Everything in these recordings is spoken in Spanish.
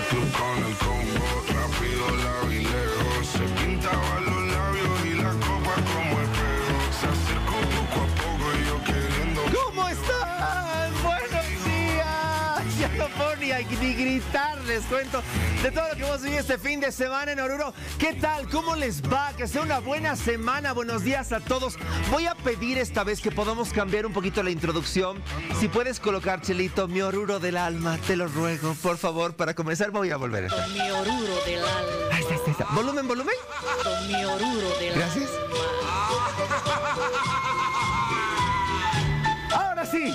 club con el combo, rápido la vi lejos. Se pintaba los labios y la copa como espejo. Se acercó poco a poco y yo queriendo. ¿Cómo están? Buenos días. Ya no puedo ni gritar, les cuento de todo lo que hemos vivido este fin de semana en Oruro. ¿Qué tal? ¿Cómo les va? Que sea una buena semana. Buenos días a todos. Voy a pedir esta vez que podamos cambiar un poquito la introducción. Si puedes colocar, Chelito, mi Oruro del alma, te lo ruego, por favor. Para comenzar voy a volver a estar. Con mi Oruro del alma. Ahí está, ahí está. ¿Volumen? Con mi Oruro del Gracias. Ahora sí.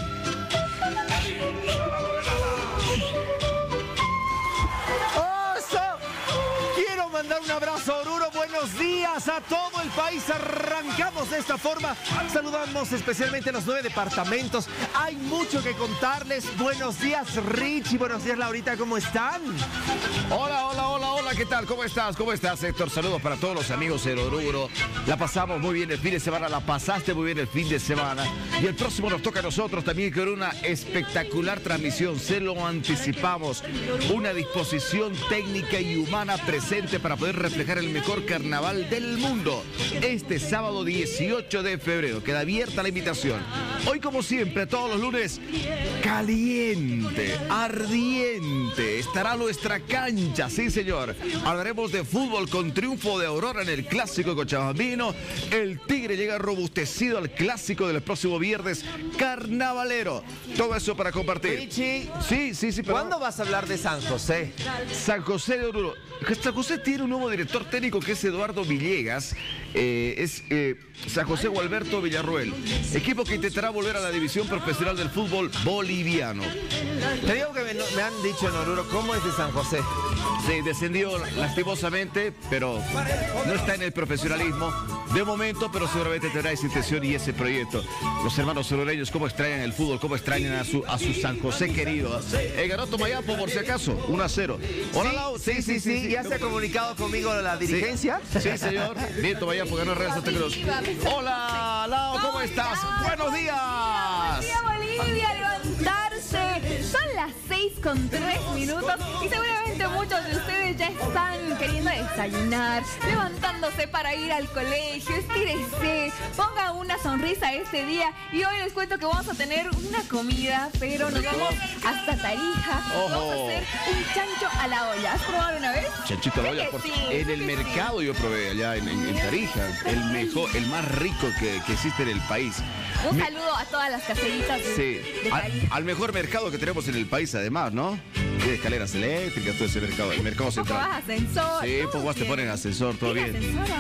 Quiero mandar un abrazo a Oruro. Buenos días a todo el país. Arrancamos de esta forma. Saludamos especialmente a los 9 departamentos. Hay mucho que contarles. Buenos días, Richie. Buenos días, Laurita. ¿Cómo están? Hola, ¿qué tal? ¿Cómo estás, Héctor? Saludos para todos los amigos de Oruro. La pasamos muy bien el fin de semana, la pasaste muy bien el fin de semana. Y el próximo nos toca a nosotros también con una espectacular transmisión. Se lo anticipamos. Una disposición técnica y humana presente para poder reflejar el mejor carnaval del mundo. Este sábado 18 de febrero. Queda abierta la invitación. Hoy, como siempre, todos los lunes, caliente, ardiente. Estará nuestra cancha, sí, señor. Hablaremos de fútbol con triunfo de Aurora en el clásico cochabambino. El Tigre llega robustecido al clásico del próximo viernes carnavalero. Todo eso para compartir. Richie. Sí. ¿Cuándo vas a hablar de San José? San José de Oruro. San José tiene un nuevo director técnico que es Eduardo Villegas. San José Gualberto Villarroel. Equipo que intentará volver a la división profesional del fútbol boliviano. Te digo que me han dicho en Oruro, ¿cómo es de San José? Sí, descendió lastimosamente, pero no está en el profesionalismo de momento, pero seguramente tendrá esa intención y ese proyecto. Los hermanos orureños, cómo extrañan el fútbol, cómo extrañan a su San José querido. Ganó Tomayapo, por si acaso, 1-0. Hola, Lau. Sí. ¿Ya se ha comunicado conmigo la dirigencia? Sí, señor. Bien, Tomayapo ganó Real Santa Cruz. Hola, Lau, ¿cómo estás? Buenos días. Buenos días, Bolivia, levantarse. Son las 6:03 y seguramente muchos de ustedes ya están queriendo desayunar, levantándose para ir al colegio. Estírese, ponga una sonrisa este día. Y hoy les cuento que vamos a tener una comida, pero nos vamos hasta Tarija. Vamos a hacer un chancho a la olla. ¿Has probado una vez? Chanchito a la olla, en el mercado yo probé allá en Tarija. El más rico que existe en el país. Un saludo a todas las caseritas de Tarija. Al mejor mercado que tenemos en el país, además, ¿no? Tiene escaleras eléctricas, todo ese mercado, el mercado central. Ascensor. Sí, pues vas te ponen ascensor, todo bien.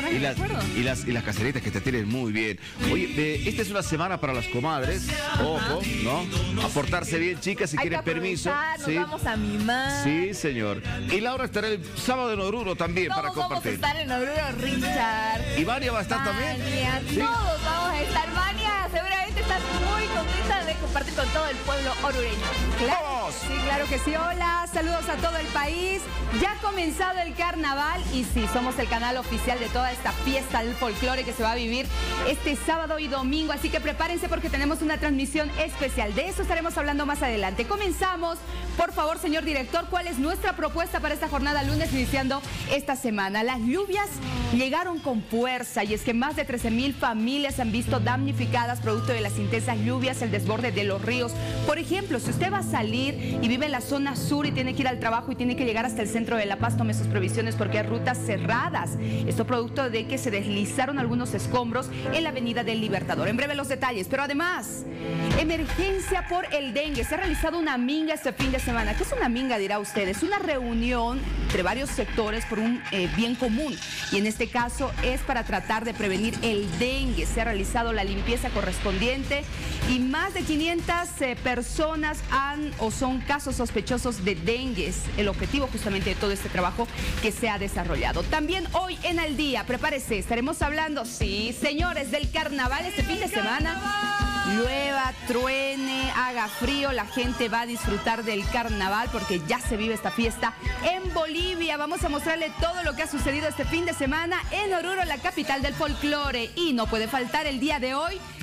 Y las caseritas que te tienen muy bien. Oye, esta es una semana para las comadres. Ojo, ¿no? A portarse bien, chicas, si quieren permiso. Nos vamos a mimar. Sí, señor. Y Laura estará el sábado en Oruro también para compartir. Todos vamos a estar en Oruro, Richard. ¿Y Vania va a estar también? Sí. Todos vamos a estar. Vania seguramente está muy contenta de compartir con todo el pueblo orureño. Claro, sí, claro que sí. Hola, saludos a todo el país. Ya ha comenzado el carnaval y sí, somos el canal oficial de toda esta fiesta del folclore que se va a vivir este sábado y domingo. Así que prepárense porque tenemos una transmisión especial. De eso estaremos hablando más adelante. Comenzamos. Por favor, señor director, ¿cuál es nuestra propuesta para esta jornada lunes iniciando esta semana? Las lluvias llegaron con fuerza y es que más de 13,000 familias se han visto damnificadas producto de las intensas lluvias, el desborde de los ríos. Por ejemplo, si usted va a salir y vive en la zona sur y tiene que ir al trabajo y tiene que llegar hasta el centro de La Paz, tome sus previsiones porque hay rutas cerradas. Esto producto de que se deslizaron algunos escombros en la avenida del Libertador. En breve los detalles, pero además, emergencia por el dengue. Se ha realizado una minga este fin de semana. ¿Qué es una minga, dirá usted? Es una reunión entre varios sectores por un bien común. Y en este caso es para tratar de prevenir el dengue. Se ha realizado la limpieza correspondiente y más de 500 personas son casos sospechosos de dengue. Es el objetivo justamente de todo este trabajo que se ha desarrollado. También hoy en El Día, prepárese, estaremos hablando, sí, señores, del carnaval este fin de semana. Llueva, truene, haga frío, la gente va a disfrutar del carnaval porque ya se vive esta fiesta en Bolivia. Vamos a mostrarle todo lo que ha sucedido este fin de semana en Oruro, la capital del folclore. Y no puede faltar el día de hoy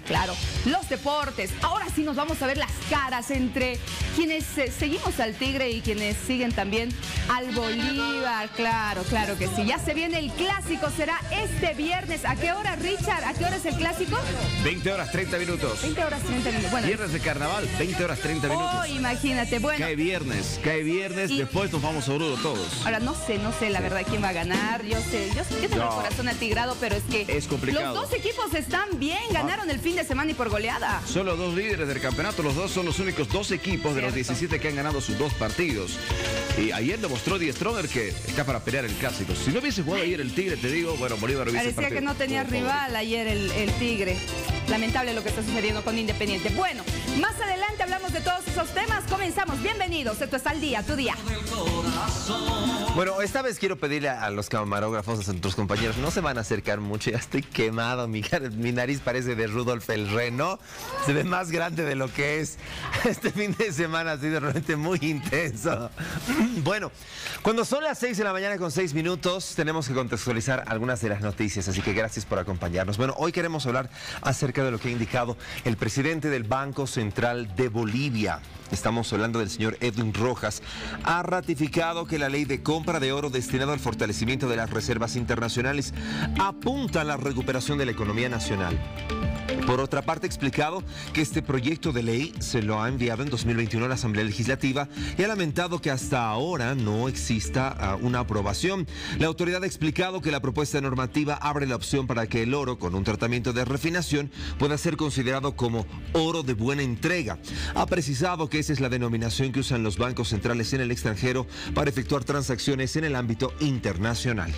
claro, los deportes. Ahora sí nos vamos a ver las caras entre quienes seguimos al Tigre y quienes siguen también al Bolívar. Claro, claro que sí. Ya se viene el clásico, será este viernes. ¿A qué hora, Richard? ¿A qué hora es el clásico? 20 horas 30 minutos. 20 horas 30 minutos. Bueno, Viernes de carnaval, 20 horas 30 minutos. oh, imagínate, bueno. Cae viernes, Y- después nos vamos a Oruro todos. Ahora no sé la verdad quién va a ganar. Yo tengo el corazón atigrado, pero es que Es complicado. los dos equipos están bien, ganaron el fin de semana y por goleada. Son los dos líderes del campeonato, los dos son los únicos dos equipos de los Cierto. 17 que han ganado sus dos partidos. Y ayer demostró Die Stronger que está para pelear el clásico. Si no hubiese jugado ayer el Tigre, te digo, bueno, Bolívar hubiese Parecía partido. que no tenía Por favor. rival ayer el Tigre. Lamentable lo que está sucediendo con Independiente. Bueno, más adelante hablamos de todos esos temas. Comenzamos. Bienvenidos. Esto es Al Día, tu día. Bueno, esta vez quiero pedirle a los camarógrafos, a nuestros compañeros, no se van a acercar mucho, ya estoy quemado, mi nariz parece de Rudolf el Reno, se ve más grande de lo que es. Este fin de semana ha sido realmente muy intenso. Bueno, cuando son las 6 de la mañana con 6 minutos, tenemos que contextualizar algunas de las noticias, así que gracias por acompañarnos. Bueno, hoy queremos hablar acerca de lo que ha indicado el presidente del Banco Central de Bolivia. Estamos hablando del señor Edwin Rojas. Ha ratificado que la ley de compra de oro destinado al fortalecimiento de las reservas internacionales apunta a la recuperación de la economía nacional. Por otra parte, ha explicado que este proyecto de ley se lo ha enviado en 2021 a la Asamblea Legislativa y ha lamentado que hasta ahora no exista una aprobación. La autoridad ha explicado que la propuesta normativa abre la opción para que el oro con un tratamiento de refinación pueda ser considerado como oro de buena entrega. Ha precisado que esa es la denominación que usan los bancos centrales en el extranjero para efectuar transacciones en el ámbito internacional.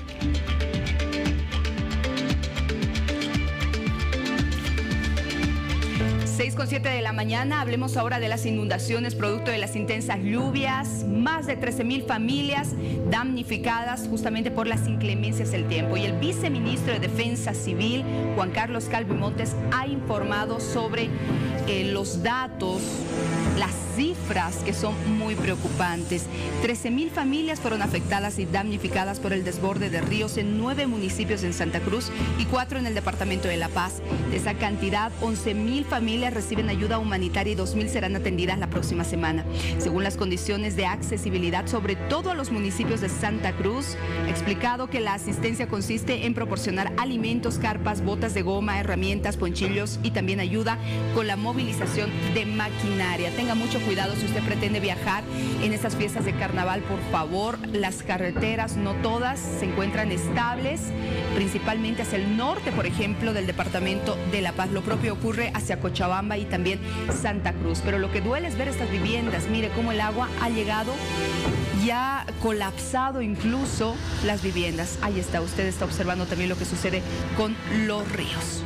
6:07 de la mañana, hablemos ahora de las inundaciones producto de las intensas lluvias. Más de 13,000 familias damnificadas justamente por las inclemencias del tiempo. Y el viceministro de Defensa Civil, Juan Carlos Calvi Montes, ha informado sobre los datos, las cifras que son muy preocupantes. 13,000 familias fueron afectadas y damnificadas por el desborde de ríos en 9 municipios en Santa Cruz y 4 en el departamento de La Paz. De esa cantidad, 11,000 familias reciben ayuda humanitaria y 2,000 serán atendidas la próxima semana. Según las condiciones de accesibilidad, sobre todo a los municipios de Santa Cruz, ha explicado que la asistencia consiste en proporcionar alimentos, carpas, botas de goma, herramientas, ponchillos y también ayuda con la movilización de maquinaria. Tenga mucho cuidado si usted pretende viajar en estas fiestas de carnaval, por favor. Las carreteras, no todas, se encuentran estables, principalmente hacia el norte, por ejemplo, del departamento de La Paz. Lo propio ocurre hacia Cochabamba y también Santa Cruz. Pero lo que duele es ver estas viviendas. Mire cómo el agua ha llegado y ha colapsado incluso las viviendas. Ahí está, usted está observando también lo que sucede con los ríos.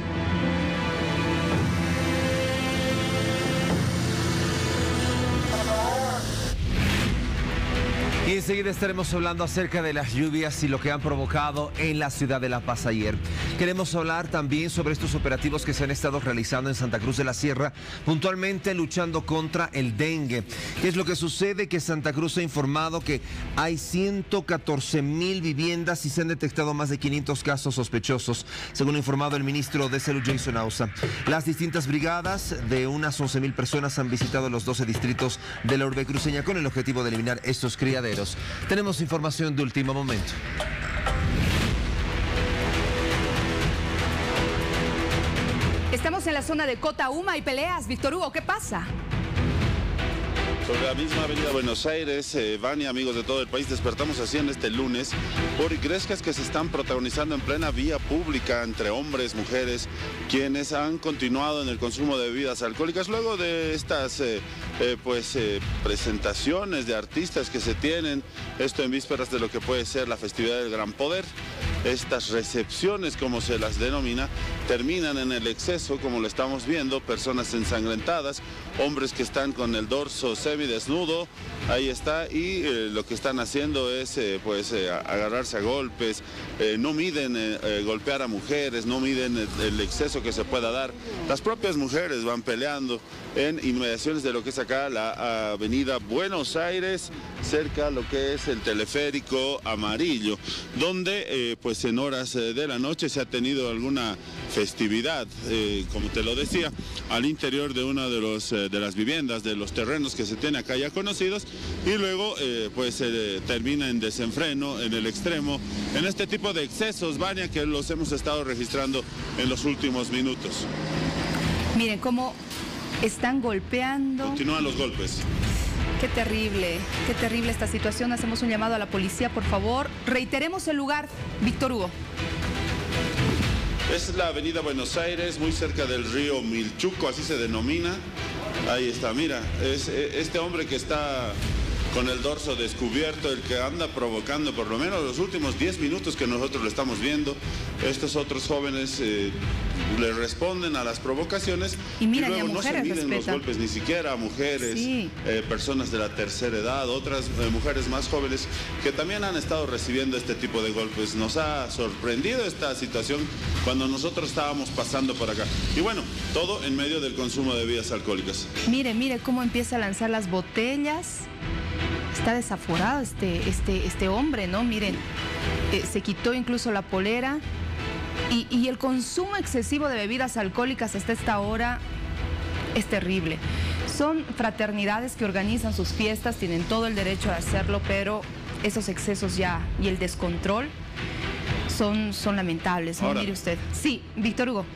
Y enseguida estaremos hablando acerca de las lluvias y lo que han provocado en la ciudad de La Paz ayer. Queremos hablar también sobre estos operativos que se han estado realizando en Santa Cruz de la Sierra, puntualmente luchando contra el dengue. ¿Qué es lo que sucede? Que Santa Cruz ha informado que hay 114,000 viviendas y se han detectado más de 500 casos sospechosos, según ha informado el ministro de Salud, Jason Ausa. Las distintas brigadas de unas 11,000 personas han visitado los 12 distritos de la urbe cruceña con el objetivo de eliminar estos criaderos. Tenemos información de último momento. Estamos en la zona de Cota-Uma y peleas. Víctor Hugo, ¿qué pasa? Sobre la misma avenida Buenos Aires, Vania, amigos de todo el país, despertamos así en este lunes por ingrescas que se están protagonizando en plena vía pública entre hombres, mujeres, quienes han continuado en el consumo de bebidas alcohólicas luego de estas presentaciones de artistas que se tienen, esto en vísperas de lo que puede ser la festividad del Gran Poder. Estas recepciones, como se las denomina, terminan en el exceso, como lo estamos viendo, personas ensangrentadas, hombres que están con el dorso semidesnudo, ahí está, y lo que están haciendo es agarrarse a golpes, no miden golpear a mujeres, no miden el exceso que se pueda dar, las propias mujeres van peleando, en inmediaciones de lo que es acá la avenida Buenos Aires, cerca a lo que es el teleférico amarillo, donde pues en horas de la noche se ha tenido alguna festividad, como te lo decía, al interior de una de las viviendas, de los terrenos que se tiene acá ya conocidos, y luego pues termina en desenfreno, en el extremo, en este tipo de excesos, Vania, que los hemos estado registrando en los últimos minutos. Miren cómo están golpeando. Continúan los golpes. Qué terrible esta situación. Hacemos un llamado a la policía, por favor. Reiteremos el lugar, Víctor Hugo. Es la avenida Buenos Aires, muy cerca del río Milchuco, así se denomina. Ahí está, mira, es este hombre que está con el dorso descubierto, el que anda provocando por lo menos los últimos 10 minutos que nosotros lo estamos viendo. Estos otros jóvenes le responden a las provocaciones y mira, luego no se miden los golpes, ni siquiera a mujeres, sí, personas de la tercera edad, otras mujeres más jóvenes que también han estado recibiendo este tipo de golpes. Nos ha sorprendido esta situación cuando nosotros estábamos pasando por acá. Y bueno, todo en medio del consumo de bebidas alcohólicas. Mire cómo empieza a lanzar las botellas. Está desaforado este hombre, ¿no? Miren, se quitó incluso la polera y el consumo excesivo de bebidas alcohólicas hasta esta hora es terrible. Son fraternidades que organizan sus fiestas, tienen todo el derecho de hacerlo, pero esos excesos ya y el descontrol son lamentables, ¿no? Ahora, mire usted. Sí, Víctor Hugo.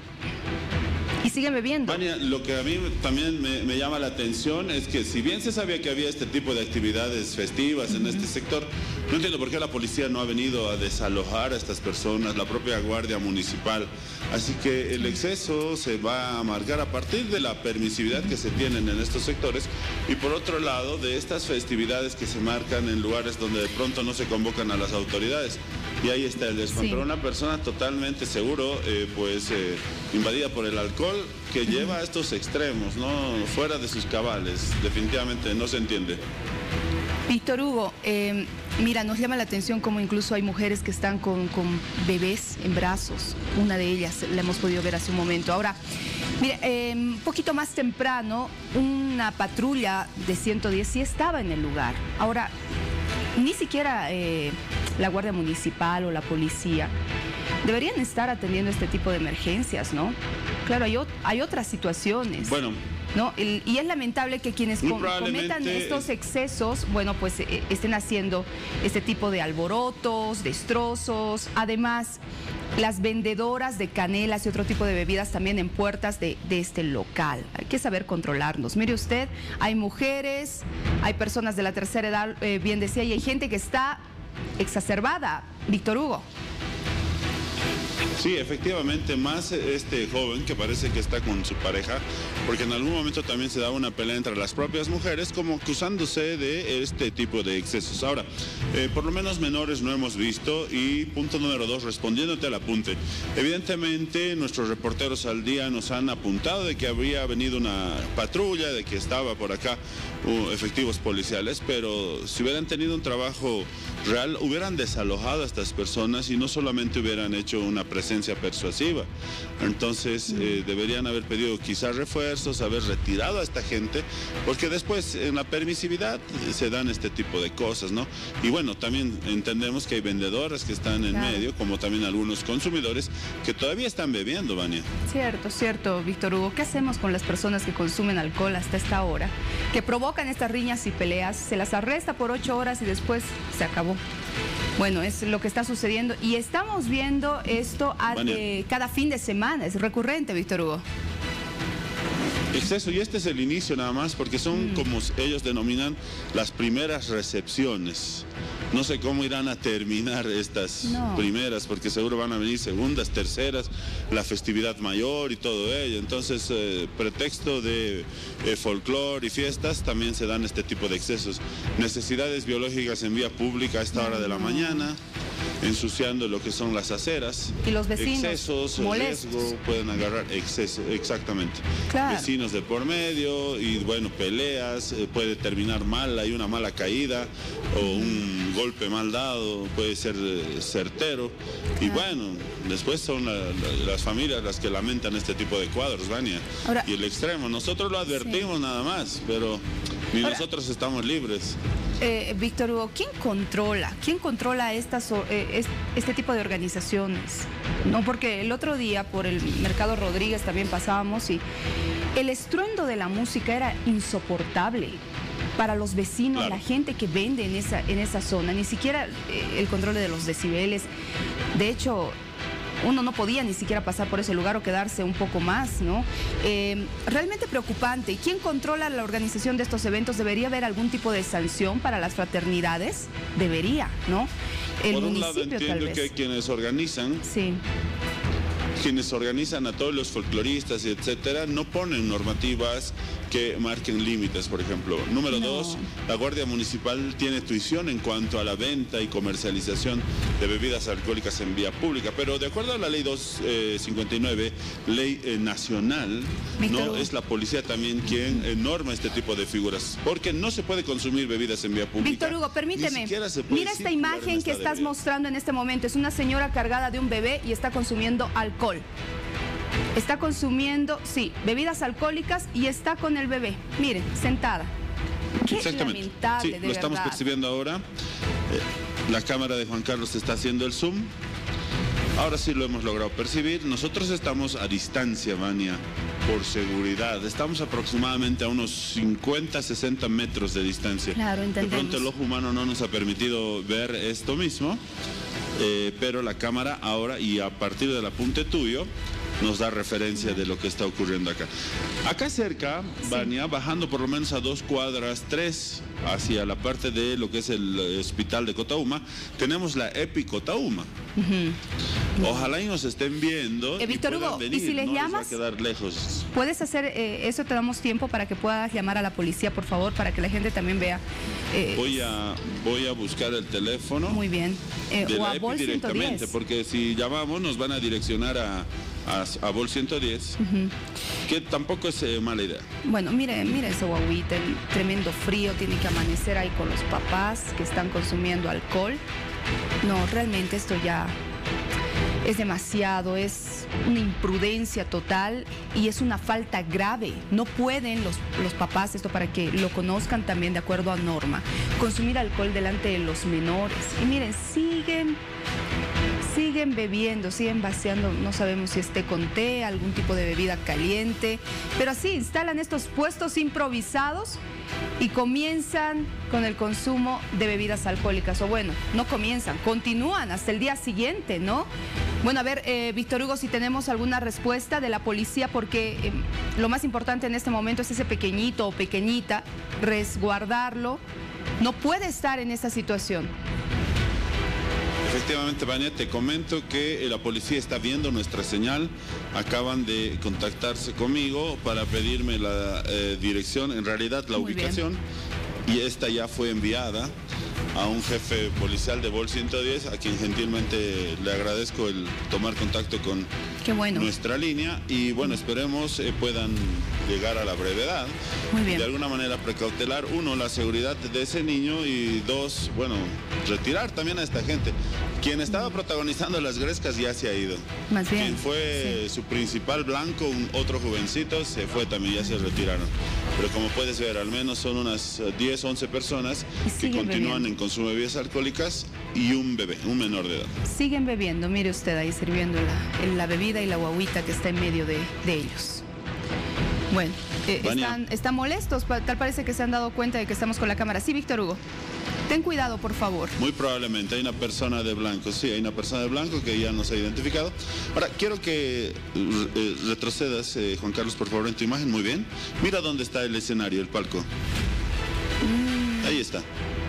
Y siguen bebiendo. Vania, lo que a mí también me llama la atención es que si bien se sabía que había este tipo de actividades festivas en este sector, no entiendo por qué la policía no ha venido a desalojar a estas personas, la propia Guardia Municipal. Así que el exceso se va a marcar a partir de la permisividad que se tienen en estos sectores y por otro lado de estas festividades que se marcan en lugares donde de pronto no se convocan a las autoridades. Y ahí está el descontrol. Sí. Una persona totalmente seguro, invadida por el alcohol, que lleva a estos extremos, ¿no? Fuera de sus cabales. Definitivamente no se entiende. Víctor Hugo, mira, nos llama la atención cómo incluso hay mujeres que están con bebés en brazos. Una de ellas la hemos podido ver hace un momento. Ahora, mira, un poquito más temprano, una patrulla de 110 sí estaba en el lugar. Ahora, ni siquiera la Guardia Municipal o la policía deberían estar atendiendo este tipo de emergencias, ¿no? Claro, hay otras situaciones. Bueno, ¿no? Y es lamentable que quienes cometan estos excesos, bueno, pues estén haciendo este tipo de alborotos, destrozos. Además, las vendedoras de canelas y otro tipo de bebidas también en puertas de este local. Hay que saber controlarnos. Mire usted, hay mujeres, hay personas de la tercera edad, bien decía, y hay gente que está exacerbada. Víctor Hugo. Sí, efectivamente, más este joven que parece que está con su pareja, porque en algún momento también se daba una pelea entre las propias mujeres, como acusándose de este tipo de excesos. Ahora, por lo menos menores no hemos visto. Y punto número 2, respondiéndote al apunte. Evidentemente, nuestros reporteros al día nos han apuntado de que habría venido una patrulla, de que estaba por acá efectivos policiales, pero si hubieran tenido un trabajo real, hubieran desalojado a estas personas y no solamente hubieran hecho una presencia persuasiva. Entonces deberían haber pedido quizás refuerzos, haber retirado a esta gente, porque después en la permisividad se dan este tipo de cosas, ¿no? Y bueno, también entendemos que hay vendedoras que están en medio, como también algunos consumidores que todavía están bebiendo, Vania. Cierto, Víctor Hugo. ¿Qué hacemos con las personas que consumen alcohol hasta esta hora? Que provocan estas riñas y peleas, se las arresta por 8 horas y después se acabó. Bueno, es lo que está sucediendo y estamos viendo esto cada fin de semana, es recurrente, Víctor Hugo. Exceso, y este es el inicio nada más, porque son como ellos denominan las primeras recepciones. No sé cómo irán a terminar estas primeras, porque seguro van a venir segundas, terceras, la festividad mayor y todo ello. Entonces, pretexto de folclore y fiestas, también se dan este tipo de excesos. Necesidades biológicas en vía pública a esta hora de la mañana. ensuciando lo que son las aceras. Y los vecinos Excesos, molestos. riesgo, pueden agarrar exceso, exactamente. Claro. Vecinos de por medio y bueno, peleas, puede terminar mal, hay una mala caída o un golpe mal dado, puede ser certero. Y bueno, después son las familias las que lamentan este tipo de cuadros, Vania. Ahora, y el extremo, nosotros lo advertimos nada más, pero ni nosotros estamos libres. Víctor Hugo, ¿quién controla este tipo de organizaciones? No, porque el otro día por el Mercado Rodríguez también pasábamos y el estruendo de la música era insoportable para los vecinos, Claro. la gente que vende en esa zona, ni siquiera el control de los decibeles. De hecho, uno no podía ni siquiera pasar por ese lugar o quedarse un poco más, ¿no? Realmente preocupante. ¿Quién controla la organización de estos eventos? ¿Debería haber algún tipo de sanción para las fraternidades? Debería, ¿no? El Por un lado municipio tal entiendo vez. que quienes organizan a todos los folcloristas, etcétera, no ponen normativas que marquen límites, por ejemplo. Número No. 2, la Guardia Municipal tiene tuición en cuanto a la venta y comercialización de bebidas alcohólicas en vía pública, pero de acuerdo a la ley 259, ley nacional, Víctor no Hugo. es la policía también quien norma este tipo de figuras, porque no se puede consumir bebidas en vía pública. Víctor Hugo, Ni permíteme. siquiera se puede Mira esta circular en imagen que esta estás ebriedad. mostrando en este momento. Es una señora cargada de un bebé y está consumiendo alcohol. Está consumiendo, sí, bebidas alcohólicas y está con el bebé. Miren, sentada. Qué Exactamente. lamentable, Sí, de lo estamos verdad. percibiendo ahora. La cámara de Juan Carlos está haciendo el zoom. Ahora sí lo hemos logrado percibir. Nosotros estamos a distancia, Vania, por seguridad. Estamos aproximadamente a unos 50, 60 metros de distancia. Claro, De entendemos. pronto el ojo humano no nos ha permitido ver esto mismo, pero la cámara ahora y a partir del apunte tuyo nos da referencia de lo que está ocurriendo acá. Acá cerca, Vania, bajando por lo menos a 2 cuadras, 3, hacia la parte de lo que es el hospital de Cotauma, tenemos la EPI Cotauma. Ojalá y nos estén viendo. Víctor y puedan Hugo, ¿y venir, si les no les va llamas? a quedar lejos. ¿Puedes hacer eso? Te damos tiempo para que puedas llamar a la policía, por favor, para que la gente también vea. Voy a buscar el teléfono. Muy bien. De O la a EPI Vol directamente, 110. porque si llamamos nos van a direccionar a Vol 110, que tampoco es mala idea. Bueno, mire ese guaguita, el tremendo frío, tiene que amanecer ahí con los papás que están consumiendo alcohol. No, realmente esto ya es demasiado, es una imprudencia total y es una falta grave. No pueden los papás, esto para que lo conozcan también de acuerdo a norma, consumir alcohol delante de los menores. Y miren, siguen bebiendo, siguen vaciando, no sabemos si esté con té, algún tipo de bebida caliente, pero así instalan estos puestos improvisados y comienzan con el consumo de bebidas alcohólicas, o bueno, no comienzan, continúan hasta el día siguiente, ¿no? Bueno, a ver, Víctor Hugo, si tenemos alguna respuesta de la policía, porque lo más importante en este momento es ese pequeñito o pequeñita, resguardarlo, no puede estar en esta situación. Efectivamente, Vania, te comento que la policía está viendo nuestra señal. Acaban de contactarse conmigo para pedirme la dirección, en realidad la Muy ubicación, y esta ya fue enviada a un jefe policial de Vol 110, a quien gentilmente le agradezco el tomar contacto con Qué bueno. nuestra línea, y bueno, esperemos puedan llegar a la brevedad. Muy bien. De alguna manera precautelar, uno, la seguridad de ese niño, y dos, bueno, retirar también a esta gente. Quien estaba protagonizando las grescas ya se ha ido. Más bien, Quien fue su principal blanco, otro jovencito, se fue también, ya se retiraron. Pero como puedes ver, al menos son unas 10, 11 personas Y que siguen continúan bebiendo. en consumo de bebidas alcohólicas y un bebé, un menor de edad. Siguen bebiendo, mire usted ahí sirviendo la bebida y la guaguita que está en medio de ellos. Bueno, Vania. están molestos, tal parece que se han dado cuenta de que estamos con la cámara. Sí, Víctor Hugo, ten cuidado, por favor. Muy probablemente hay una persona de blanco, sí, hay una persona de blanco que ya nos ha identificado. Ahora, quiero que retrocedas, Juan Carlos, por favor, en tu imagen. Muy bien. Mira dónde está el escenario, el palco. Ahí está.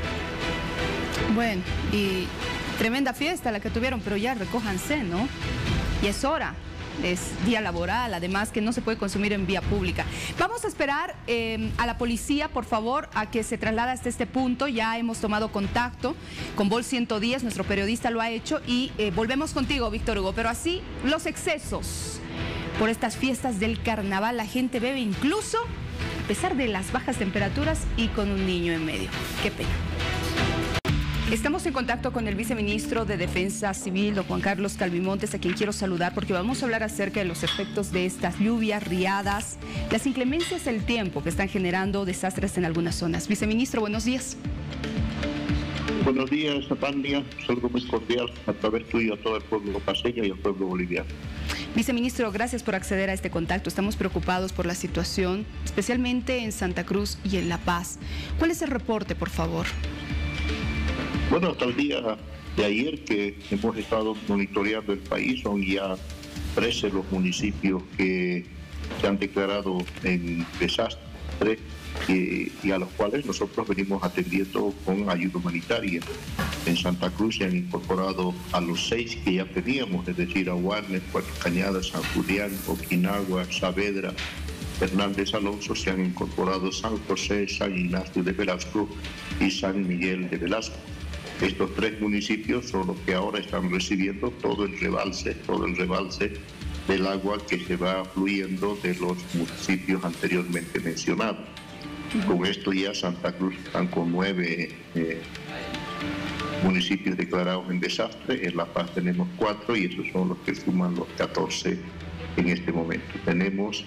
Bueno, y tremenda fiesta la que tuvieron, pero ya recójanse, ¿no? Y es hora. es día laboral, además que no se puede consumir en vía pública. Vamos a esperar a la policía, por favor, a que se traslade hasta este punto. Ya hemos tomado contacto con Vol 110, nuestro periodista lo ha hecho, y volvemos contigo, Víctor Hugo. Pero así, los excesos por estas fiestas del carnaval, la gente bebe incluso a pesar de las bajas temperaturas y con un niño en medio. Qué pena. Estamos en contacto con el viceministro de Defensa Civil, don Juan Carlos Calvimontes, a quien quiero saludar porque vamos a hablar acerca de los efectos de estas lluvias, riadas, las inclemencias del tiempo que están generando desastres en algunas zonas. Viceministro, buenos días. Buenos días, Tania. Saludo muy cordial a través tuyo a todo el pueblo paseño y al pueblo boliviano. Viceministro, gracias por acceder a este contacto. Estamos preocupados por la situación, especialmente en Santa Cruz y en La Paz. ¿Cuál es el reporte, por favor? Bueno, hasta el día de ayer que hemos estado monitoreando el país, son ya 13 los municipios que se han declarado en desastre y a los cuales nosotros venimos atendiendo con ayuda humanitaria. En Santa Cruz se han incorporado a los 6 que ya teníamos, es decir, Aguarnes, Cuatro Cañadas, San Julián, Oquinagua, Saavedra, Hernández Alonso. Se han incorporado San José, San Ignacio de Velasco y San Miguel de Velasco. Estos 3 municipios son los que ahora están recibiendo todo el rebalse del agua que se va fluyendo de los municipios anteriormente mencionados. Con esto ya Santa Cruz están con 9 municipios declarados en desastre. En La Paz tenemos 4 y esos son los que suman los 14 en este momento. Tenemos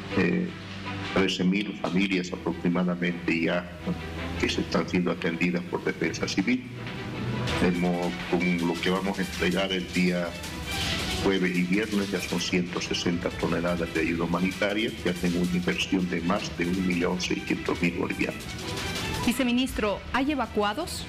13.000 familias aproximadamente ya que se están siendo atendidas por Defensa Civil. Con lo que vamos a entregar el día jueves y viernes ya son 160 toneladas de ayuda humanitaria que hacen una inversión de más de 1.600.000 bolivianos. Viceministro, ¿hay evacuados?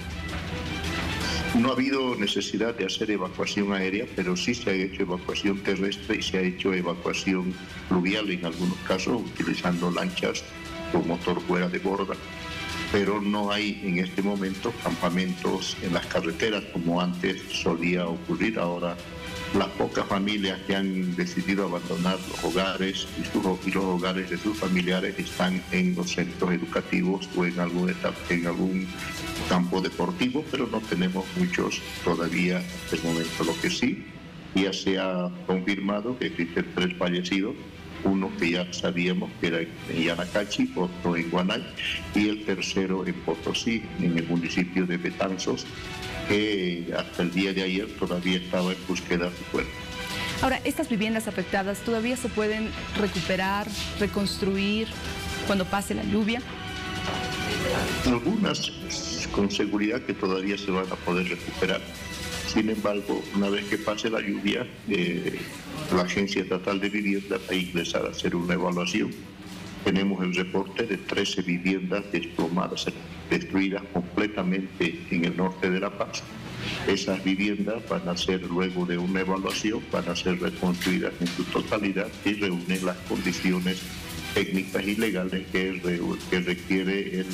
No ha habido necesidad de hacer evacuación aérea, pero sí se ha hecho evacuación terrestre y se ha hecho evacuación fluvial en algunos casos, utilizando lanchas con motor fuera de borda. Pero no hay en este momento campamentos en las carreteras como antes solía ocurrir. Ahora las pocas familias que han decidido abandonar los hogares y los hogares de sus familiares están en los centros educativos o en algún campo deportivo, pero no tenemos muchos todavía hasta el momento. Lo que sí, ya se ha confirmado que existen 3 fallecidos, uno que ya sabíamos que era en Yanacachi, otro en Guanay y el tercero en Potosí, en el municipio de Betanzos, que hasta el día de ayer todavía estaba en búsqueda de cuerpo. Ahora, ¿estas viviendas afectadas todavía se pueden recuperar, reconstruir cuando pase la lluvia? Algunas con seguridad que todavía se van a poder recuperar. Sin embargo, una vez que pase la lluvia, la Agencia Estatal de Vivienda va a ingresar a hacer una evaluación. Tenemos el reporte de 13 viviendas desplomadas, destruidas completamente en el norte de La Paz. Esas viviendas van a ser, luego de una evaluación, van a ser reconstruidas en su totalidad y reúnen las condiciones técnicas y legales que requiere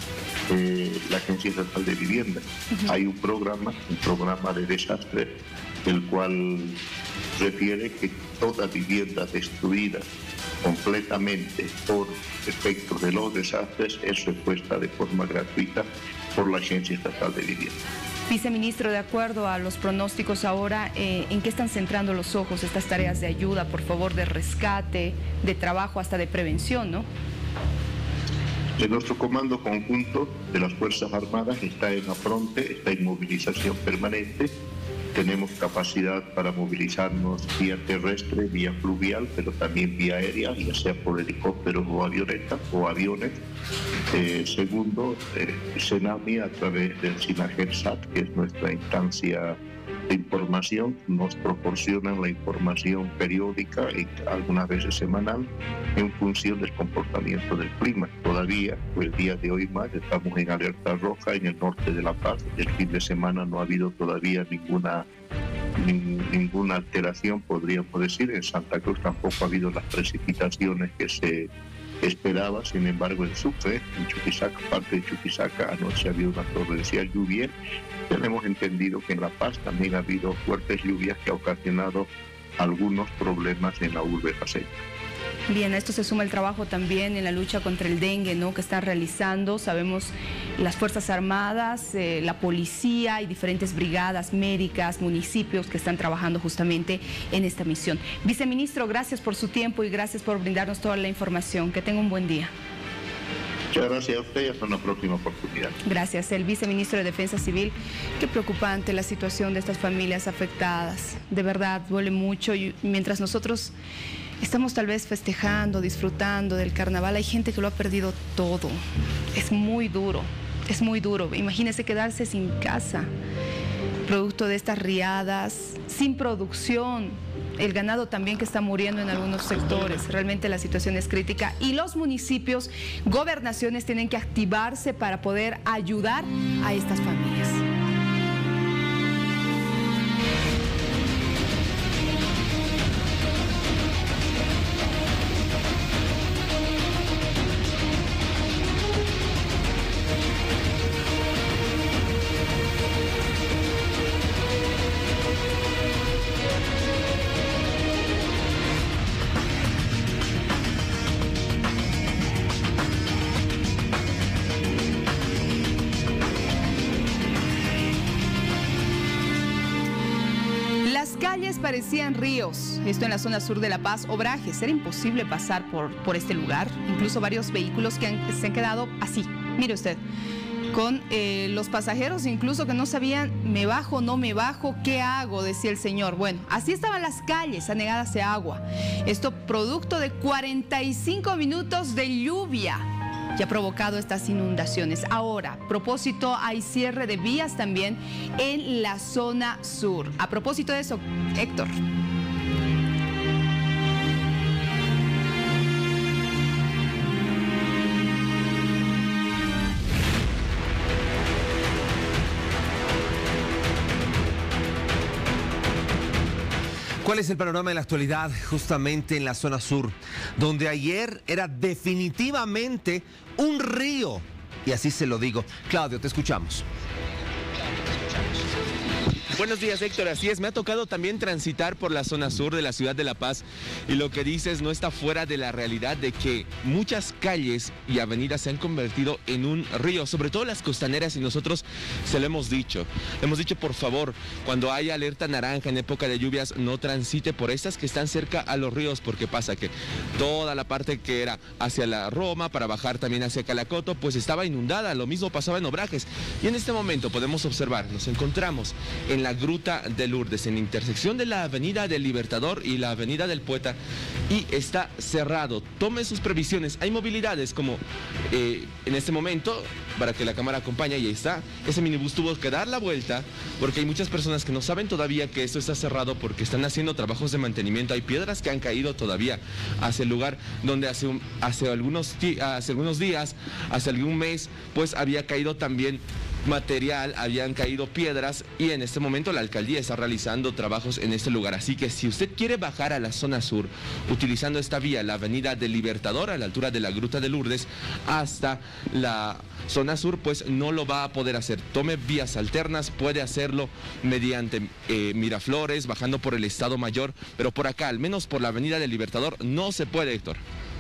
la Agencia Estatal de Vivienda. Hay un programa de desastre, el cual refiere que toda vivienda destruida completamente por efectos de los desastres es repuesta de forma gratuita por la Agencia Estatal de Vivienda. Viceministro, de acuerdo a los pronósticos ahora, ¿en qué están centrando los ojos estas tareas de ayuda, por favor, de rescate, de trabajo, hasta de prevención, no? En nuestro comando conjunto de las Fuerzas Armadas está en la fronte, está en movilización permanente. Tenemos capacidad para movilizarnos vía terrestre, vía fluvial, pero también vía aérea, ya sea por helicópteros o avionetas o aviones. Segundo, Senami, a través del SINAGERSAT, que es nuestra instancia de información, nos proporcionan la información periódica y algunas veces semanal en función del comportamiento del clima. Todavía, el día de hoy más, estamos en alerta roja en el norte de La Paz. El fin de semana no ha habido todavía ninguna alteración, podríamos decir. En Santa Cruz tampoco ha habido las precipitaciones que se esperaba. Sin embargo, en Sucre, en Chuquisaca, parte de Chuquisaca, anoche había una torrencial lluvia. Tenemos entendido que en La Paz también ha habido fuertes lluvias que ha ocasionado algunos problemas en la urbe paceña. Bien, a esto se suma el trabajo también en la lucha contra el dengue, ¿no?, que están realizando. Sabemos las Fuerzas Armadas, la policía y diferentes brigadas médicas, municipios que están trabajando justamente en esta misión. Viceministro, gracias por su tiempo y gracias por brindarnos toda la información. Que tenga un buen día. Muchas gracias a usted y hasta una próxima oportunidad. Gracias. El viceministro de Defensa Civil. Qué preocupante la situación de estas familias afectadas. De verdad, duele mucho. Y mientras nosotros estamos tal vez festejando, disfrutando del carnaval, hay gente que lo ha perdido todo. Es muy duro, es muy duro. Imagínese quedarse sin casa, producto de estas riadas, sin producción. El ganado también que está muriendo en algunos sectores. Realmente la situación es crítica y los municipios, gobernaciones tienen que activarse para poder ayudar a estas familias. Parecían ríos, esto en la zona sur de La Paz, Obrajes. Era imposible pasar por este lugar, incluso varios vehículos que se han quedado así, mire usted, con los pasajeros incluso que no sabían, me bajo, no me bajo, ¿qué hago?, decía el señor. Bueno, así estaban las calles anegadas de agua, esto producto de 45 minutos de lluvia que ha provocado estas inundaciones. Ahora, a propósito, hay cierre de vías también en la zona sur. A propósito de eso, Héctor. ¿Cuál es el panorama de la actualidad justamente en la zona sur, donde ayer era definitivamente un río? Y así se lo digo. Claudio, te escuchamos. Buenos días, Héctor. Así es, me ha tocado también transitar por la zona sur de la ciudad de La Paz y lo que dices no está fuera de la realidad de que muchas calles y avenidas se han convertido en un río, sobre todo las costaneras, y nosotros se lo hemos dicho. Le hemos dicho, por favor, cuando hay alerta naranja en época de lluvias, no transite por estas que están cerca a los ríos, porque pasa que toda la parte que era hacia la Roma, para bajar también hacia Calacoto, pues estaba inundada. Lo mismo pasaba en Obrajes. Y en este momento podemos observar, nos encontramos en la Gruta de Lourdes, en la intersección de la Avenida del Libertador y la Avenida del Poeta, y está cerrado. Tome sus previsiones. Hay movilidades como en este momento, para que la cámara acompañe, y ahí está, ese minibús tuvo que dar la vuelta porque hay muchas personas que no saben todavía que esto está cerrado porque están haciendo trabajos de mantenimiento. Hay piedras que han caído todavía hacia el lugar donde hace algunos días, hace algún mes, pues había caído también material, habían caído piedras, y en este momento la alcaldía está realizando trabajos en este lugar. Así que si usted quiere bajar a la zona sur utilizando esta vía, la Avenida del Libertador a la altura de la Gruta de Lourdes hasta la zona sur, pues no lo va a poder hacer. Tome vías alternas, puede hacerlo mediante Miraflores, bajando por el Estado Mayor, pero por acá, al menos por la Avenida del Libertador, no se puede, Héctor.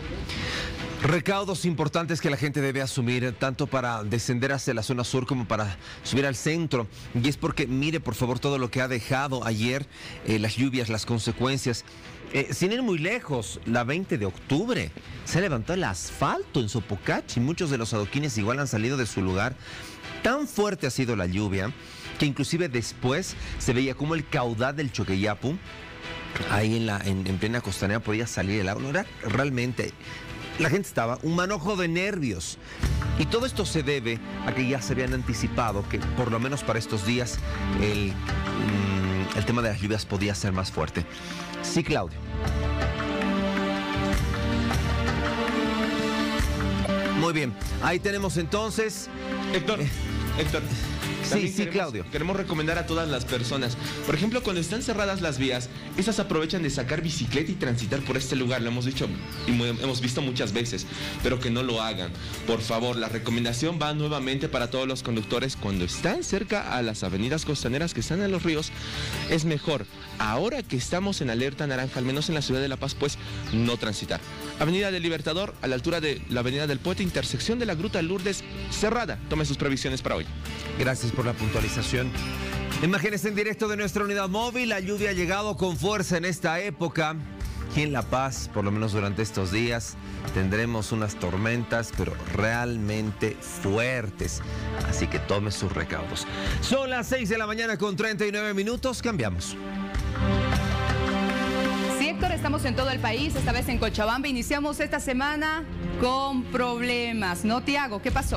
Recaudos importantes que la gente debe asumir, tanto para descender hacia la zona sur como para subir al centro. Y es porque, mire, por favor, todo lo que ha dejado ayer, las lluvias, las consecuencias. Sin ir muy lejos, la 20 de octubre se levantó el asfalto en Sopocachi. Muchos de los adoquines igual han salido de su lugar. Tan fuerte ha sido la lluvia que inclusive después se veía como el caudal del Choqueyapu, ahí en plena costanera, podía salir el agua. No era realmente... La gente estaba un manojo de nervios. Y todo esto se debe a que ya se habían anticipado que por lo menos para estos días el tema de las lluvias podía ser más fuerte. Sí, Claudio. Muy bien, ahí tenemos entonces... Héctor, También Claudio. Queremos recomendar a todas las personas. Por ejemplo, cuando están cerradas las vías, estas aprovechan de sacar bicicleta y transitar por este lugar. Lo hemos dicho y hemos visto muchas veces, pero que no lo hagan. Por favor, la recomendación va nuevamente para todos los conductores. Cuando están cerca a las avenidas costaneras que están en los ríos, es mejor, ahora que estamos en alerta naranja, al menos en la ciudad de La Paz, pues no transitar. Avenida del Libertador, a la altura de la Avenida del Poeta, intersección de la Gruta Lourdes, cerrada. Tome sus previsiones para hoy. Gracias por la puntualización. Imágenes en directo de nuestra unidad móvil. La lluvia ha llegado con fuerza en esta época. Aquí en La Paz, por lo menos durante estos días, tendremos unas tormentas, pero realmente fuertes. Así que tome sus recaudos. Son las 6 de la mañana con 39 minutos. Cambiamos. Sí, Héctor, estamos en todo el país, esta vez en Cochabamba. Iniciamos esta semana con problemas, ¿no, Tiago? ¿Qué pasó?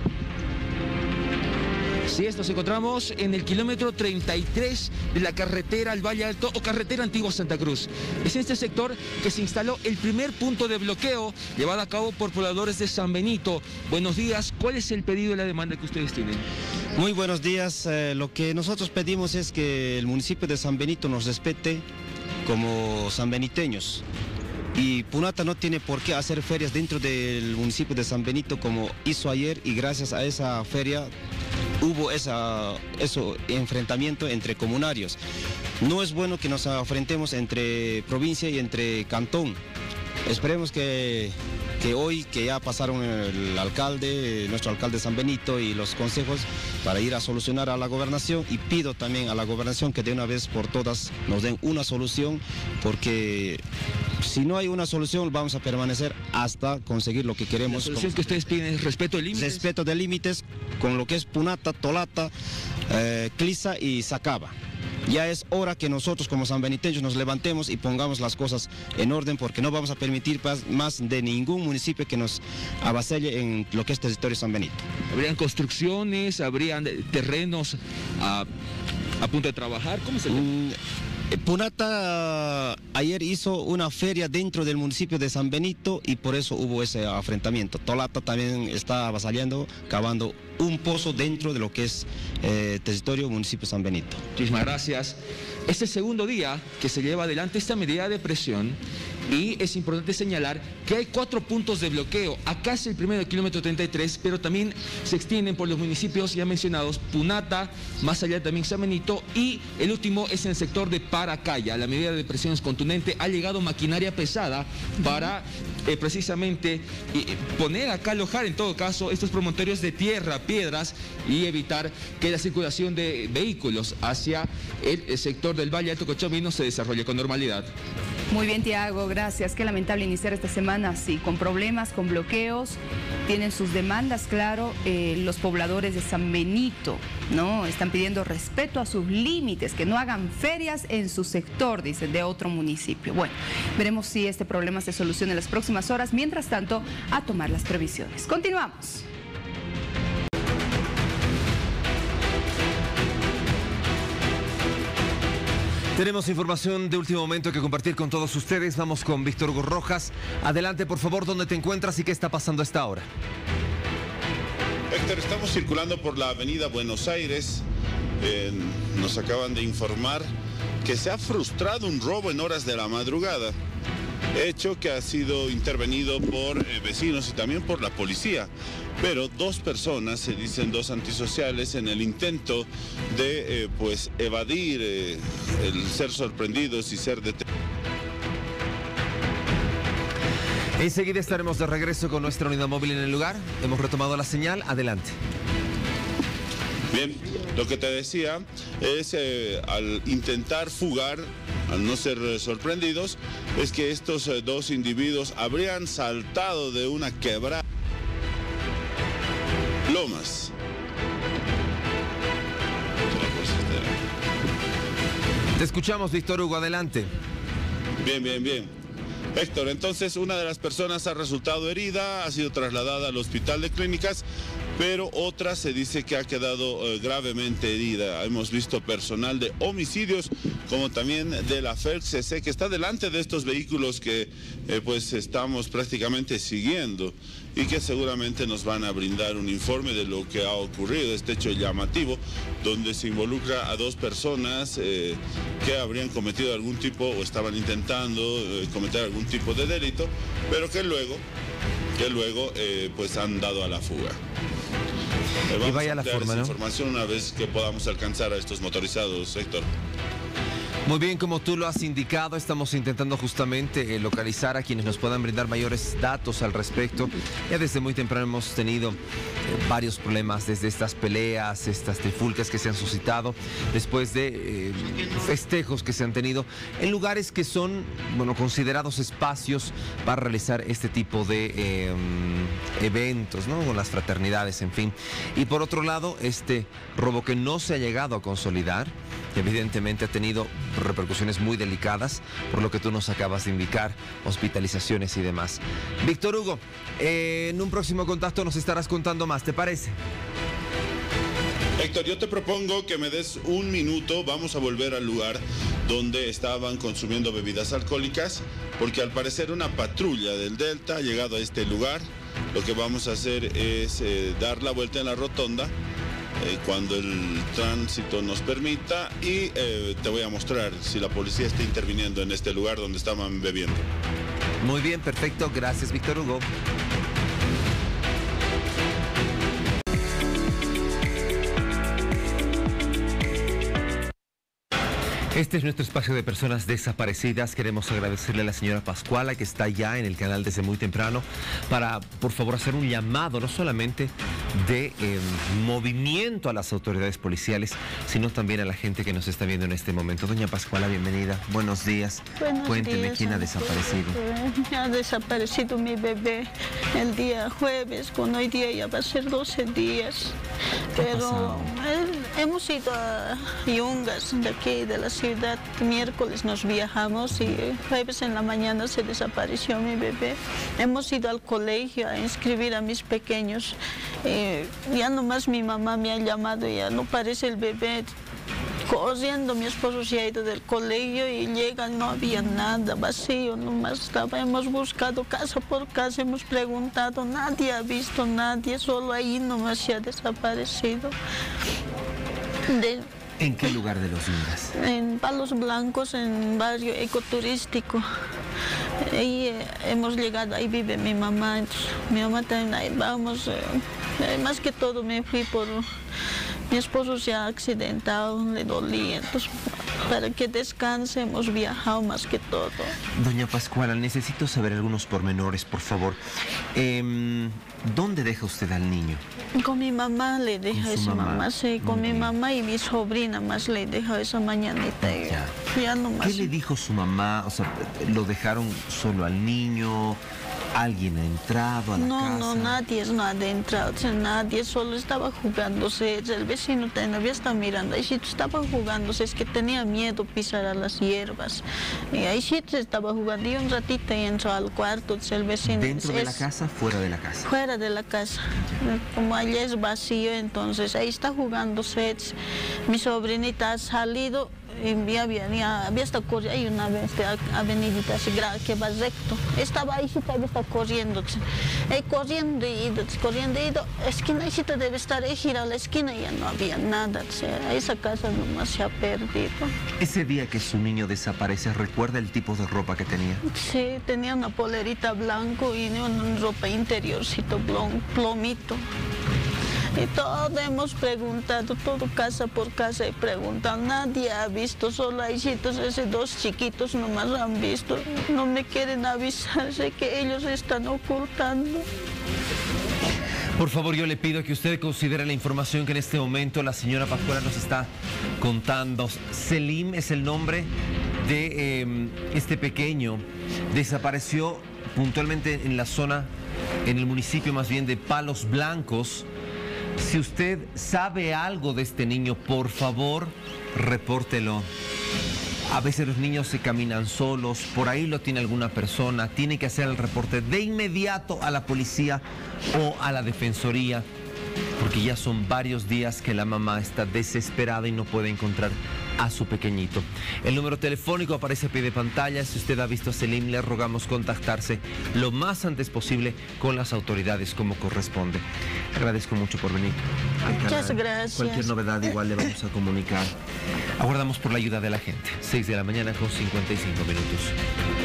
Sí, nos encontramos en el kilómetro 33 de la carretera al Valle Alto o carretera Antigua Santa Cruz. Es en este sector que se instaló el primer punto de bloqueo llevado a cabo por pobladores de San Benito. Buenos días, ¿cuál es el pedido y la demanda que ustedes tienen? Muy buenos días, lo que nosotros pedimos es que el municipio de San Benito nos respete como sanbeniteños. Y Punata no tiene por qué hacer ferias dentro del municipio de San Benito como hizo ayer, y gracias a esa feria hubo ese enfrentamiento entre comunarios. No es bueno que nos enfrentemos entre provincia y entre cantón. Esperemos que hoy, que ya pasaron el alcalde, nuestro alcalde San Benito y los consejos para ir a solucionar a la gobernación, y pido también a la gobernación que de una vez por todas nos den una solución, porque si no hay una solución vamos a permanecer hasta conseguir lo que queremos. La solución que ustedes piden es respeto de límites. Respeto de límites con lo que es Punata, Tolata, Clisa y Sacaba. Ya es hora que nosotros como sanbeniteños nos levantemos y pongamos las cosas en orden, porque no vamos a permitir más de ningún municipio que nos avasalle en lo que es territorio San Benito. ¿Habrían construcciones, habrían terrenos a punto de trabajar? ¿Cómo se llama? Punata ayer hizo una feria dentro del municipio de San Benito y por eso hubo ese enfrentamiento. Tolata también está avasallando, cavando un pozo dentro de lo que es territorio municipio San Benito. Muchísimas gracias. Este segundo día que se lleva adelante esta medida de presión, y es importante señalar que hay 4 puntos de bloqueo. Acá es el primero del kilómetro 33, pero también se extienden por los municipios ya mencionados, Punata, más allá también San Benito, y el último es en el sector de Paracaya. La medida de presión es contundente, ha llegado maquinaria pesada para precisamente poner acá, alojar en todo caso estos promontorios de tierra, piedras, y evitar que la circulación de vehículos hacia el sector del Valle Alto Cochabamba se desarrolle con normalidad. Muy bien, Tiago, gracias. Qué lamentable iniciar esta semana así, con problemas, con bloqueos. Tienen sus demandas, claro, los pobladores de San Benito, ¿no? Están pidiendo respeto a sus límites, que no hagan ferias en su sector, dicen, de otro municipio. Bueno, veremos si este problema se soluciona en las próximas horas. Mientras tanto, a tomar las previsiones. Continuamos. Tenemos información de último momento que compartir con todos ustedes. Vamos con Víctor Hugo Rojas. Adelante, por favor, ¿dónde te encuentras y qué está pasando a esta hora? Héctor, estamos circulando por la avenida Buenos Aires. Nos acaban de informar que se ha frustrado un robo en horas de la madrugada, hecho que ha sido intervenido por vecinos y también por la policía. Pero 2 personas, se dicen 2 antisociales, en el intento de evadir el ser sorprendidos y ser detenidos. Enseguida estaremos de regreso con nuestra unidad móvil en el lugar. Hemos retomado la señal. Adelante. Bien, lo que te decía es al intentar fugar, al no ser sorprendidos, es que estos 2 individuos habrían saltado de una quebrada Lomas. Te escuchamos, Víctor Hugo, adelante. Bien. Héctor, entonces una de las personas ha resultado herida, ha sido trasladada al hospital de clínicas, pero otra se dice que ha quedado gravemente herida. Hemos visto personal de homicidios, como también de la FELCC, que está delante de estos vehículos que pues estamos prácticamente siguiendo y que seguramente nos van a brindar un informe de lo que ha ocurrido, este hecho llamativo, donde se involucra a dos personas que habrían cometido algún tipo o estaban intentando cometer algún tipo de delito, pero que luego pues han dado a la fuga. Vamos y vaya a la ampliar forma, esa ¿no? información una vez que podamos alcanzar a estos motorizados, Héctor. Muy bien, como tú lo has indicado, estamos intentando justamente localizar a quienes nos puedan brindar mayores datos al respecto. Ya desde muy temprano hemos tenido varios problemas, desde estas peleas, estas trifulcas que se han suscitado, después de festejos que se han tenido en lugares que son, bueno, considerados espacios para realizar este tipo de eventos, ¿no? Con las fraternidades, en fin. Y por otro lado, este robo que no se ha llegado a consolidar, evidentemente ha tenido repercusiones muy delicadas, por lo que tú nos acabas de indicar, hospitalizaciones y demás. Víctor Hugo, en un próximo contacto nos estarás contando más, ¿te parece? Héctor, yo te propongo que me des un minuto, vamos a volver al lugar donde estaban consumiendo bebidas alcohólicas, porque al parecer una patrulla del Delta ha llegado a este lugar. Lo que vamos a hacer es dar la vuelta en la rotonda cuando el tránsito nos permita y te voy a mostrar si la policía está interviniendo en este lugar donde estaban bebiendo. Muy bien, perfecto, gracias Víctor Hugo. Este es nuestro espacio de personas desaparecidas. Queremos agradecerle a la señora Pascuala, que está ya en el canal desde muy temprano, para, por favor, hacer un llamado, no solamente de movimiento a las autoridades policiales, sino también a la gente que nos está viendo en este momento. Doña Pascuala, bienvenida. Buenos días. Cuénteme, días, ¿quién ha desaparecido? Ha desaparecido mi bebé el día jueves, con hoy día ya va a ser 12 días. Pero hemos ido a Yungas, de aquí, de la ciudad. Miércoles nos viajamos y jueves en la mañana se desapareció mi bebé. Hemos ido al colegio a inscribir a mis pequeños. Ya nomás mi mamá me ha llamado, ya no parece el bebé. Corriendo, mi esposo se ha ido del colegio y llega, no había nada, vacío, nomás estaba. Hemos buscado casa por casa, hemos preguntado, nadie ha visto, nadie, solo ahí nomás se ha desaparecido. ¿En qué lugar de los Yungas? En Palos Blancos, en barrio ecoturístico. Ahí hemos llegado, ahí vive mi mamá, entonces, mi mamá también, ahí vamos. Más que todo me fui por... Mi esposo se ha accidentado, le dolía, entonces para que descanse hemos viajado más que todo. Doña Pascuala, necesito saber algunos pormenores, por favor. ¿Dónde deja usted al niño? Con mi mamá le deja esa mamá, sí, con mi mamá y mi sobrina más le deja esa mañanita. Ya nomás. ¿Qué le dijo su mamá? O sea, ¿lo dejaron solo al niño? ¿Alguien ha entrado a la casa? No, nadie ha entrado, nadie, solo estaba jugándose. El vecino también había estado mirando, ahí sí estaba jugándose, es que tenía miedo pisar a las hierbas. Y ahí sí estaba jugando y un ratito entró al cuarto, el vecino. ¿Dentro de la casa, fuera de la casa? Fuera de la casa. Como allá es vacío, entonces ahí está jugándose. Mi sobrinita ha salido. Había estado corriendo, hay una avenida que va recto. Estaba ahí, todavía está corriendo. Corriendo y ido. Esquina debe estar, he girado la esquina y ya no había nada. Esa casa nomás se ha perdido. Ese día que su niño desaparece, ¿recuerda el tipo de ropa que tenía? Sí, tenía una polerita blanco y una ropa interiorcito plomito. Y todo hemos preguntado, todo casa por casa he preguntado, nadie ha visto, solo hay hijitos, esos dos chiquitos nomás han visto, no me quieren avisar, sé que ellos están ocultando. Por favor, yo le pido que usted considere la información que en este momento la señora Pascuala nos está contando. Selim es el nombre de este pequeño, desapareció puntualmente en la zona, en el municipio más bien de Palos Blancos. Si usted sabe algo de este niño, por favor, repórtelo. A veces los niños se caminan solos, por ahí lo tiene alguna persona, tiene que hacer el reporte de inmediato a la policía o a la defensoría porque ya son varios días que la mamá está desesperada y no puede encontrar a su pequeñito. El número telefónico aparece a pie de pantalla. Si usted ha visto a Selim, le rogamos contactarse lo más antes posible con las autoridades como corresponde. Agradezco mucho por venir al canal. Muchas gracias. Cualquier novedad igual le vamos a comunicar. Aguardamos por la ayuda de la gente. 6 de la mañana con 55 minutos.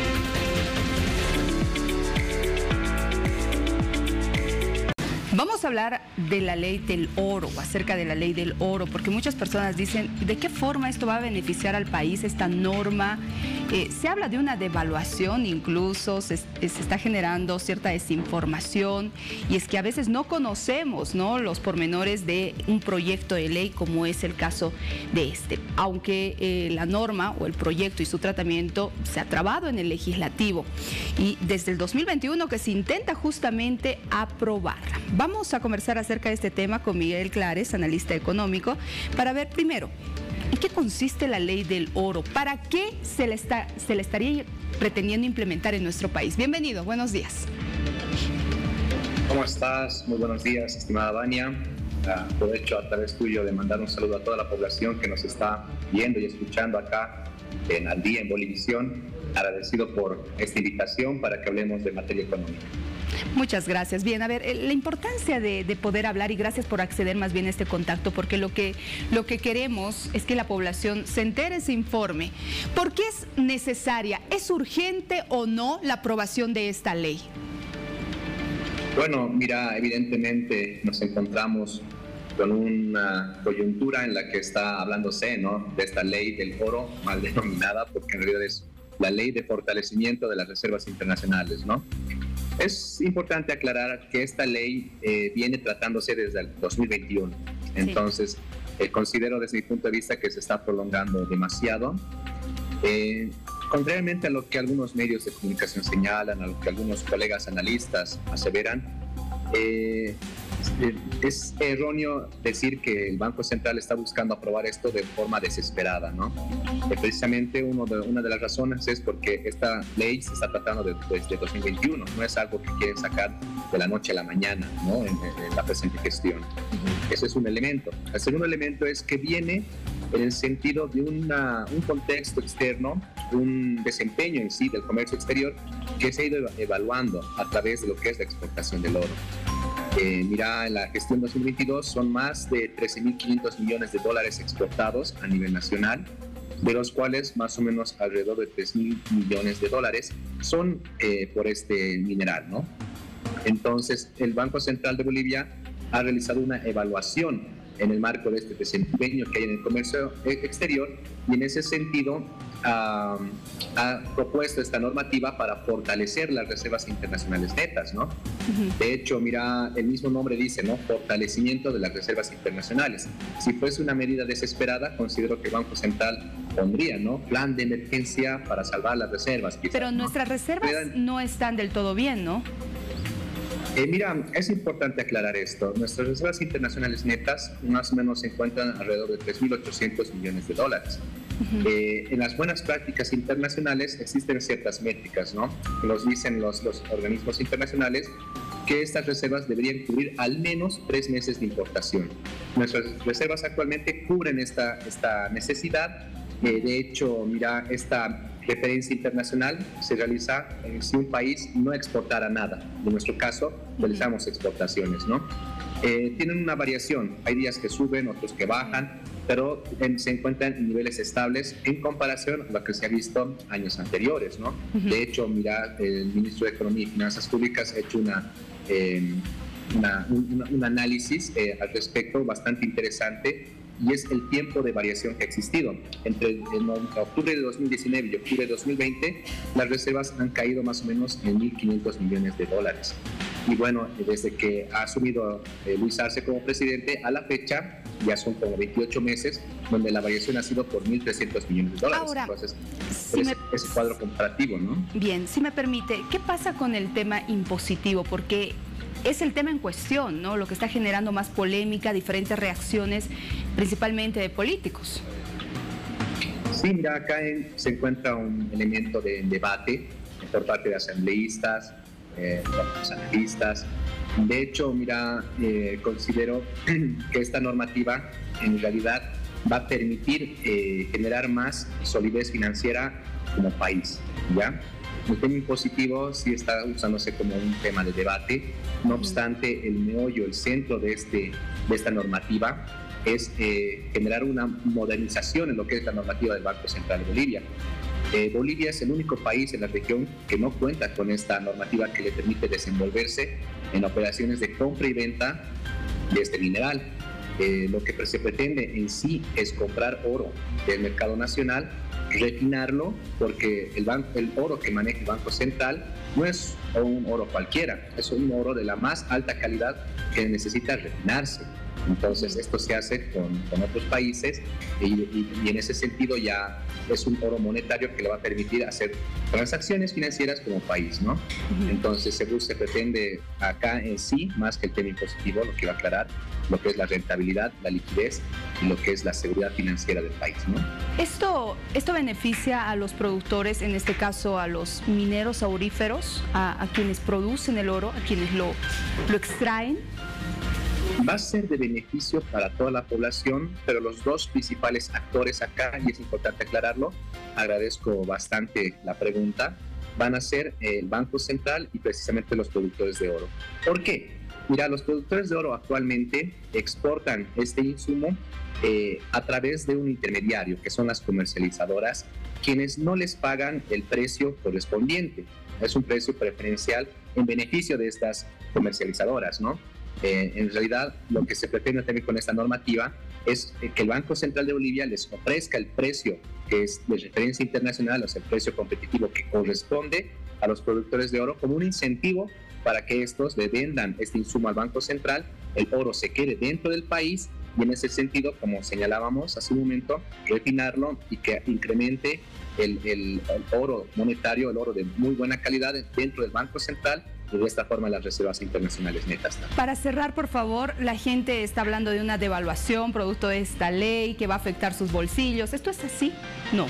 Vamos a hablar de la ley del oro, o acerca de la ley del oro, porque muchas personas dicen, ¿de qué forma esto va a beneficiar al país, esta norma? Se habla de una devaluación incluso, se está generando cierta desinformación, y es que a veces no conocemos, ¿no?, los pormenores de un proyecto de ley como es el caso de este. Aunque la norma o el proyecto y su tratamiento se ha trabado en el legislativo, y desde el 2021 que se intenta justamente aprobarla. Vamos a conversar acerca de este tema con Miguel Clares, analista económico, para ver primero, ¿en qué consiste la ley del oro? ¿Para qué se le estaría pretendiendo implementar en nuestro país? Bienvenido, buenos días. ¿Cómo estás? Muy buenos días, estimada Vania. Aprovecho a través tuyo de mandar un saludo a toda la población que nos está viendo y escuchando acá en Al Día en Bolivisión. Agradecido por esta invitación para que hablemos de materia económica. Muchas gracias. Bien, a ver, la importancia de poder hablar, y gracias por acceder más bien a este contacto, porque lo que queremos es que la población se entere, se informe. ¿Por qué es necesaria, es urgente o no la aprobación de esta ley? Bueno, mira, evidentemente nos encontramos con una coyuntura en la que está hablándose, ¿no?, de esta ley del oro, mal denominada, porque en realidad es la ley de fortalecimiento de las reservas internacionales, ¿no? Es importante aclarar que esta ley viene tratándose desde el 2021. Entonces, considero desde mi punto de vista que se está prolongando demasiado. Contrariamente a lo que algunos medios de comunicación señalan, a lo que algunos colegas analistas aseveran, es erróneo decir que el Banco Central está buscando aprobar esto de forma desesperada, ¿no? Precisamente una de las razones es porque esta ley se está tratando desde 2021, no es algo que quieren sacar de la noche a la mañana, ¿no?, en la presente gestión. Ese es un elemento. El segundo elemento es que viene en el sentido de un contexto externo, un desempeño en sí del comercio exterior que se ha ido evaluando a través de lo que es la exportación del oro. Mira, en la gestión 2022 son más de 13.500 millones de dólares exportados a nivel nacional, de los cuales más o menos alrededor de 3.000 millones de dólares son por este mineral, ¿no? Entonces, el Banco Central de Bolivia ha realizado una evaluación en el marco de este desempeño que hay en el comercio exterior, y en ese sentido ha propuesto esta normativa para fortalecer las reservas internacionales netas, ¿no? De hecho, mira, el mismo nombre dice, ¿no?, fortalecimiento de las reservas internacionales. Si fuese una medida desesperada, considero que el Banco Central pondría, ¿no?, plan de emergencia para salvar las reservas. Quizás, pero nuestras reservas no están del todo bien, ¿no? Mira, es importante aclarar esto. Nuestras reservas internacionales netas más o menos se encuentran alrededor de 3.800 millones de dólares. En las buenas prácticas internacionales existen ciertas métricas, ¿no?, que nos dicen los organismos internacionales que estas reservas deberían cubrir al menos 3 meses de importación. Nuestras reservas actualmente cubren esta necesidad. De hecho, mira, esta referencia internacional se realiza si un país no exportara nada. En nuestro caso, realizamos exportaciones, ¿no? Tienen una variación. Hay días que suben, otros que bajan, pero se encuentran en niveles estables en comparación a lo que se ha visto años anteriores, ¿no? De hecho, mira, el ministro de Economía y Finanzas Públicas ha hecho un análisis al respecto bastante interesante, y es el tiempo de variación que ha existido. Entre octubre de 2019 y octubre de 2020, las reservas han caído más o menos en 1.500 millones de dólares. Y bueno, desde que ha asumido Luis Arce como presidente, a la fecha ya son como 28 meses, donde la variación ha sido por 1.300 millones de dólares. Ahora, entonces, ese cuadro comparativo, ¿no? Bien, si me permite, ¿qué pasa con el tema impositivo? Porque es el tema en cuestión, ¿no?, lo que está generando más polémica, diferentes reacciones, principalmente de políticos. Sí, mira, acá se encuentra un elemento de debate por parte de asambleístas, analistas, De hecho, mira, considero que esta normativa en realidad va a permitir generar más solidez financiera como país, ¿ya? El tema impositivo sí está usándose como un tema de debate, no obstante, el meollo, el centro de esta normativa es generar una modernización en lo que es la normativa del Banco Central de Bolivia. Bolivia es el único país en la región que no cuenta con esta normativa que le permite desenvolverse en operaciones de compra y venta de este mineral. Lo que se pretende en sí es comprar oro del mercado nacional, refinarlo, porque el oro que maneja el Banco Central no es un oro cualquiera, es un oro de la más alta calidad que necesita refinarse. Entonces esto se hace con otros países y en ese sentido ya es un oro monetario que le va a permitir hacer transacciones financieras como país, ¿no? Entonces se pretende acá en sí, más que el tema impositivo, lo que va a aclarar lo que es la rentabilidad, la liquidez y lo que es la seguridad financiera del país, ¿no? ¿Esto beneficia a los productores, en este caso a los mineros auríferos, a quienes producen el oro, a quienes lo extraen? Va a ser de beneficio para toda la población, pero los dos principales actores acá, y es importante aclararlo, agradezco bastante la pregunta, van a ser el Banco Central y precisamente los productores de oro. ¿Por qué? Mira, los productores de oro actualmente exportan este insumo a través de un intermediario, que son las comercializadoras, quienes no les pagan el precio correspondiente. Es un precio preferencial en beneficio de estas comercializadoras, ¿no? En realidad, lo que se pretende también con esta normativa es que el Banco Central de Bolivia les ofrezca el precio que es de referencia internacional, o sea, el precio competitivo que corresponde a los productores de oro, como un incentivo para que estos le vendan este insumo al Banco Central, el oro se quede dentro del país y en ese sentido, como señalábamos hace un momento, refinarlo y que incremente el oro monetario, el oro de muy buena calidad dentro del Banco Central, y de esta forma las reservas internacionales netas también. Para cerrar, por favor, la gente está hablando de una devaluación producto de esta ley que va a afectar sus bolsillos. ¿Esto es así? No.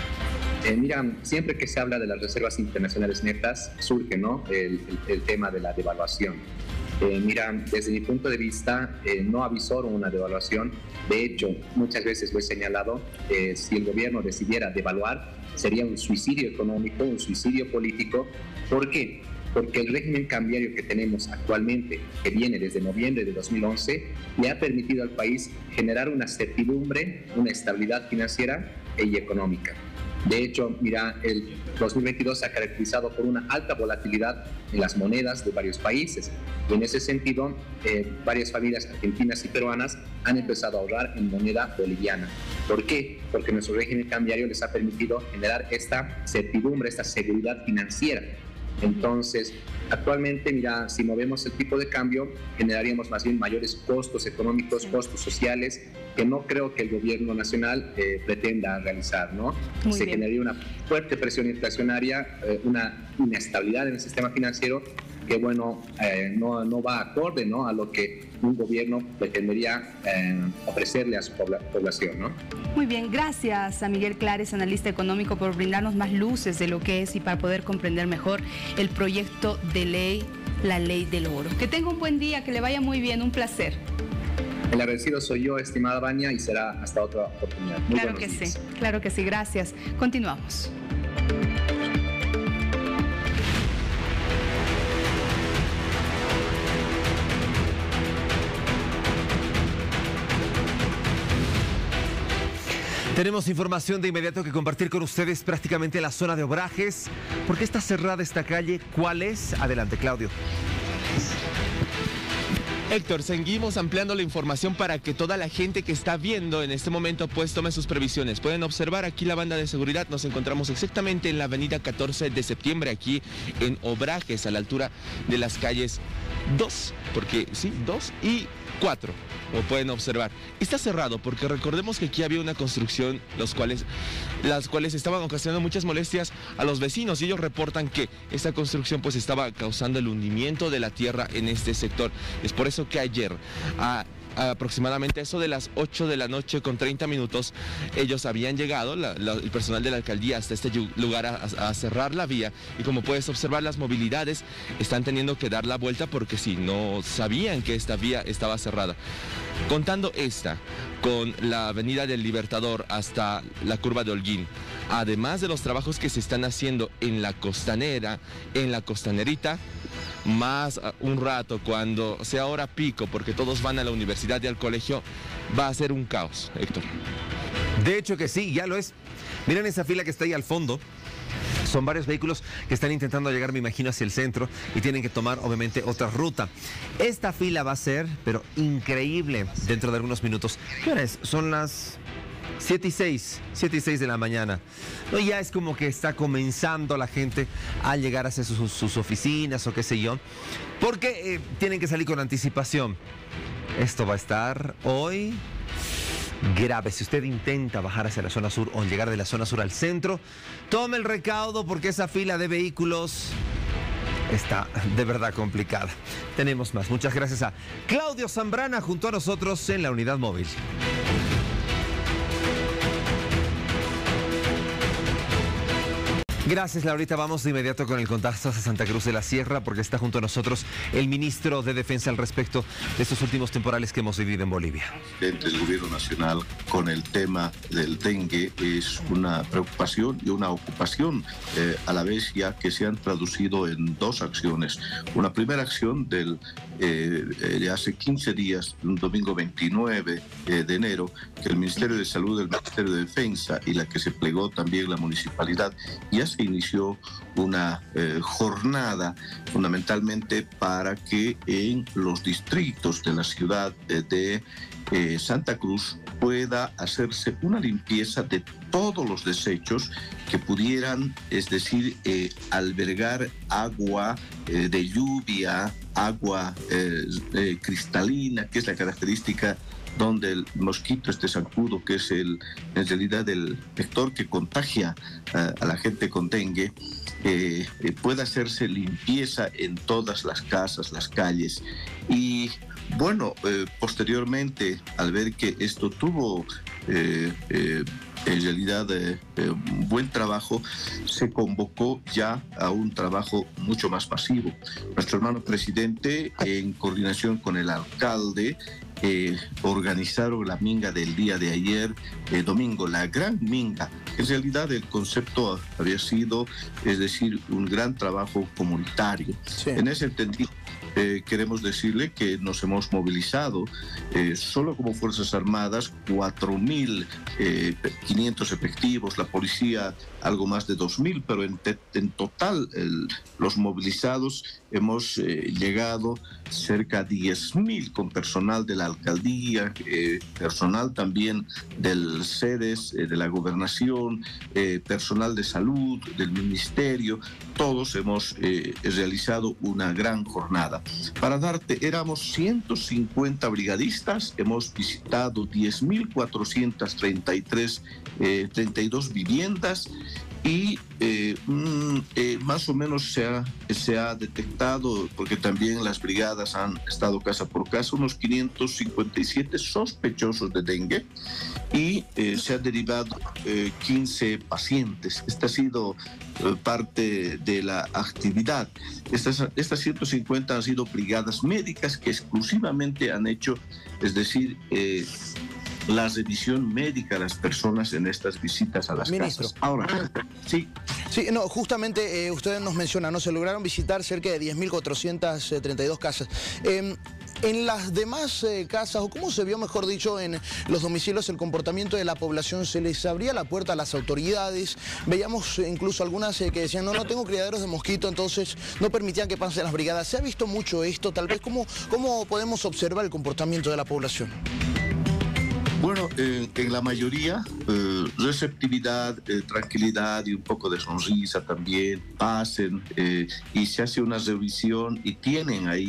Mira, siempre que se habla de las reservas internacionales netas, surge, ¿no?, el tema de la devaluación. Mira, desde mi punto de vista, no avisoro una devaluación. De hecho, muchas veces lo he señalado, si el gobierno decidiera devaluar, sería un suicidio económico, un suicidio político. ¿Por qué? Porque el régimen cambiario que tenemos actualmente, que viene desde noviembre de 2011, le ha permitido al país generar una certidumbre, una estabilidad financiera y económica. De hecho, mira, el 2022 se ha caracterizado por una alta volatilidad en las monedas de varios países. Y en ese sentido, varias familias argentinas y peruanas han empezado a ahorrar en moneda boliviana. ¿Por qué? Porque nuestro régimen cambiario les ha permitido generar esta certidumbre, esta seguridad financiera. Entonces, actualmente, mira, si movemos el tipo de cambio, generaríamos más bien mayores costos económicos, costos sociales, que no creo que el gobierno nacional pretenda realizar, ¿no? Se generaría una fuerte presión inflacionaria, una inestabilidad en el sistema financiero que, bueno, no va acorde, ¿no?, a lo que un gobierno pretendería ofrecerle a su población, ¿no? Muy bien, gracias a Miguel Clares, analista económico, por brindarnos más luces de lo que es y para poder comprender mejor el proyecto de ley, la ley del oro. Que tenga un buen día, que le vaya muy bien, un placer. El agradecido soy yo, estimada Vania, y será hasta otra oportunidad. Muy claro que días. sí, claro que sí, gracias. Continuamos. Tenemos información de inmediato que compartir con ustedes prácticamente en la zona de Obrajes. ¿Por qué está cerrada esta calle? ¿Cuál es? Adelante, Claudio. Héctor, seguimos ampliando la información para que toda la gente que está viendo en este momento pues tome sus previsiones. Pueden observar aquí la banda de seguridad. Nos encontramos exactamente en la avenida 14 de septiembre, aquí en Obrajes, a la altura de las calles 2, porque sí, 2 y 4, como pueden observar. Está cerrado porque recordemos que aquí había una construcción, las cuales estaban ocasionando muchas molestias a los vecinos, y ellos reportan que esta construcción pues estaba causando el hundimiento de la tierra en este sector. Es por eso que ayer aproximadamente eso de las 8 de la noche con 30 minutos, ellos habían llegado, el personal de la alcaldía, hasta este lugar a cerrar la vía, y como puedes observar, las movilidades están teniendo que dar la vuelta porque si no sabían que esta vía estaba cerrada. Contando esta con la avenida del Libertador hasta la curva de Holguín, además de los trabajos que se están haciendo en la costanera, en la costanerita, más un rato cuando sea hora pico, porque todos van a la universidad y al colegio, va a ser un caos, Héctor. De hecho que sí, ya lo es. Miren esa fila que está ahí al fondo. Son varios vehículos que están intentando llegar, me imagino, hacia el centro y tienen que tomar, obviamente, otra ruta. Esta fila va a ser, pero increíble, dentro de algunos minutos. ¿Qué hora es? Son las 7:06 de la mañana. No, ya es como que está comenzando la gente a llegar hacia sus oficinas o qué sé yo, porque tienen que salir con anticipación. Esto va a estar hoy grave. Si usted intenta bajar hacia la zona sur o llegar de la zona sur al centro, tome el recaudo porque esa fila de vehículos está de verdad complicada. Tenemos más. Muchas gracias a Claudio Zambrana junto a nosotros en la unidad móvil. Gracias, Laurita. Vamos de inmediato con el contacto a Santa Cruz de la Sierra porque está junto a nosotros el ministro de Defensa al respecto de estos últimos temporales que hemos vivido en Bolivia. El gobierno nacional con el tema del dengue es una preocupación y una ocupación a la vez, ya que se han traducido en dos acciones. Una primera acción de hace 15 días, un domingo 29 de enero, que el Ministerio de Salud, el Ministerio de Defensa y la que se plegó también la municipalidad, ya se inició una jornada fundamentalmente para que en los distritos de la ciudad de Santa Cruz pueda hacerse una limpieza de todos los desechos que pudieran, es decir, albergar agua de lluvia, agua cristalina, que es la característica donde el mosquito, este zancudo, que es en realidad el vector que contagia a la gente con dengue, pueda hacerse limpieza en todas las casas, las calles. Y bueno, posteriormente, al ver que esto tuvo en realidad un buen trabajo, se convocó ya a un trabajo mucho más masivo. Nuestro hermano presidente, en coordinación con el alcalde, organizaron la minga del día de ayer, domingo, la gran minga. En realidad el concepto había sido, es decir, un gran trabajo comunitario. Sí. En ese sentido, queremos decirle que nos hemos movilizado solo como Fuerzas Armadas 4.500 efectivos, la policía algo más de 2.000, pero en total los movilizados hemos llegado cerca de 10.000 con personal de la alcaldía, personal también del CEDES, de la gobernación, personal de salud, del ministerio. Todos hemos realizado una gran jornada. Para darte, éramos 150 brigadistas, hemos visitado 10.432 viviendas y más o menos se ha detectado, porque también las brigadas han estado casa por casa, unos 557 sospechosos de dengue y se han derivado 15 pacientes. Esta ha sido parte de la actividad. Estas 150 han sido brigadas médicas que exclusivamente han hecho, es decir, la revisión médica a las personas en estas visitas a las casas. Ahora, sí. Sí, no, justamente ustedes nos mencionan, ¿no? Se lograron visitar cerca de 10.432 casas. En las demás casas, o cómo se vio, mejor dicho, en los domicilios, el comportamiento de la población, ¿se les abría la puerta a las autoridades? Veíamos incluso algunas que decían, no tengo criaderos de mosquito, entonces no permitían que pasen las brigadas. ¿Se ha visto mucho esto? Tal vez, ¿cómo podemos observar el comportamiento de la población? Bueno, en la mayoría, receptividad, tranquilidad y un poco de sonrisa también, pasen y se hace una revisión y tienen ahí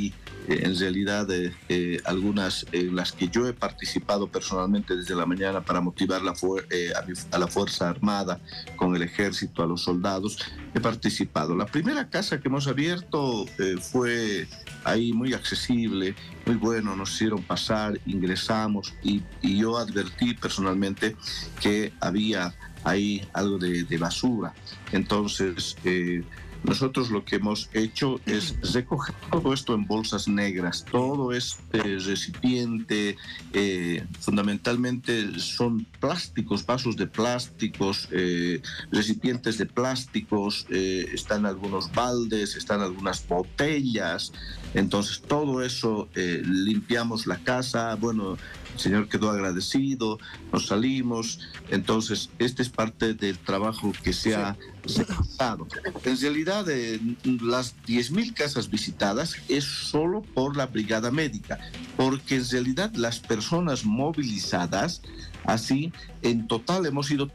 en realidad algunas en las que yo he participado personalmente desde la mañana para motivar a la Fuerza Armada, con el ejército, a los soldados, he participado. La primera casa que hemos abierto fue ahí muy accesible, muy bueno, nos hicieron pasar, ingresamos y yo advertí personalmente que había ahí algo de basura. Entonces, nosotros lo que hemos hecho es recoger todo esto en bolsas negras, todo este recipiente, fundamentalmente son plásticos, vasos de plásticos, recipientes de plásticos, están algunos baldes, están algunas botellas. Entonces todo eso, limpiamos la casa, bueno, el señor quedó agradecido, nos salimos. Entonces este es parte del trabajo que se ha realizado. En realidad las 10.000 casas visitadas es solo por la brigada médica, porque en realidad las personas movilizadas, así en total hemos sido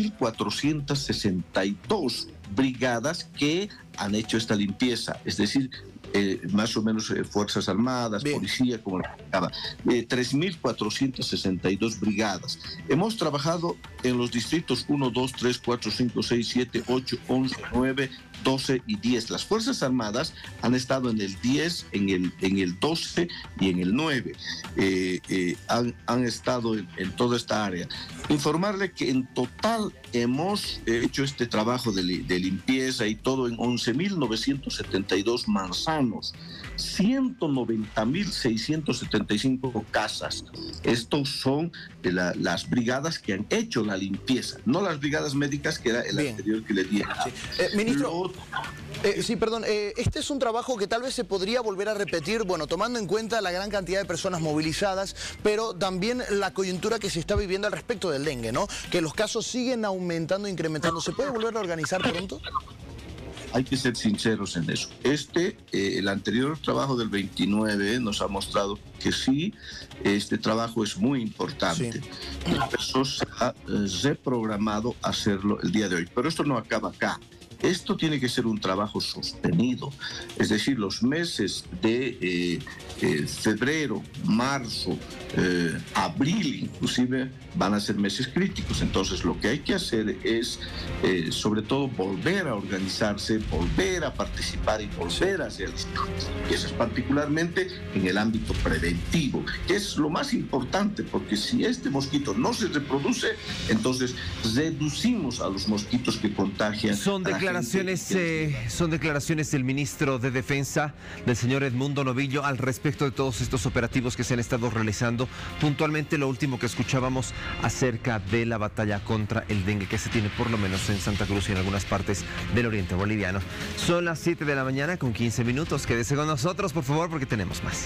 3.462 brigadas que han hecho esta limpieza, es decir, más o menos Fuerzas Armadas, bien, policía, como la 3.462 brigadas. Hemos trabajado en los distritos 1, 2, 3, 4, 5, 6, 7, 8, 11, 9, 12 y 10. Las Fuerzas Armadas han estado en el 10, en el 12 y en el 9. Han estado en toda esta área. Informarle que en total hemos hecho este trabajo de limpieza y todo en 11.972 manzanos, 190.675 casas. Estos son las brigadas que han hecho la limpieza, no las brigadas médicas, que era el bien anterior que le di. Sí. Ministro, sí, perdón, este es un trabajo que tal vez se podría volver a repetir, bueno, tomando en cuenta la gran cantidad de personas movilizadas, pero también la coyuntura que se está viviendo al respecto del dengue, ¿no? Que los casos siguen aumentando, incrementando. ¿Se puede volver a organizar pronto? Hay que ser sinceros en eso. El anterior trabajo del 29 nos ha mostrado que sí, este trabajo es muy importante. Sí. Eso se ha reprogramado hacerlo el día de hoy. Pero esto no acaba acá. Esto tiene que ser un trabajo sostenido. Es decir, los meses de febrero, marzo, abril inclusive, van a ser meses críticos. Entonces lo que hay que hacer es sobre todo volver a organizarse, volver a participar y volver a hacer eso, es particularmente en el ámbito preventivo, que es lo más importante, porque si este mosquito no se reproduce, entonces reducimos a los mosquitos que contagian. Son declaraciones del ministro de Defensa, del señor Edmundo Novillo, al respecto de todos estos operativos que se han estado realizando. Puntualmente lo último que escuchábamos acerca de la batalla contra el dengue que se tiene por lo menos en Santa Cruz y en algunas partes del oriente boliviano. Son las 7 de la mañana con 15 minutos. Quédese con nosotros, por favor, porque tenemos más.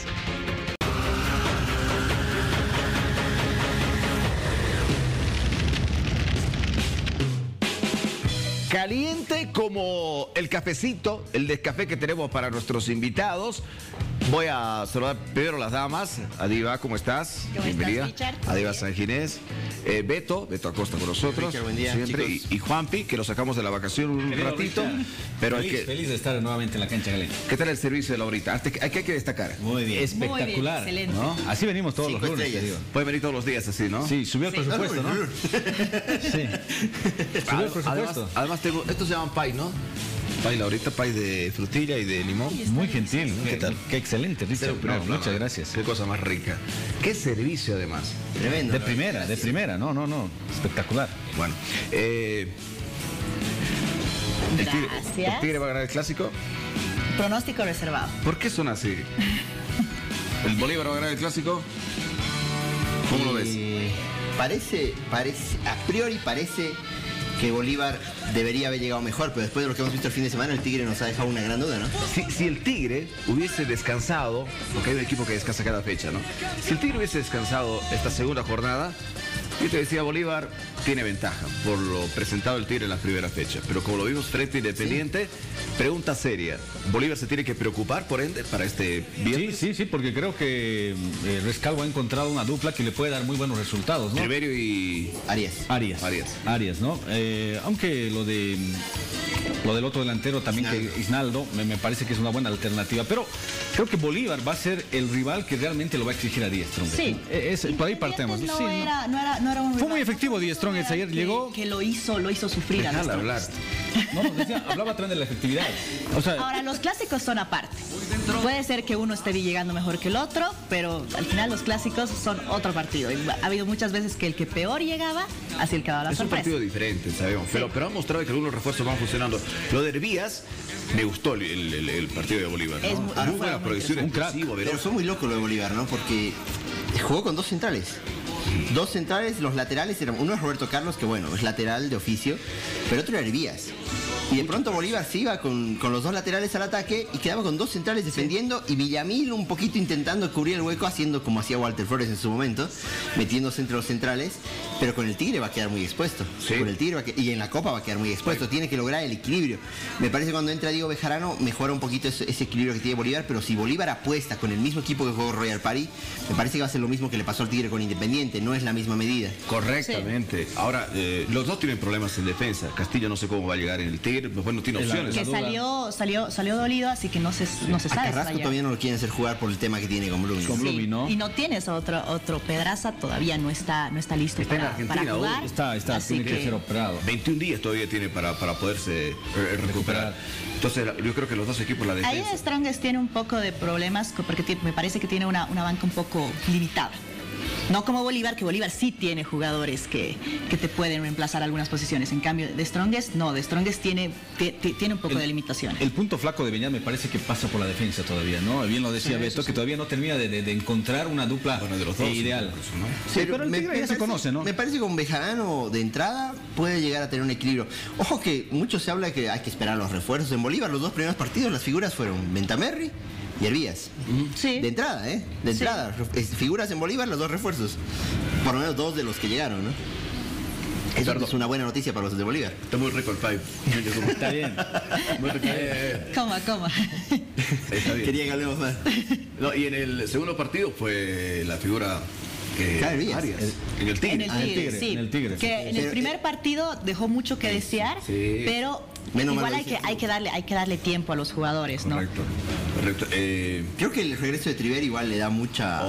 Caliente como el cafecito, el descafé que tenemos para nuestros invitados. Voy a saludar primero a las damas. Adiva, ¿cómo estás? Bienvenida. Adiva San Ginés. Beto Acosta con nosotros. Richard, buen día, siempre. Y Juanpi, que lo sacamos de la vacación un ratito. Pero feliz de estar nuevamente en la cancha galena. ¿Qué tal el servicio de la horita? Hay que destacar. Muy bien. Muy Espectacular. bien, excelente. ¿No? Así venimos todos los lunes. Pueden venir todos los días así, ¿no? Sí, subió el presupuesto, ¿no? Sí. Subió el presupuesto. Además tengo, estos se llaman pay, ¿no? Pay, ahorita pay de frutilla y de limón. Muy gentil. ¿Qué tal? Qué excelente, Richard. No, muchas gracias. Qué cosa más rica. Qué servicio, además. Tremendo. De primera. No. Espectacular. Bueno. ¿El Tigre va a ganar el clásico? Pronóstico reservado. ¿Por qué son así? ¿El Bolívar va a ganar el clásico? ¿Cómo lo ves? A priori parece que Bolívar debería haber llegado mejor, pero después de lo que hemos visto el fin de semana, el Tigre nos ha dejado una gran duda, ¿no? Si el Tigre hubiese descansado, porque hay un equipo que descansa cada fecha, ¿no? Si el Tigre hubiese descansado esta segunda jornada, yo te decía, Bolívar tiene ventaja por lo presentado el Tigre en la primera fecha. Pero como lo vimos frente a Independiente, pregunta seria. ¿Bolívar se tiene que preocupar, por ende, para este viernes? Sí, porque creo que Rescalvo ha encontrado una dupla que le puede dar muy buenos resultados, ¿no? Riverio y Arias, ¿no? Aunque lo de Lo del otro delantero también, que Isnaldo, me parece que es una buena alternativa. Pero creo que Bolívar va a ser el rival que realmente lo va a exigir a Die Strongest. Sí. Por ahí partemos. No era un Fue rival muy efectivo Die Strongest ayer, llegó. que lo hizo sufrir a los hablar. No, hablaba también de la efectividad. O sea, ahora, los clásicos son aparte. Puede ser que uno esté llegando mejor que el otro, pero al final los clásicos son otro partido. Y ha habido muchas veces que el que peor llegaba, así el que daba la sorpresa. Es un partido diferente, sabemos, pero ha mostrado que algunos refuerzos van funcionando. Lo de Hervías, me gustó el partido de Bolívar, ¿no? Muy buena proyección, pero fue muy loco lo de Bolívar, ¿no? Porque jugó con dos centrales. Dos centrales, los laterales eran, uno es Roberto Carlos, que bueno, es lateral de oficio, pero otro era Hervías. Y de pronto Bolívar se iba con los dos laterales al ataque y quedaba con dos centrales defendiendo y Villamil un poquito intentando cubrir el hueco, haciendo como hacía Walter Flores en su momento, metiéndose entre los centrales, pero con el Tigre va a quedar muy expuesto. Con el Tigre y en la Copa va a quedar muy expuesto. Tiene que lograr el equilibrio. Me parece que cuando entra Diego Bejarano mejora un poquito ese equilibrio que tiene Bolívar, pero si Bolívar apuesta con el mismo equipo que jugó Royal Party, me parece que va a ser lo mismo que le pasó al Tigre con Independiente, no es la misma medida. Correctamente. Sí. Ahora, los dos tienen problemas en defensa. Castillo no sé cómo va a llegar en el Tigre, pues no tiene opciones. Que salió dolido, así que no se sabe. Carrasco todavía no lo quieren hacer jugar por el tema que tiene con Blumi. Sí. ¿No? Y no tienes otro Pedraza, todavía no está listo para jugar. Está, tiene que ser operado. 21 días todavía tiene para poderse recuperar. Entonces, yo creo que los dos equipos la defensa. Ahí Strongest tiene un poco de problemas porque me parece que tiene una banca un poco limitada. No como Bolívar, que Bolívar sí tiene jugadores que te pueden reemplazar algunas posiciones. En cambio, de Strongest, no. De Strongest tiene un poco de limitación. El punto flaco de Beñat me parece que pasa por la defensa todavía, ¿no? Bien lo decía Beto, que todavía no termina de encontrar una dupla de los dos, ideal. ¿No? Sí, pero el Tigre ya se conoce, ¿no? Me parece que con Bejarano de entrada puede llegar a tener un equilibrio. Ojo que mucho se habla de que hay que esperar los refuerzos. En Bolívar, los dos primeros partidos, las figuras fueron Bentamerri y Hervías. Sí. De entrada, De entrada. Figuras en Bolívar, los dos refuerzos. Por lo menos dos de los que llegaron, ¿no? Eso es una buena noticia para los de Bolívar. Está muy rico el pipe. Está bien. Muy rico. Coma. Está bien. Quería que hablemos más. No, y en el segundo partido fue la figura... Arias. En el Tigre. Sí. En el Tigre. Que en el primer partido dejó mucho que desear, pero igual hay que darle tiempo a los jugadores, ¿no? Correcto. Creo que el regreso de Triverio igual le da mucha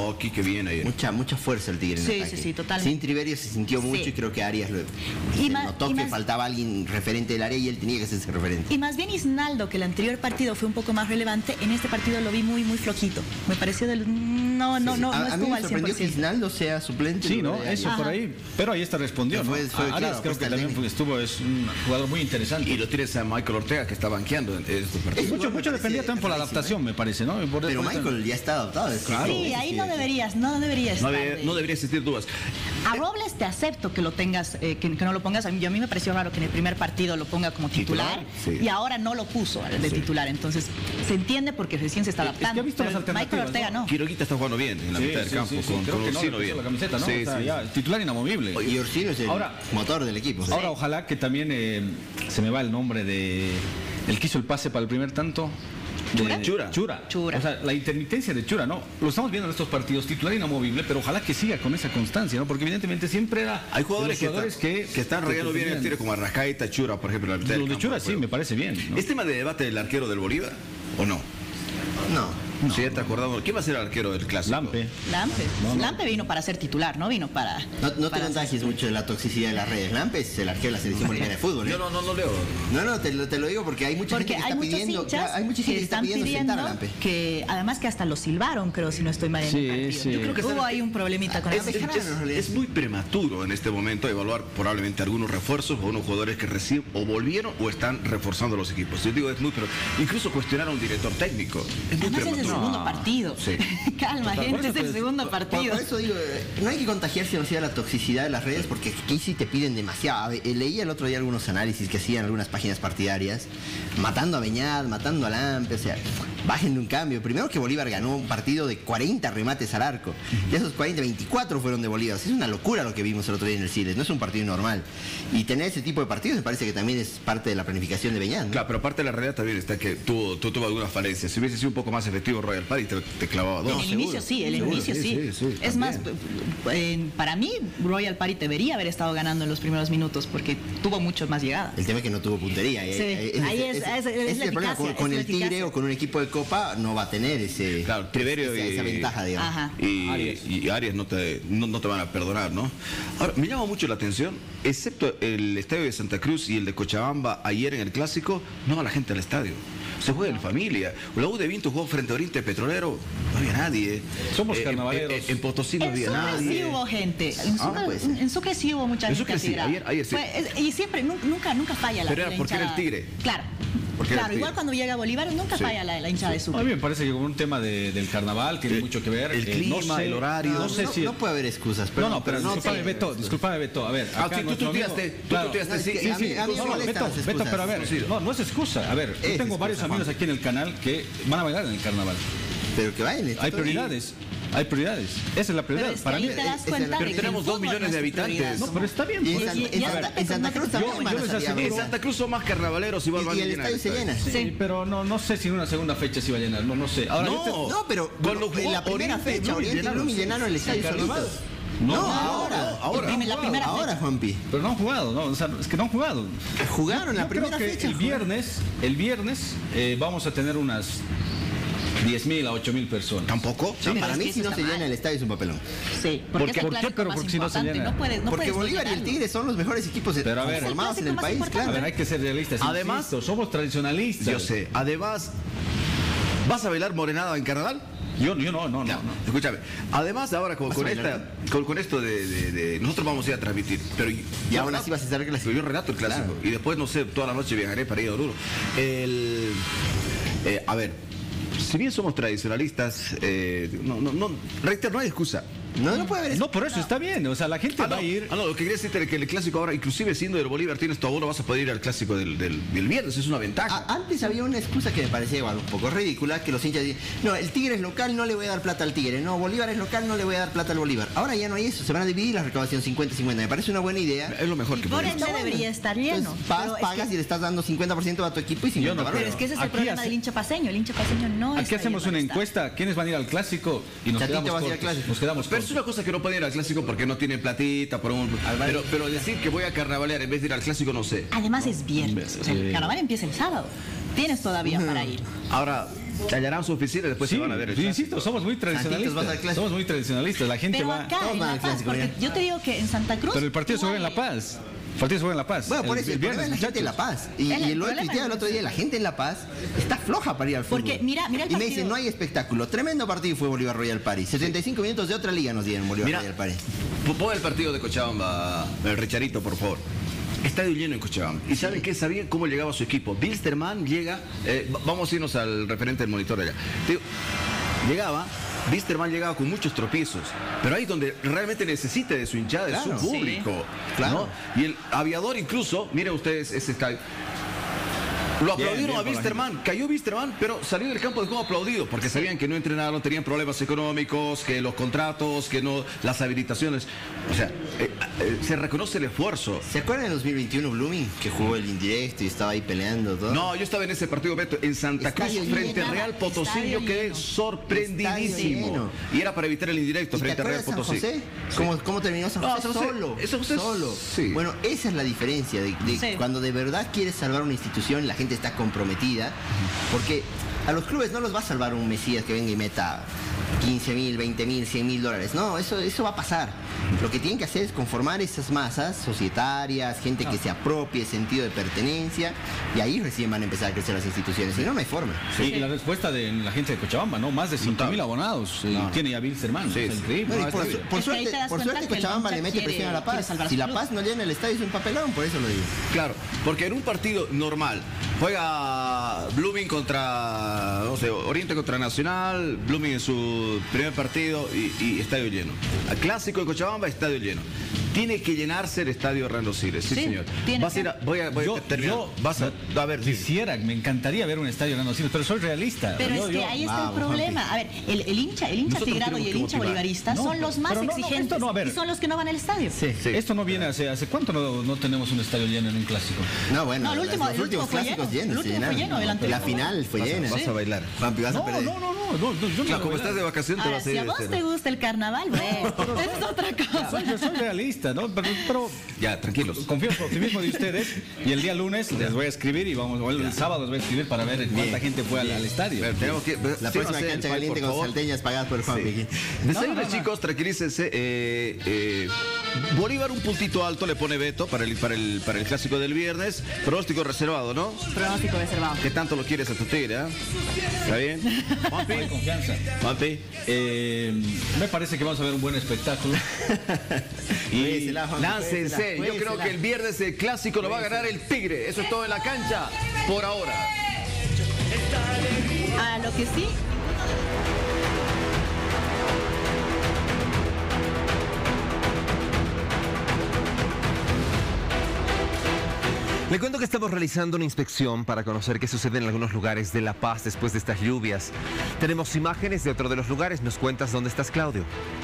fuerza al Tigre en el ataque. Sí, totalmente. Sin Triverio se sintió mucho y creo que Arias notó que faltaba alguien referente del área y él tenía que hacerse referente. Y más bien Isnaldo, que el anterior partido fue un poco más relevante, en este partido lo vi muy flojito. Me pareció no a estuvo mí me al 100%. sorprendió que Isnaldo sea suplente. Sí, ¿no? Eso por ahí. Pero ahí está respondió, ¿no? Arias creo que también es un jugador muy interesante. Y lo tienes a Michael Ortega, que está banqueando en estos partidos. Mucho dependía también por la adaptación, me parece, ¿no? Pero Michael ya está adaptado. Claro. Sí, ahí no debería estar. No debería existir dudas. A Robles te acepto que lo tengas, que no lo pongas. A mí me pareció raro que en el primer partido lo ponga como titular y ahora no lo puso de titular. Entonces, se entiende porque recién se está adaptando. Es que ha visto las alternativas, Michael Ortega no. Quiroguita está jugando bien en la mitad del campo, con Orsino bien. La camiseta, ¿no? Titular inamovible. Y Orsino es el motor del equipo. Ahora, ojalá que también se me va el nombre de el que hizo el pase para el primer tanto. Chura. O sea, la intermitencia de Chura, ¿no? Lo estamos viendo en estos partidos, titular inamovible, pero ojalá que siga con esa constancia, ¿no? Porque evidentemente siempre era... Hay jugadores que están regando bien el tiro, como Arrascaeta, Chura, por ejemplo. Lo de Chura sí, me parece bien, ¿no? ¿Es tema de debate del arquero del Bolívar o no? No. Sí, ya te acordamos. ¿Quién va a ser el arquero del clásico? Lampe vino para ser titular, no vino para... No te contagies mucho de la toxicidad de las redes. Lampe es el arquero de la selección boliviana de fútbol. Yo no leo. No, te lo digo porque hay mucha gente que está pidiendo... Hay mucha gente que está pidiendo sentar a Lampe. Que además que hasta lo silbaron, creo, si no estoy mal en el partido. Yo creo que hubo ahí un problemita con Lampe. Es muy prematuro en este momento evaluar probablemente algunos refuerzos o unos jugadores que recién o volvieron o están reforzando los equipos. Yo digo, es muy... incluso cuestionar a un director técnico. Es muy prematuro. Segundo partido. Sí. Calma, gente, es el segundo partido. Por eso digo, no hay que contagiarse demasiado de la toxicidad de las redes porque aquí sí te piden demasiado. Leía el otro día algunos análisis que hacían algunas páginas partidarias, matando a Beñat, matando a Lampe, o sea, bájenle un cambio. Primero que Bolívar ganó un partido de 40 remates al arco. De esos 40, 24 fueron de Bolívar. Es una locura lo que vimos el otro día en el Siles. No es un partido normal. Y tener ese tipo de partidos me parece que también es parte de la planificación de Beñat, ¿no? Claro, pero parte de la realidad también está que tuvo algunas falencias. Si hubiese sido un poco más efectivo Royal Party, te clavaba dos. En el inicio sí, es más, para mí Royal Party debería haber estado ganando en los primeros minutos porque tuvo mucho más llegada. El tema es que no tuvo puntería. Sí, ahí es el problema. Con el Tigre o con un equipo de Copa no va a tener ese, esa ventaja, digamos. Ajá. Y Arias no te van a perdonar, ¿no? Ahora, me llama mucho la atención, excepto el estadio de Santa Cruz y el de Cochabamba ayer en el Clásico, no va la gente al estadio. Se juega en familia. La U de Vinto jugó frente a Oriente Petrolero, no había nadie. Somos carnavaleros. En Potosí no había nadie. Sí hubo gente. En Sucre sí hubo mucha gente. Sí, ayer sí. Y siempre, nunca falla la hinchada. Pero era porque era el Tigre. Claro. Claro, igual cuando llega Bolívar nunca falla la hinchada de Sucre. A mí me parece que con un tema del carnaval tiene mucho que ver. El clima, el horario. No puede haber excusas. Pero pero discúlpame, Beto. A ver, tú tuteaste. Beto, pero a ver, no es excusa. A ver, yo tengo varios amigos aquí en el canal que van a bailar en el carnaval. Pero que vayan. Hay prioridades. Hay prioridades. Esa es la prioridad. Pero para mí. Pero tenemos 2 millones de habitantes. No, pero está bien. En Santa Cruz también. En Santa Cruz son más carnavaleros igual van a llenar. Y el estadio se llena. Sí, pero no sé si en una segunda fecha se va a llenar. No sé. Ahora, no, pero en la primera fecha Oriente Blooming llenaron el estadio solitos. No, ahora, Juanpi. Pero no han jugado, ¿no? O sea, es que no han jugado. Jugaron la primera fecha. El viernes vamos a tener unas 10.000 a 8.000 personas. ¿Tampoco? Sí, para mí si no se llena el estadio es un papelón. Sí, ¿Por qué? Pero porque si no se llena. Porque Bolívar y el Tigre son los mejores equipos formados en el país, claro. A ver, hay que ser realistas. Además, somos tradicionalistas. Yo sé. Además, ¿vas a bailar morenada en carnaval? Yo no. Escúchame, además ahora con esto de nosotros vamos a ir a transmitir, pero y aún así vas a estar el clásico. Yo relato el clásico, claro. Y después, no sé, toda la noche viajaré para ir a Oruro. A ver, si bien somos tradicionalistas, reitero, no hay excusa. No puede haber. No, por eso está bien. O sea, la gente va a ir. Lo que quería decirte es que el clásico ahora, inclusive siendo del Bolívar, tienes tu abono, vas a poder ir al clásico del viernes. Es una ventaja. Antes había una excusa que me parecía igual un poco ridícula, que los hinchas dicen, no, el Tigre es local, no le voy a dar plata al Tigre. No, Bolívar es local, no le voy a dar plata al Bolívar. Ahora ya no hay eso. Se van a dividir la recaudación 50-50. Me parece una buena idea. Es lo mejor que por ende debería estar lleno. Entonces, pagas y le estás dando 50% a tu equipo y 50% Pero es que ese es el problema del hincha paseño. El hincha paseño no Aquí hacemos una encuesta. ¿Quiénes van a ir al clásico? Y nos quedamos Pero es una cosa que no pueden ir al clásico porque no tienen platita, pero decir que voy a carnavalear en vez de ir al clásico, no sé. Además es viernes, o sea, el carnaval empieza el sábado. Tienes todavía para ir. Ahora, hallarán su oficina y después se van a ver. Insisto, somos muy tradicionalistas. Somos muy tradicionalistas. La gente pero va. Acá, en La Paz, porque yo te digo que en Santa Cruz. Pero el partido se juega en La Paz. El partido se juega en La Paz. Bueno, por eso el problema es la gente en La Paz. Y lo he tuiteado el otro día, la gente en La Paz está floja para ir al fútbol. Porque mira el partido. Y me dicen, no hay espectáculo. Tremendo partido fue Bolívar Royal Party. 75 minutos de otra liga nos dieron Bolívar Royal Party. Pon el partido de Cochabamba, el Richarito, por favor. Estadio lleno en Cochabamba. ¿Y saben qué? Sabían cómo llegaba su equipo. Wilstermann llega, vamos a irnos al referente del monitor allá. Wilstermann llegaba con muchos tropiezos, pero ahí donde realmente necesita de su hinchada, de su público. Sí. Claro. ¿No? Y el Aviador incluso, miren ustedes ese estadio. Lo aplaudieron a Wilstermann, cayó Wilstermann, pero salió del campo de juego aplaudido, porque sabían que no entrenaron, tenían problemas económicos, que los contratos, que no, las habilitaciones. O sea, se reconoce el esfuerzo. ¿Se acuerdan en 2021 Blooming, que jugó el indirecto y estaba ahí peleando todo? No, yo estaba en ese partido, Beto, en Santa Cruz, frente a Real Potosí, yo quedé sorprendidísimo. Y era para evitar el indirecto frente a Real Potosí. San José? ¿Cómo terminó San José? Solo. Sí. Bueno, esa es la diferencia de cuando de verdad quieres salvar una institución, la gente está comprometida, porque a los clubes no los va a salvar un Mesías que venga y meta 15.000, 20.000, 100.000 dólares. No, eso va a pasar. Lo que tienen que hacer es conformar esas masas societarias, gente que se apropie sentido de pertenencia, y ahí recién van a empezar a crecer las instituciones. Si no, no hay forma. Sí, y la respuesta de la gente de Cochabamba, ¿no? Más de 5.000 abonados. Tiene ya Wilstermann. Sí, increíble. Por suerte Cochabamba le mete presión a La Paz. Si La Paz no llena el estadio es un papelón, por eso lo digo. Claro, porque en un partido normal juega Blooming contra, no sé, Oriente contra Nacional, Blooming en su debut, primer partido y estadio lleno. Al clásico de Cochabamba, estadio lleno. Tiene que llenarse el estadio Hernando Siles, sí, señor. Voy a terminar. A ver, quisiera, me encantaría ver un estadio Hernando Siles, pero soy realista. Pero es que ahí está el problema. A ver, el hincha tigrado y el hincha bolivarista son los más exigentes y son los que no van al estadio. Sí. Esto no viene ¿hace cuánto no tenemos un estadio lleno en un clásico? No, bueno, los últimos clásicos llenos. La final fue llena. Vas a bailar. Vampi, vas a perder. Claro, como estás de vacaciones te vas a ir. Si a vos te gusta el carnaval, bueno, es otra cosa. Yo soy realista, ¿no? Pero ya, tranquilos. Confío en el optimismo de ustedes y el día lunes les voy a escribir y el sábado les voy a escribir para ver cuánta gente fue al estadio. Tenemos que, la próxima cancha caliente con salteñas pagadas por Juanpi. Desayuno, chicos, tranquilícense. Bolívar un puntito alto le pone Beto para el clásico del viernes. Pronóstico reservado, ¿no? Pronóstico reservado. ¿Qué tanto lo quieres a tu tigre? ¿Está bien? Juanpi, confianza. Juanpi. Me parece que vamos a ver un buen espectáculo. Y láncense. Yo creo que el viernes el clásico lo va a ganar el Tigre. Eso es todo en la cancha por ahora. A lo que sí. Le cuento que estamos realizando una inspección para conocer qué sucede en algunos lugares de La Paz después de estas lluvias. Tenemos imágenes de otro de los lugares. ¿Nos cuentas dónde estás, Claudio?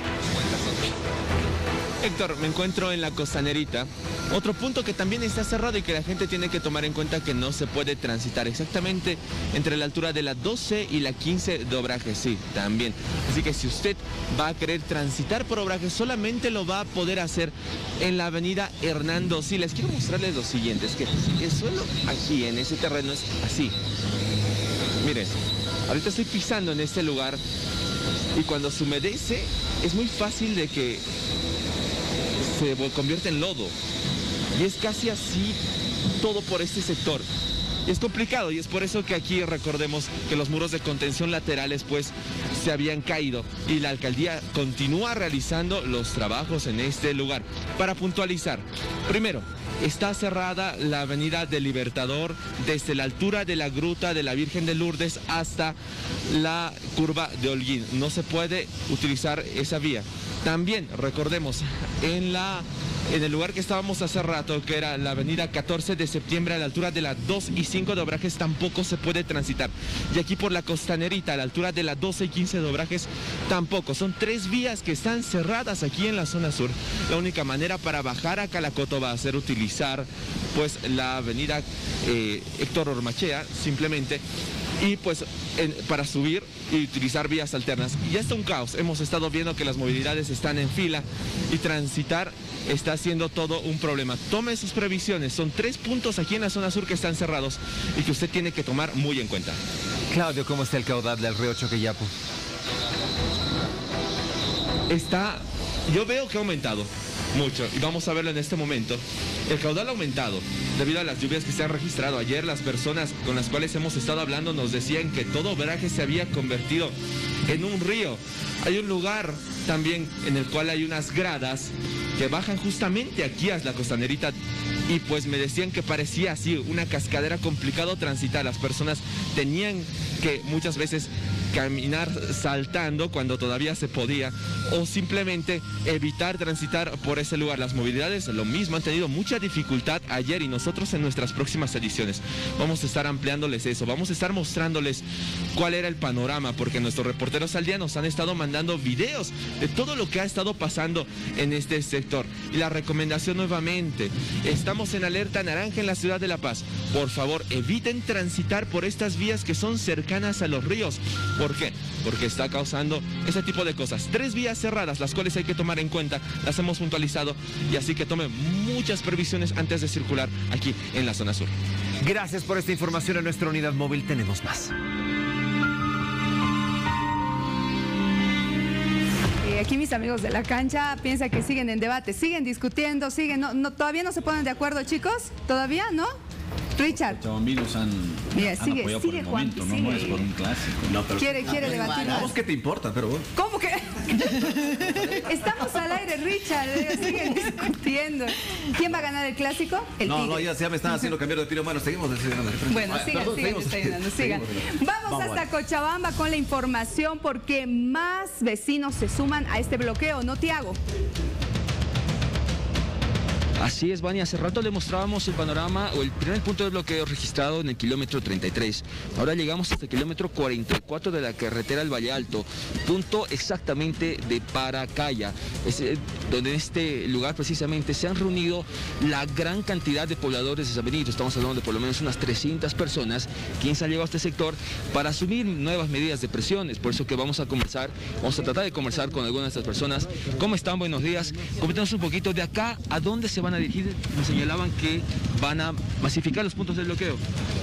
Héctor, me encuentro en la Costanerita, otro punto que también está cerrado y que la gente tiene que tomar en cuenta que no se puede transitar exactamente entre la altura de la 12 y la 15 de Obrajes, sí, también. Así que si usted va a querer transitar por Obrajes, solamente lo va a poder hacer en la avenida Hernando Siles. Quiero mostrarles lo siguiente, es que el suelo aquí en ese terreno es así. Miren, ahorita estoy pisando en este lugar y cuando se humedece es muy fácil de que se convierte en lodo y es casi así todo por este sector. Y es complicado y es por eso que aquí recordemos que los muros de contención laterales pues se habían caído y la alcaldía continúa realizando los trabajos en este lugar. Para puntualizar, primero, está cerrada la avenida del Libertador desde la altura de la gruta de la Virgen de Lourdes hasta la curva de Holguín. No se puede utilizar esa vía. También recordemos, en el lugar que estábamos hace rato, que era la avenida 14 de septiembre a la altura de la 2 y 5 de Obrajes, tampoco se puede transitar. Y aquí por la Costanerita, a la altura de la 12 y 15 de Obrajes, tampoco. Son 3 vías que están cerradas aquí en la zona sur. La única manera para bajar a Calacoto va a ser utilizar pues la avenida Héctor Ormachea, simplemente. Y pues para subir y utilizar vías alternas. Y ya está un caos. Hemos estado viendo que las movilidades están en fila y transitar está siendo todo un problema. Tome sus previsiones. Son 3 puntos aquí en la zona sur que están cerrados y que usted tiene que tomar muy en cuenta. Claudio, ¿cómo está el caudal del río Choqueyapu? Yo veo que ha aumentado mucho y vamos a verlo en este momento. El caudal ha aumentado debido a las lluvias que se han registrado. Ayer las personas con las cuales hemos estado hablando nos decían que todo Obrajes se había convertido en un río. Hay un lugar también en el cual hay unas gradas que bajan justamente aquí a la Costanerita y pues me decían que parecía así una cascadera, complicado transitar. Las personas tenían que muchas veces caminar saltando cuando todavía se podía o simplemente evitar transitar por ese lugar. Las movilidades lo mismo, han tenido mucha dificultad ayer y nosotros en nuestras próximas ediciones vamos a estar ampliándoles eso, vamos a estar mostrándoles cuál era el panorama, porque nuestros reporteros al día nos han estado mandando videos de todo lo que ha estado pasando en este sector. Y la recomendación nuevamente, estamos en alerta naranja en la ciudad de La Paz. Por favor, eviten transitar por estas vías que son cercanas a los ríos. ¿Por qué? Porque está causando ese tipo de cosas. 3 vías cerradas, las cuales hay que tomar en cuenta, las hemos puntualizado y así que tome muchas previsiones antes de circular aquí en la zona sur. Gracias por esta información. En nuestra unidad móvil tenemos más. Aquí mis amigos de la cancha piensan que siguen en debate, siguen discutiendo, todavía no se ponen de acuerdo, chicos, todavía, ¿no? Richard. Los cochabambinos han Sigue, apoyado por sigue, el Juan, momento, sigue. no es por un clásico. No, pero Quiere debatir más. ¿Vos qué te importa? Pero bueno. ¿Cómo que? Estamos al aire, Richard. Siguen discutiendo. ¿Quién va a ganar el clásico? El Tigre. Ya me están haciendo cambiar de opinión. Bueno, seguimos desayunando. Bueno, sigan desayunando, sigan. Vamos hasta Cochabamba con la información porque más vecinos se suman a este bloqueo, ¿no, Tiago? Así es, Vania. Hace rato le mostrábamos el panorama o el primer punto de bloqueo registrado en el kilómetro 33. Ahora llegamos hasta el kilómetro 44 de la carretera del Valle Alto, punto exactamente de Paracaya, donde en este lugar precisamente se han reunido la gran cantidad de pobladores de San Benito. Estamos hablando de por lo menos unas 300 personas quienes han llegado a este sector para asumir nuevas medidas de presión. Es por eso que vamos a tratar de conversar con algunas de estas personas. ¿Cómo están? Buenos días. Coméntanos un poquito de acá, ¿a dónde se van a dirigir? Nos señalaban que van a masificar los puntos de bloqueo.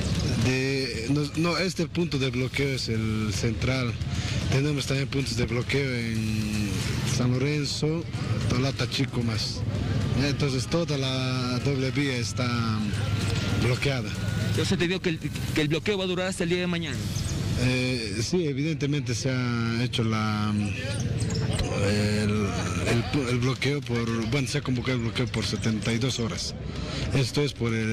Este punto de bloqueo es el central. Tenemos también puntos de bloqueo en San Lorenzo, Tolata Chico más. Entonces toda la doble vía está bloqueada. Yo se te digo que el bloqueo va a durar hasta el día de mañana. Sí, evidentemente se ha hecho el bloqueo se ha convocado el bloqueo por 72 horas. Esto es por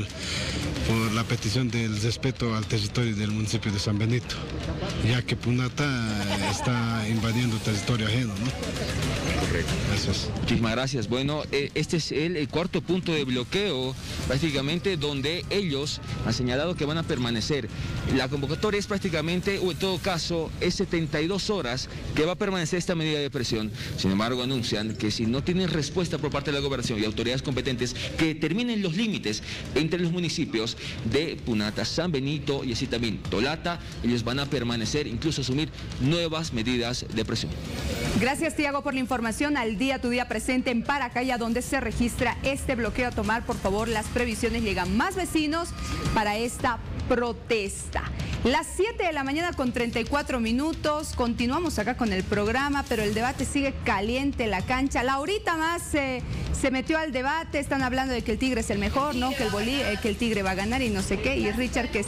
la petición del respeto al territorio del municipio de San Benito, ya que Punata está invadiendo territorio ajeno, ¿no? Correcto. Eso es. Muchísimas gracias. Bueno, este es el cuarto punto de bloqueo, prácticamente donde ellos han señalado que van a permanecer. La convocatoria es prácticamente, o en todo caso, es 72 horas que va a permanecer esta medida de presión. Sin embargo, anuncian que si no tienen respuesta por parte de la gobernación y autoridades competentes que determinen los límites entre los municipios de Punata, San Benito y así también Tolata, ellos van a permanecer, incluso asumir nuevas medidas de presión. Gracias, Tiago, por la información. Al día, tu día presente en Paracaya, donde se registra este bloqueo. A tomar, por favor, las previsiones. Llegan más vecinos para esta protesta. Las 7 de la mañana con 34 minutos. Continuamos acá con el programa, pero el debate sigue caliente, la cancha. Laurita más se metió al debate. Están hablando de que el Tigre es el mejor, ¿no? Que el Tigre va a ganar y no sé qué. Y Richard que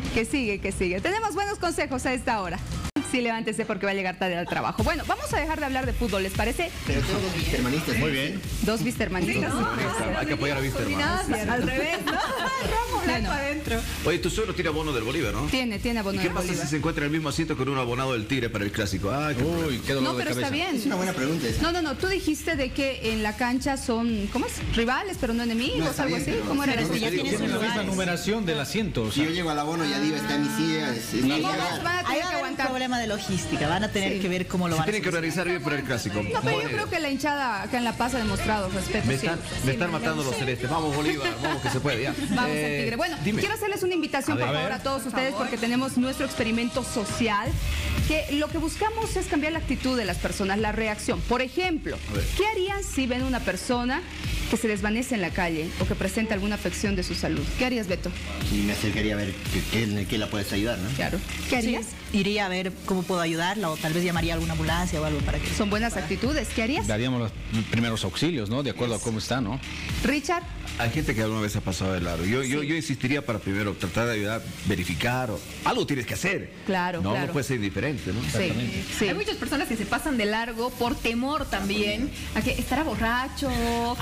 sigue. Tenemos buenos consejos a esta hora. Sí, levántese porque va a llegar tarde al trabajo. Bueno, vamos a dejar de hablar de fútbol, ¿les parece? Pero tengo dos bistermanistas. Muy bien. Dos bistermanistas. Hay que apoyar a Bisterman. Al revés, ¿no? Rojo, blanco adentro. Oye, tu suegro tiene abono del Bolívar, ¿no? Tiene abono ¿Y qué del pasa Bolívar? si se encuentra en el mismo asiento con un abonado del Tigre para el clásico? Ay, qué dolor No, de pero cabeza. está bien. Es una buena pregunta esa. No, tú dijiste de que en la cancha son, ¿cómo es? Rivales, pero no enemigos, No, está algo bien, así. pero- ¿Cómo era pero eso? ya tienes Tiene la misma lugares. numeración del asiento. O Si sea. yo llego al abono y Adiva está en mi silla, Van a Ahí tener va que a haber un aguantar. problema de logística, van a tener que ver cómo lo Se van a tienen que hacer. organizar bien para el clásico. No, pero yo creo que la hinchada acá en La Paz ha demostrado respeto Me siempre. están matando los celestes. Vamos, Bolívar, vamos que se puede, ya. Vamos al Tigre. Bueno, dime. quiero hacerles una invitación, por favor, a todos ustedes, porque tenemos nuestro experimento social, que lo que buscamos es cambiar la actitud de las personas, la reacción. Por ejemplo, ¿qué harían si ven una persona que se desvanece en la calle o que presenta alguna afección de su salud? ¿Qué harías, Beto? Y me acercaría a ver en qué la puedes ayudar, ¿no? Claro. ¿Qué harías? Sí, iría a ver cómo puedo ayudarla o tal vez llamaría a alguna ambulancia o algo para que... Son buenas actitudes. ¿Qué harías? Daríamos los primeros auxilios, ¿no? De acuerdo a cómo está, ¿no? Richard. Hay gente que alguna vez ha pasado de largo. Yo insistiría para primero tratar de ayudar, verificar, algo tienes que hacer. Claro, no, claro. no puede ser indiferente, ¿no? Sí. Hay muchas personas que se pasan de largo por temor también a que estará borracho,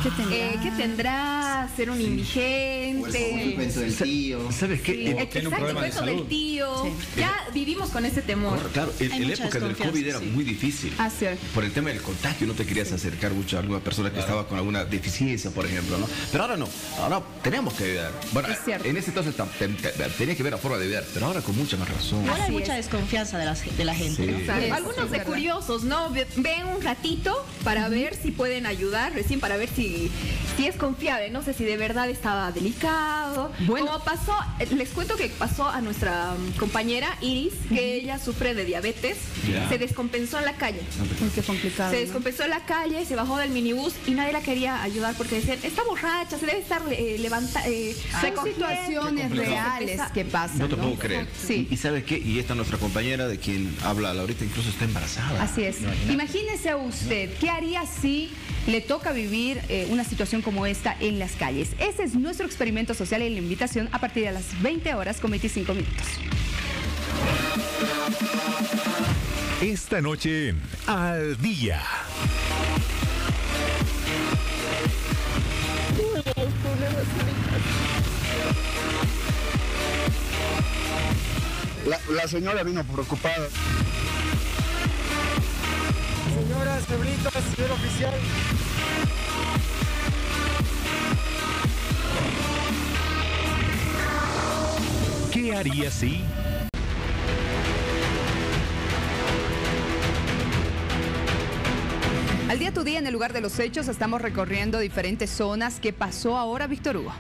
¿qué tendrá? Ser un indigente. El cuento del tío. ¿Sabes qué? Sí, Tiene un exacto, problema de el cuento del salud. tío. Ya vivimos con ese temor. Claro, en la mucha época del desconfianza, COVID era sí. muy difícil. Así es. Por el tema del contagio no te querías acercar mucho a alguna persona que estaba con alguna deficiencia, por ejemplo, ¿no? Pero ahora no, ahora tenemos que ayudar. Bueno, Es cierto. en ese entonces tenías que ver la forma de ayudar, pero ahora con mucha más razón. Ahora hay Así mucha es. desconfianza de la gente, Sí. ¿no? Claro, Eso algunos es de verdad. curiosos, ¿no? Ven un ratito para ver si pueden ayudar, recién para ver si es confiable. No sé si de verdad estaba delicado. Bueno. Como pasó, les cuento que pasó a nuestra compañera Iris, que ella sufre de diabetes. Ya. Se descompensó en la calle. Uy, qué complicado. Se ¿no? descompensó en la calle, se bajó del minibús y nadie la quería ayudar porque decían, está borracha, se debe estar levantando. Son situaciones reales que pasan. No te puedo creer. Sí. ¿Y sabes qué? Y esta nuestra compañera de quien habla ahorita incluso está embarazada. Así es. Imagínese usted, ¿qué haría si le toca vivir una situación como esta en las calles. Ese es nuestro experimento social y la invitación a partir de las 20 horas con 25 minutos. Esta noche, Al Día. La señora vino preocupada. Señora, Cebrito, señor oficial. ¿Qué haría si? Al día tu día, en el lugar de los hechos, estamos recorriendo diferentes zonas. ¿Qué pasó ahora, Víctor Hugo?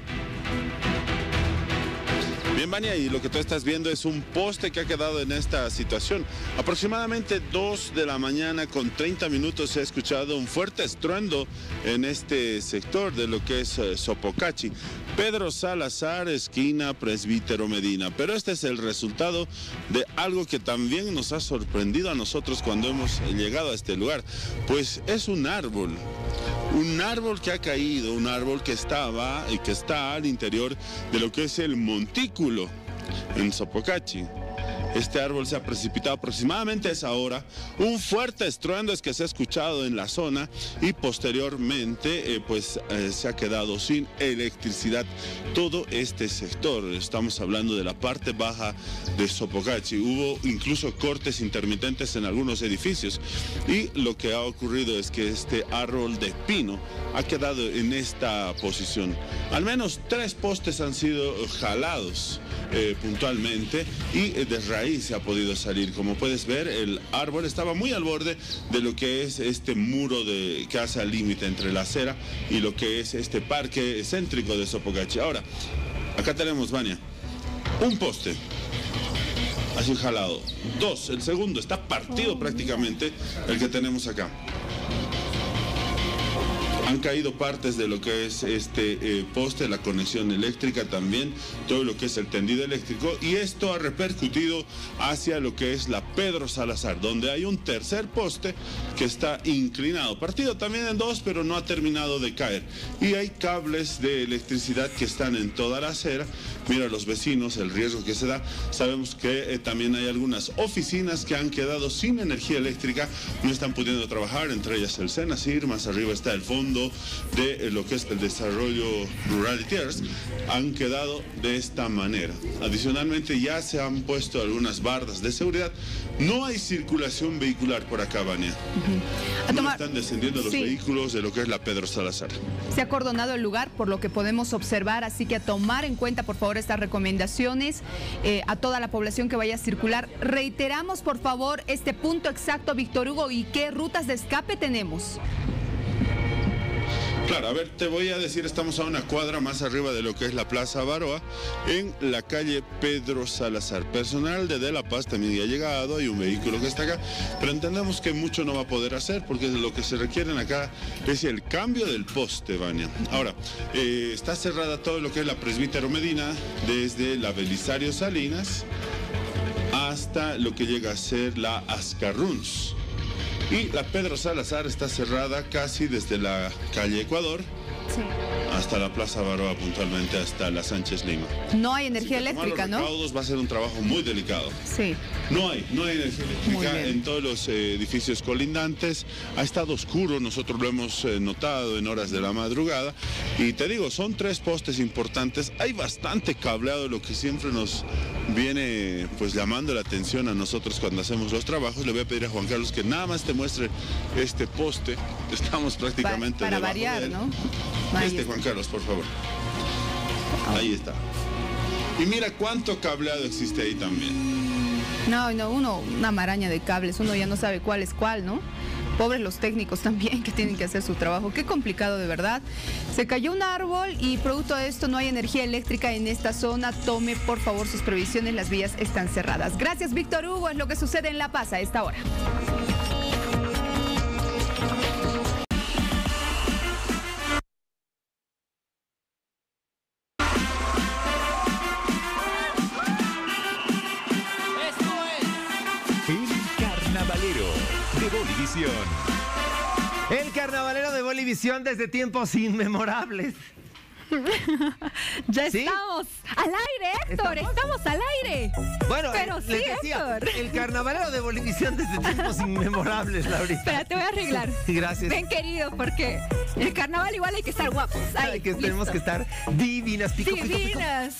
Bien, Vania, y lo que tú estás viendo es un poste que ha quedado en esta situación. Aproximadamente 2 de la mañana con 30 minutos se ha escuchado un fuerte estruendo en este sector de lo que es Sopocachi. Pedro Salazar, esquina Presbítero Medina. Pero este es el resultado de algo que también nos ha sorprendido a nosotros cuando hemos llegado a este lugar. Pues es un árbol. Un árbol que ha caído, un árbol que estaba y que está al interior de lo que es el montículo en Sopocachi. Este árbol se ha precipitado aproximadamente a esa hora. Un fuerte estruendo es que se ha escuchado en la zona y posteriormente se ha quedado sin electricidad todo este sector. Estamos hablando de la parte baja de Sopocachi. Hubo incluso cortes intermitentes en algunos edificios y lo que ha ocurrido es que este árbol de pino ha quedado en esta posición. Al menos 3 postes han sido jalados puntualmente y de raíz se ha podido salir. Como puedes ver, el árbol estaba muy al borde de lo que es este muro que hace al límite entre la acera y lo que es este parque céntrico de Sopocachi. Ahora, acá tenemos, Vania, un poste ha sido jalado. 2, el segundo está partido prácticamente, el que tenemos acá. Han caído partes de lo que es este poste, la conexión eléctrica también, todo lo que es el tendido eléctrico, y esto ha repercutido hacia lo que es la Pedro Salazar, donde hay un tercer poste que está inclinado, partido también en 2, pero no ha terminado de caer. Y hay cables de electricidad que están en toda la acera. Mira, los vecinos, el riesgo que se da. Sabemos que también hay algunas oficinas que han quedado sin energía eléctrica, no están pudiendo trabajar, entre ellas el Senasir, más arriba está el fondo de lo que es el desarrollo rural y tierras, han quedado de esta manera. Adicionalmente ya se han puesto algunas bardas de seguridad. No hay circulación vehicular por acá, Vania. No están descendiendo los vehículos de lo que es la Pedro Salazar. Se ha acordonado el lugar por lo que podemos observar, así que a tomar en cuenta por favor estas recomendaciones a toda la población que vaya a circular. Reiteramos por favor este punto exacto, Víctor Hugo, y qué rutas de escape tenemos. Claro, a ver, te voy a decir, estamos a una cuadra más arriba de lo que es la Plaza Baroa, en la calle Pedro Salazar. Personal de La Paz también ya ha llegado, hay un vehículo que está acá, pero entendemos que mucho no va a poder hacer, porque lo que se requieren acá es el cambio del poste, Vania. Ahora, está cerrada todo lo que es la Presbítero Medina, desde la Belisario Salinas hasta lo que llega a ser la Ascarruns. Y la Pedro Salazar está cerrada casi desde la calle Ecuador hasta la Plaza Baroa, puntualmente hasta la Sánchez Lima. No hay energía eléctrica, ¿no? Los recaudos va a ser un trabajo muy delicado. Sí. No hay energía eléctrica en todos los edificios colindantes. Ha estado oscuro, nosotros lo hemos notado en horas de la madrugada. Y te digo, son 3 postes importantes. Hay bastante cableado, lo que siempre nos viene pues llamando la atención a nosotros cuando hacemos los trabajos. Le voy a pedir a Juan Carlos que nada más te muestre este poste. Estamos prácticamente para variar, ¿no? Juan Carlos, por favor. Ahí está. Y mira cuánto cableado existe ahí también. No, una maraña de cables, uno ya no sabe cuál es cuál, ¿no? Pobres los técnicos también que tienen que hacer su trabajo. Qué complicado, de verdad. Se cayó un árbol y producto de esto no hay energía eléctrica en esta zona. Tome por favor sus previsiones, las vías están cerradas. Gracias, Víctor Hugo, es lo que sucede en La Paz a esta hora. El Carnavalero de Bolivisión. El carnavalero de Bolivisión desde tiempos inmemorables. Ya ¿Sí? estamos al aire, Héctor. Estamos al aire. Bueno, pero sí, les decía, Héctor. el carnavalero de Bolivisión desde tiempos inmemorables, Laurita. Espera, te voy a arreglar. Sí, gracias. Ven, querido, porque en el carnaval igual hay que estar guapos. Ahí, Tenemos que estar divinas, pico, pico, pico. divinas.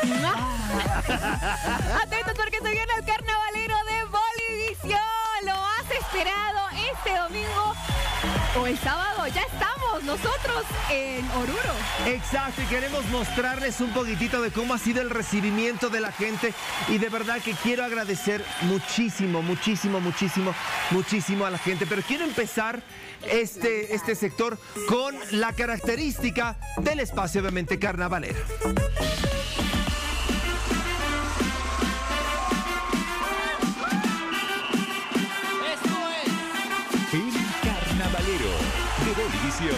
Atentos porque se viene el carnavalero de Bolivisión. Lo has esperado este domingo o el sábado. Ya estamos nosotros en Oruro. Exacto, y queremos mostrarles un poquitito de cómo ha sido el recibimiento de la gente. Y de verdad que quiero agradecer muchísimo a la gente. Pero quiero empezar este sector con la característica del espacio, obviamente, carnavalero. El carnavalero de Bolivisión.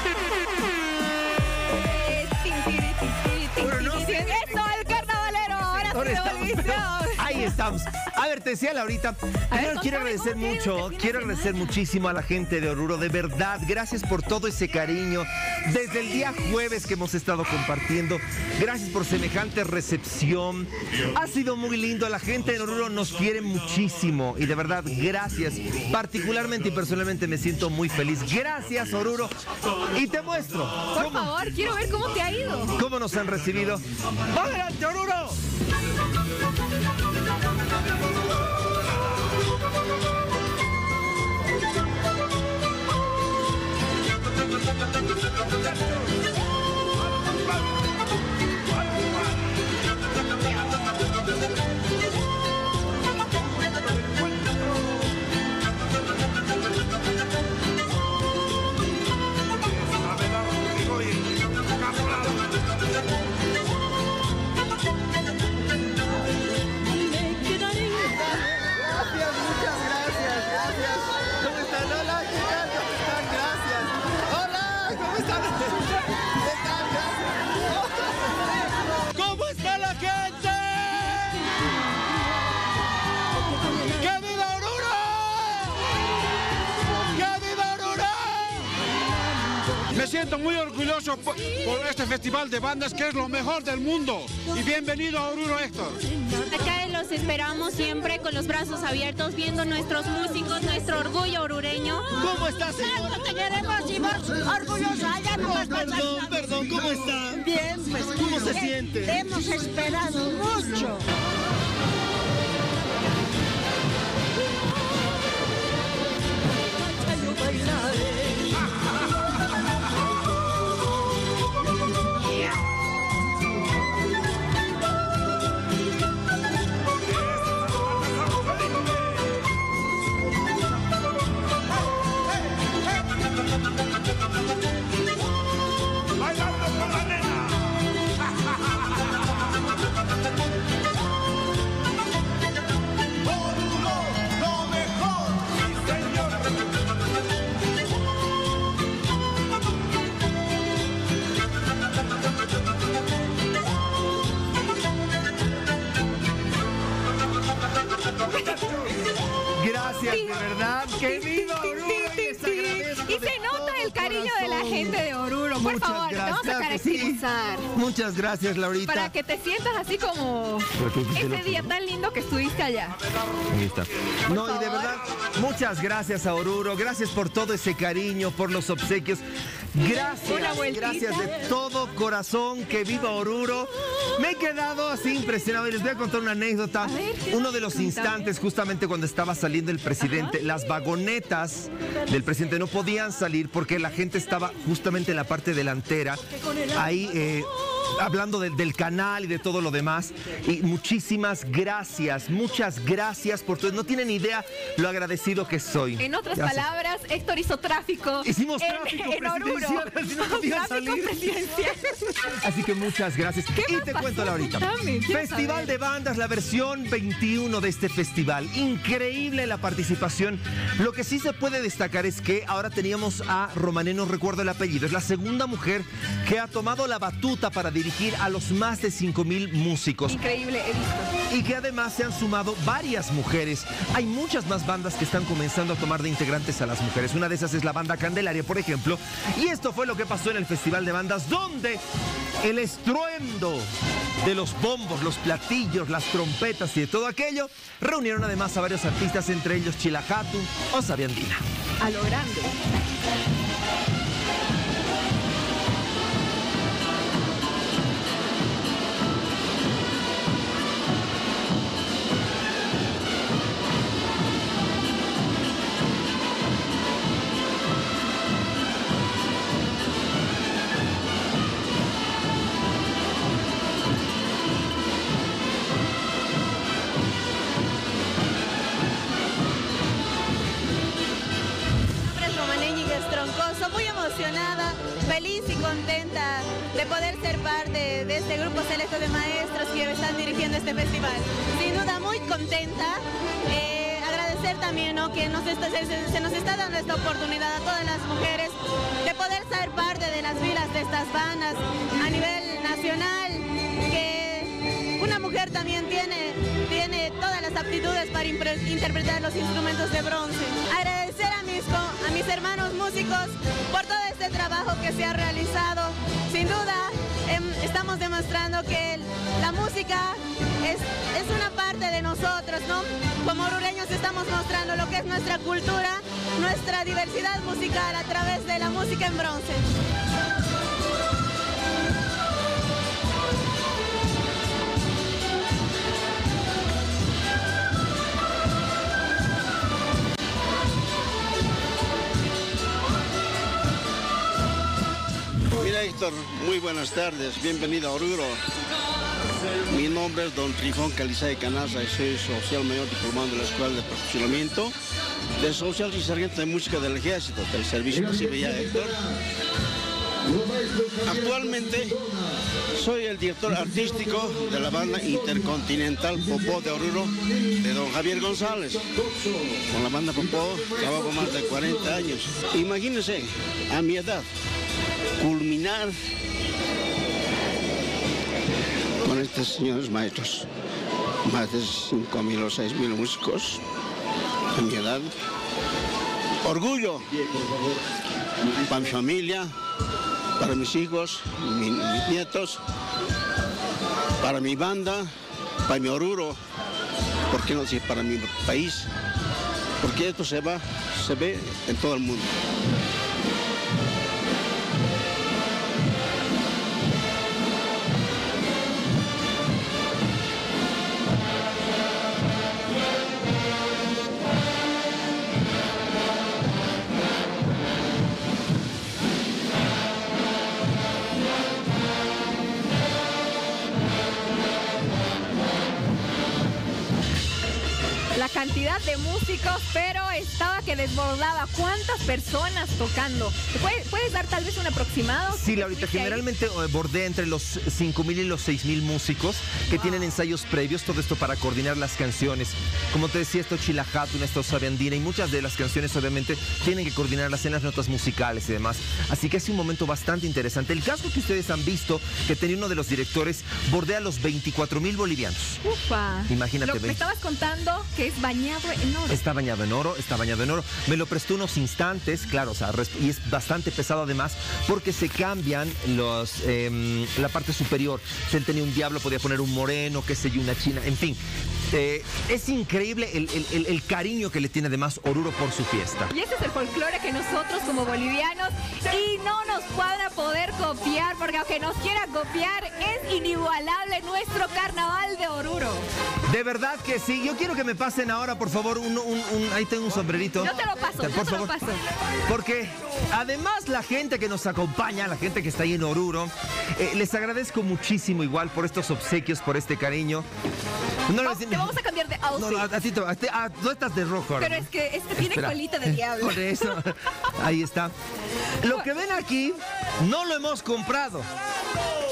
¡Eso, el carnavalero! ¡Ahora sí de Bolivisión! Ahí estamos. A ver, te decía Laurita, primero quiero agradecer mucho, quiero agradecer muchísimo a la gente de Oruro, de verdad, gracias por todo ese cariño, desde el día jueves que hemos estado compartiendo, gracias por semejante recepción, ha sido muy lindo, la gente de Oruro nos quiere muchísimo y de verdad, gracias, particularmente y personalmente me siento muy feliz, gracias Oruro, y te muestro. Por favor, quiero ver cómo te ha ido. ¿Cómo nos han recibido? ¡Adelante, Oruro! ¿Cómo está la gente? ¡Que viva Oruro! ¡Que viva Oruro! Me siento muy orgulloso por este festival de bandas que es lo mejor del mundo. Y bienvenido a Oruro, Héctor. Acá los esperamos siempre con los brazos abiertos, viendo nuestros músicos, nuestro orgullo orureño. ¿Cómo estás, señor? Te queremos y más orgullosa. Ya no Perdón, ¿cómo está? Bien, pues. ¿Cómo se siente? Te hemos esperado mucho. Gracias, de verdad. ¡Que viva Oruro! Y se nota el cariño de la gente de Oruro. Por favor, te vamos a caracterizar. Muchas gracias, Laurita. Para que te sientas así como ese día tan lindo que estuviste allá. Ahí está. No, y de verdad, muchas gracias a Oruro. Gracias por todo ese cariño, por los obsequios. Gracias de todo corazón. Que viva Oruro. Me he quedado así impresionado y les voy a contar una anécdota. Uno de los instantes, justamente cuando estaba saliendo el presidente, las vagonetas del presidente no podían salir porque la gente estaba justamente en la parte delantera, ahí hablando del canal y de todo lo demás. Y muchísimas gracias, muchas gracias por todo. No tienen idea lo agradecido que soy. En otras palabras, Héctor hizo tráfico. Hicimos tráfico en Oruro. Si no podía salir. Así que muchas gracias. Y te cuento, Laurita. Festival de Bandas, la versión 21 de este festival. Increíble la participación. Lo que sí se puede destacar es que ahora teníamos a Romané, no recuerdo el apellido. Es la segunda mujer que ha tomado la batuta para dirigir a los más de 5,000 músicos. Increíble, he visto. Y que además se han sumado varias mujeres. Hay muchas más bandas que están comenzando a tomar de integrantes a las mujeres. Una de esas es la banda Candelaria, por ejemplo. Y esto fue lo que pasó en el Festival de Bandas, donde el estruendo de los bombos, los platillos, las trompetas y de todo aquello reunieron además a varios artistas, entre ellos Chilajatu o Sabiandina. A lo grande. Muy emocionada, feliz y contenta de poder ser parte de este grupo selecto de maestros que están dirigiendo este festival. Sin duda muy contenta, agradecer también, ¿no?, que se nos está dando esta oportunidad a todas las mujeres de poder ser parte de las filas de estas bandas a nivel nacional, que una mujer también tiene todas las aptitudes para interpretar los instrumentos de bronce. Agradecer a mis hermanos músicos por todo este trabajo que se ha realizado. Sin duda, estamos demostrando que la música es una parte de nosotros, ¿no? Como orureños estamos mostrando lo que es nuestra cultura, nuestra diversidad musical a través de la música en bronce. Mira, Héctor, muy buenas tardes, bienvenido a Oruro. Mi nombre es don Trifón Calizay Canaza y soy social mayor diplomado de la Escuela de Perfeccionamiento de Social y Sargento de Música del Ejército, del Servicio de Civil, Héctor. Actualmente soy el director artístico de la banda Intercontinental Popó de Oruro, de don Javier González. Con la banda Popó trabajo más de 40 años. Imagínense, a mi edad, culminar con estos señores maestros, más de 5,000 o 6,000 músicos a mi edad. Orgullo para mi familia, para mis hijos, mis nietos, para mi banda, para mi Oruro, ¿por qué no decir para mi país? Porque esto se ve en todo el mundo. La cantidad de músicos, pero estaba que desbordaba. ¿Cuántas personas tocando? ¿Puedes dar tal vez un aproximado? Sí, Laurita, generalmente bordea entre los 5,000 y los 6,000 músicos que tienen ensayos previos, todo esto para coordinar las canciones. Como te decía, esto Chilajatu, esto Sabiandina, y muchas de las canciones obviamente tienen que coordinarlas en las notas musicales y demás. Así que es un momento bastante interesante. El caso que ustedes han visto, que tenía uno de los directores, bordea los 24,000 bolivianos. Ufa. Imagínate. Lo que me estabas contando que es bañado en oro. Está bañado en oro, está bañado en oro. Me lo prestó unos instantes, claro, o sea, y es bastante pesado además, porque se cambian la parte superior. Si él tenía un diablo, podía poner un moreno, qué sé yo, una china, en fin. Es increíble el cariño que le tiene además Oruro por su fiesta. Y este es el folclore que nosotros como bolivianos y no nos van a poder copiar, porque aunque nos quieran copiar, es inigualable nuestro carnaval de Oruro. De verdad que sí. Yo quiero que me pasen ahora, por favor, ahí tengo un sombrerito. Yo te lo paso, por favor. Lo paso. Porque además la gente que nos acompaña, la gente que está ahí en Oruro, les agradezco muchísimo igual por estos obsequios, por este cariño. Te vamos a cambiar de outfit. No, a ti tú estás de rojo. Pero es que este tiene colita de diablo. Por eso, ahí está. Lo que ven aquí no lo hemos comprado.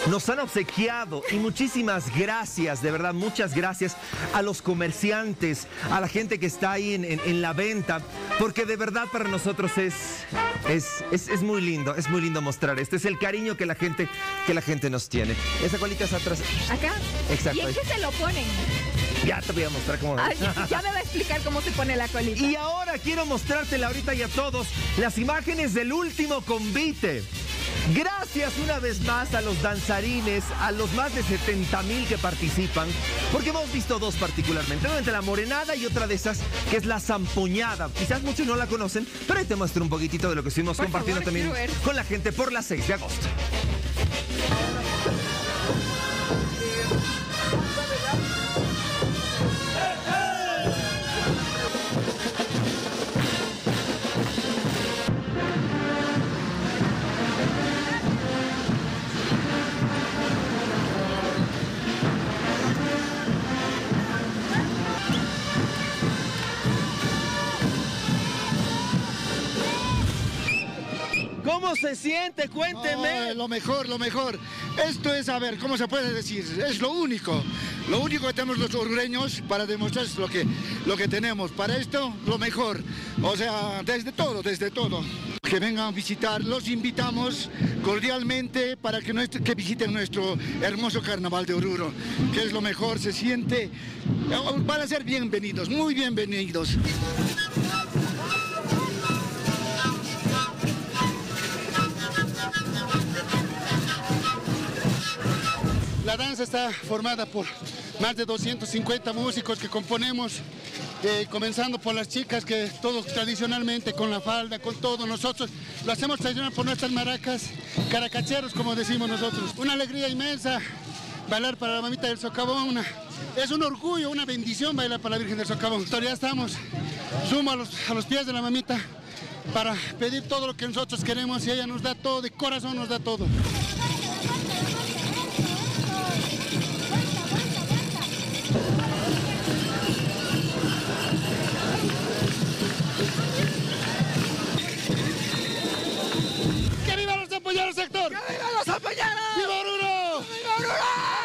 nos han obsequiado. Y muchísimas gracias, de verdad, muchas gracias a los comerciantes, a la gente que está ahí en la venta, porque de verdad para nosotros es muy lindo mostrar esto. Es el cariño que la gente nos tiene. Esa colita es atrás. ¿Acá? Exacto. ¿Y en qué se lo ponen? Ya te voy a mostrar cómo. Ya me va a explicar cómo se pone la colita. Y ahora quiero mostrártela ahorita y a todos las imágenes del último convite. Gracias una vez más a los danzarines, a los más de 70,000 que participan, porque hemos visto dos particularmente, una entre la morenada y otra de esas que es la zampoñada. Quizás muchos no la conocen, pero ahí te muestro un poquitito de lo que estuvimos compartiendo también con la gente por la 6 de agosto. ¿Cómo se siente? Cuénteme. Lo mejor. Esto es, a ver, ¿cómo se puede decir? Es lo único que tenemos los orureños para demostrar lo que tenemos. Para esto, lo mejor. O sea, desde todo. Que vengan a visitar, los invitamos cordialmente para que visiten nuestro hermoso carnaval de Oruro, que es lo mejor, se siente. Van a ser bienvenidos, muy bienvenidos. La danza está formada por más de 250 músicos que componemos, comenzando por las chicas, que todos tradicionalmente con la falda, con todo, nosotros lo hacemos tradicional por nuestras maracas, caracacheros como decimos nosotros. Una alegría inmensa bailar para la mamita del socavón, es un orgullo, una bendición bailar para la Virgen del Socavón. Todavía estamos sumo a los pies de la mamita para pedir todo lo que nosotros queremos y ella nos da todo, de corazón nos da todo. Sector. ¡Que vivan los zampoñanos! ¡Viva Oruro! ¡Viva Oruro!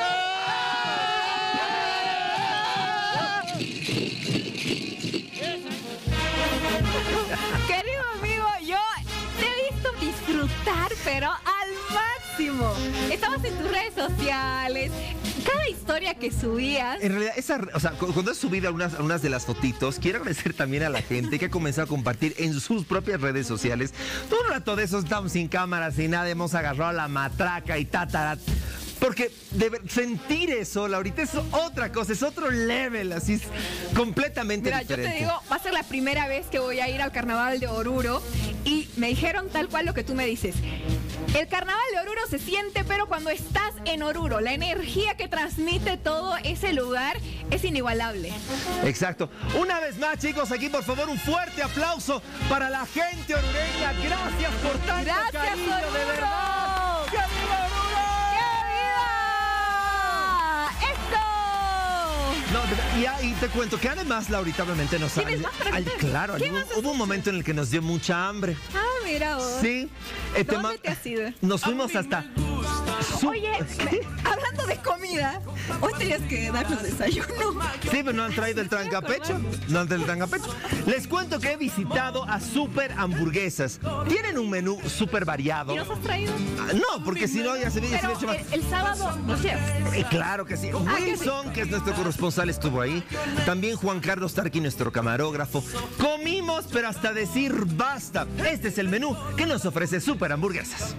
Querido amigo, yo te he visto disfrutar, pero al máximo. Estabas en tus redes sociales. Cada historia que subías. En realidad, cuando he subido unas de las fotitos, quiero agradecer también a la gente que ha comenzado a compartir en sus propias redes sociales. Todo un rato de esos estamos sin cámaras, sin nada, hemos agarrado la matraca y tatarat. Porque sentir eso, Laurita, es otra cosa, es otro level, así es completamente diferente. Mira, yo te digo, va a ser la primera vez que voy a ir al carnaval de Oruro y me dijeron tal cual lo que tú me dices. El carnaval de Oruro se siente, pero cuando estás en Oruro, la energía que transmite todo ese lugar es inigualable. Exacto. Una vez más, chicos, aquí por favor un fuerte aplauso para la gente orureña. Gracias por tanto cariño, Oruro. De verdad. ¡Que viva Oruro! No, y te cuento que además, Laurita, obviamente nos ¿Tienes más para contar? Claro, hubo un momento en el que nos dio mucha hambre. Ah, mira vos. Sí. ¿Dónde te has ido? Nos fuimos hasta... Oye, hablando de comida, hoy tenías que darnos desayuno. Sí, pero no han traído el trancapecho. No han traído el trancapecho. Les cuento que he visitado a Super Hamburguesas. Tienen un menú súper variado. ¿Y nos has traído? No, porque si no ya se viene hecho más. El sábado, ¿no es cierto? Claro que sí. Wilson, que es nuestro corresponsal, estuvo ahí. También Juan Carlos Tarqui, nuestro camarógrafo. Comimos, pero hasta decir basta. Este es el menú que nos ofrece Super Hamburguesas.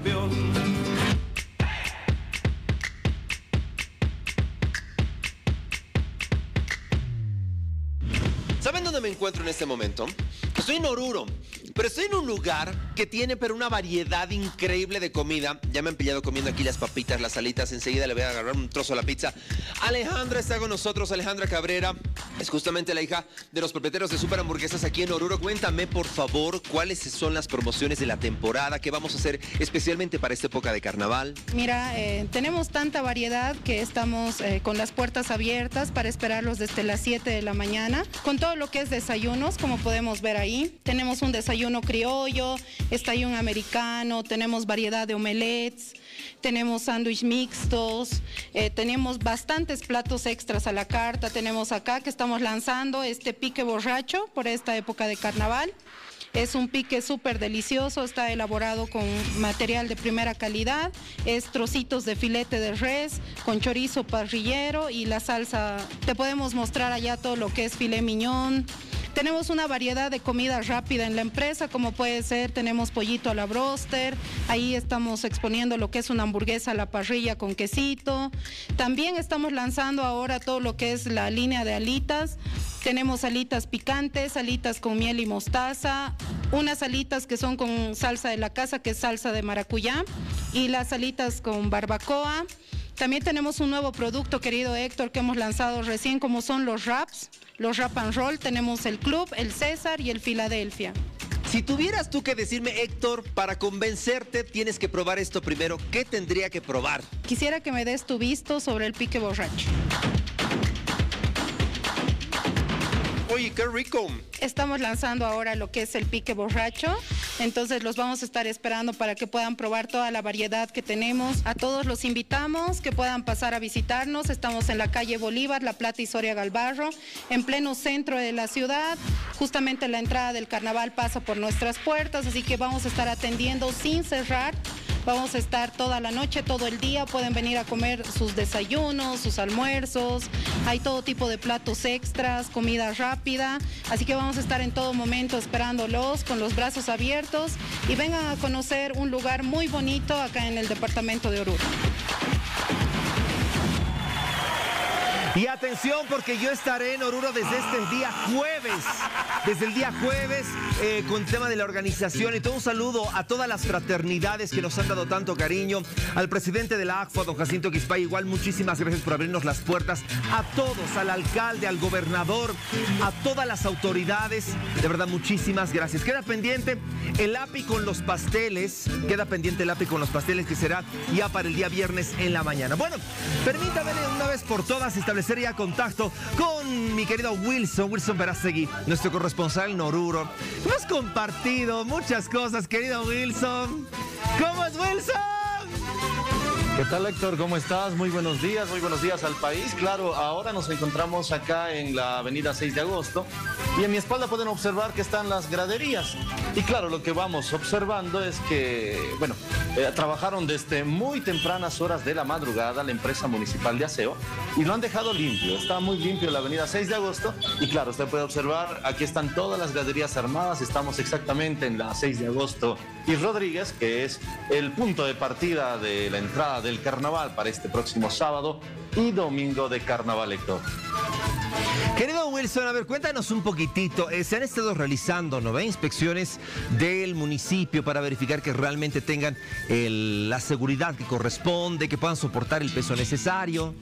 ¿Saben dónde me encuentro en este momento? Estoy en Oruro, pero estoy en un lugar que tiene una variedad increíble de comida. Ya me han pillado comiendo aquí las papitas, las alitas. Enseguida le voy a agarrar un trozo a la pizza. Alejandra está con nosotros, Alejandra Cabrera. Es justamente la hija de los propietarios de Super Hamburguesas aquí en Oruro. Cuéntame, por favor, cuáles son las promociones de la temporada, qué vamos a hacer especialmente para esta época de carnaval. Mira, tenemos tanta variedad que estamos con las puertas abiertas para esperarlos desde las 7 de la mañana, con todo lo que es desayunos, como podemos ver ahí. Tenemos un desayuno criollo, desayuno americano, tenemos variedad de omelets, tenemos sándwich mixtos, tenemos bastantes platos extras a la carta. Tenemos acá que estamos lanzando este pique borracho por esta época de carnaval. Es un pique súper delicioso, está elaborado con material de primera calidad, es trocitos de filete de res con chorizo parrillero y la salsa. Te podemos mostrar allá todo lo que es filet mignon. Tenemos una variedad de comida rápida en la empresa, como puede ser, tenemos pollito a la broster, ahí estamos exponiendo lo que es una hamburguesa a la parrilla con quesito. También estamos lanzando ahora todo lo que es la línea de alitas. Tenemos alitas picantes, alitas con miel y mostaza, unas alitas que son con salsa de la casa, que es salsa de maracuyá, y las alitas con barbacoa. También tenemos un nuevo producto, querido Héctor, que hemos lanzado recién, como son los wraps, los wrap and roll. Tenemos el Club, el César y el Filadelfia. Si tuvieras tú que decirme, Héctor, para convencerte tienes que probar esto primero, ¿qué tendría que probar? Quisiera que me des tu visto sobre el pique borracho. Oye, qué rico. Estamos lanzando ahora lo que es el pique borracho, entonces los vamos a estar esperando para que puedan probar toda la variedad que tenemos. A todos los invitamos que puedan pasar a visitarnos. Estamos en la calle Bolívar, La Plata y Soria Galvarro, en pleno centro de la ciudad. Justamente la entrada del carnaval pasa por nuestras puertas, así que vamos a estar atendiendo sin cerrar. Vamos a estar toda la noche, todo el día. Pueden venir a comer sus desayunos, sus almuerzos. Hay todo tipo de platos extras, comida rápida. Así que vamos a estar en todo momento esperándolos con los brazos abiertos. Y vengan a conocer un lugar muy bonito acá en el departamento de Oruro. Y atención, porque yo estaré en Oruro desde este día jueves. Desde el día jueves, con el tema de la organización. Y todo un saludo a todas las fraternidades que nos han dado tanto cariño. Al presidente de la ACFA, don Jacinto Quispay, igual muchísimas gracias por abrirnos las puertas. A todos, al alcalde, al gobernador, a todas las autoridades. De verdad, muchísimas gracias. Queda pendiente el API con los pasteles. Queda pendiente el API con los pasteles, que será ya para el día viernes en la mañana. Bueno, permítame una vez por todas establecer ya contacto con mi querido Wilson Verástegui, nuestro corresponsal en Oruro. Hemos compartido muchas cosas, querido Wilson. ¿Cómo es, Wilson? ¿Qué tal, Héctor? ¿Cómo estás? Muy buenos días al país. Claro, ahora nos encontramos acá en la avenida 6 de agosto y en mi espalda pueden observar que están las graderías. Y claro, lo que vamos observando es que, bueno, trabajaron desde muy tempranas horas de la madrugada la empresa municipal de aseo y lo han dejado limpio. Está muy limpio la avenida 6 de agosto y claro, usted puede observar, aquí están todas las graderías armadas. Estamos exactamente en la 6 de agosto y Rodríguez, que es el punto de partida de la entrada del carnaval para este próximo sábado y domingo de carnaval, Héctor. Querido Wilson, a ver, cuéntanos un poquitito. Se han estado realizando, ¿no ve?, inspecciones del municipio para verificar que realmente tengan la seguridad que corresponde, que puedan soportar el peso necesario.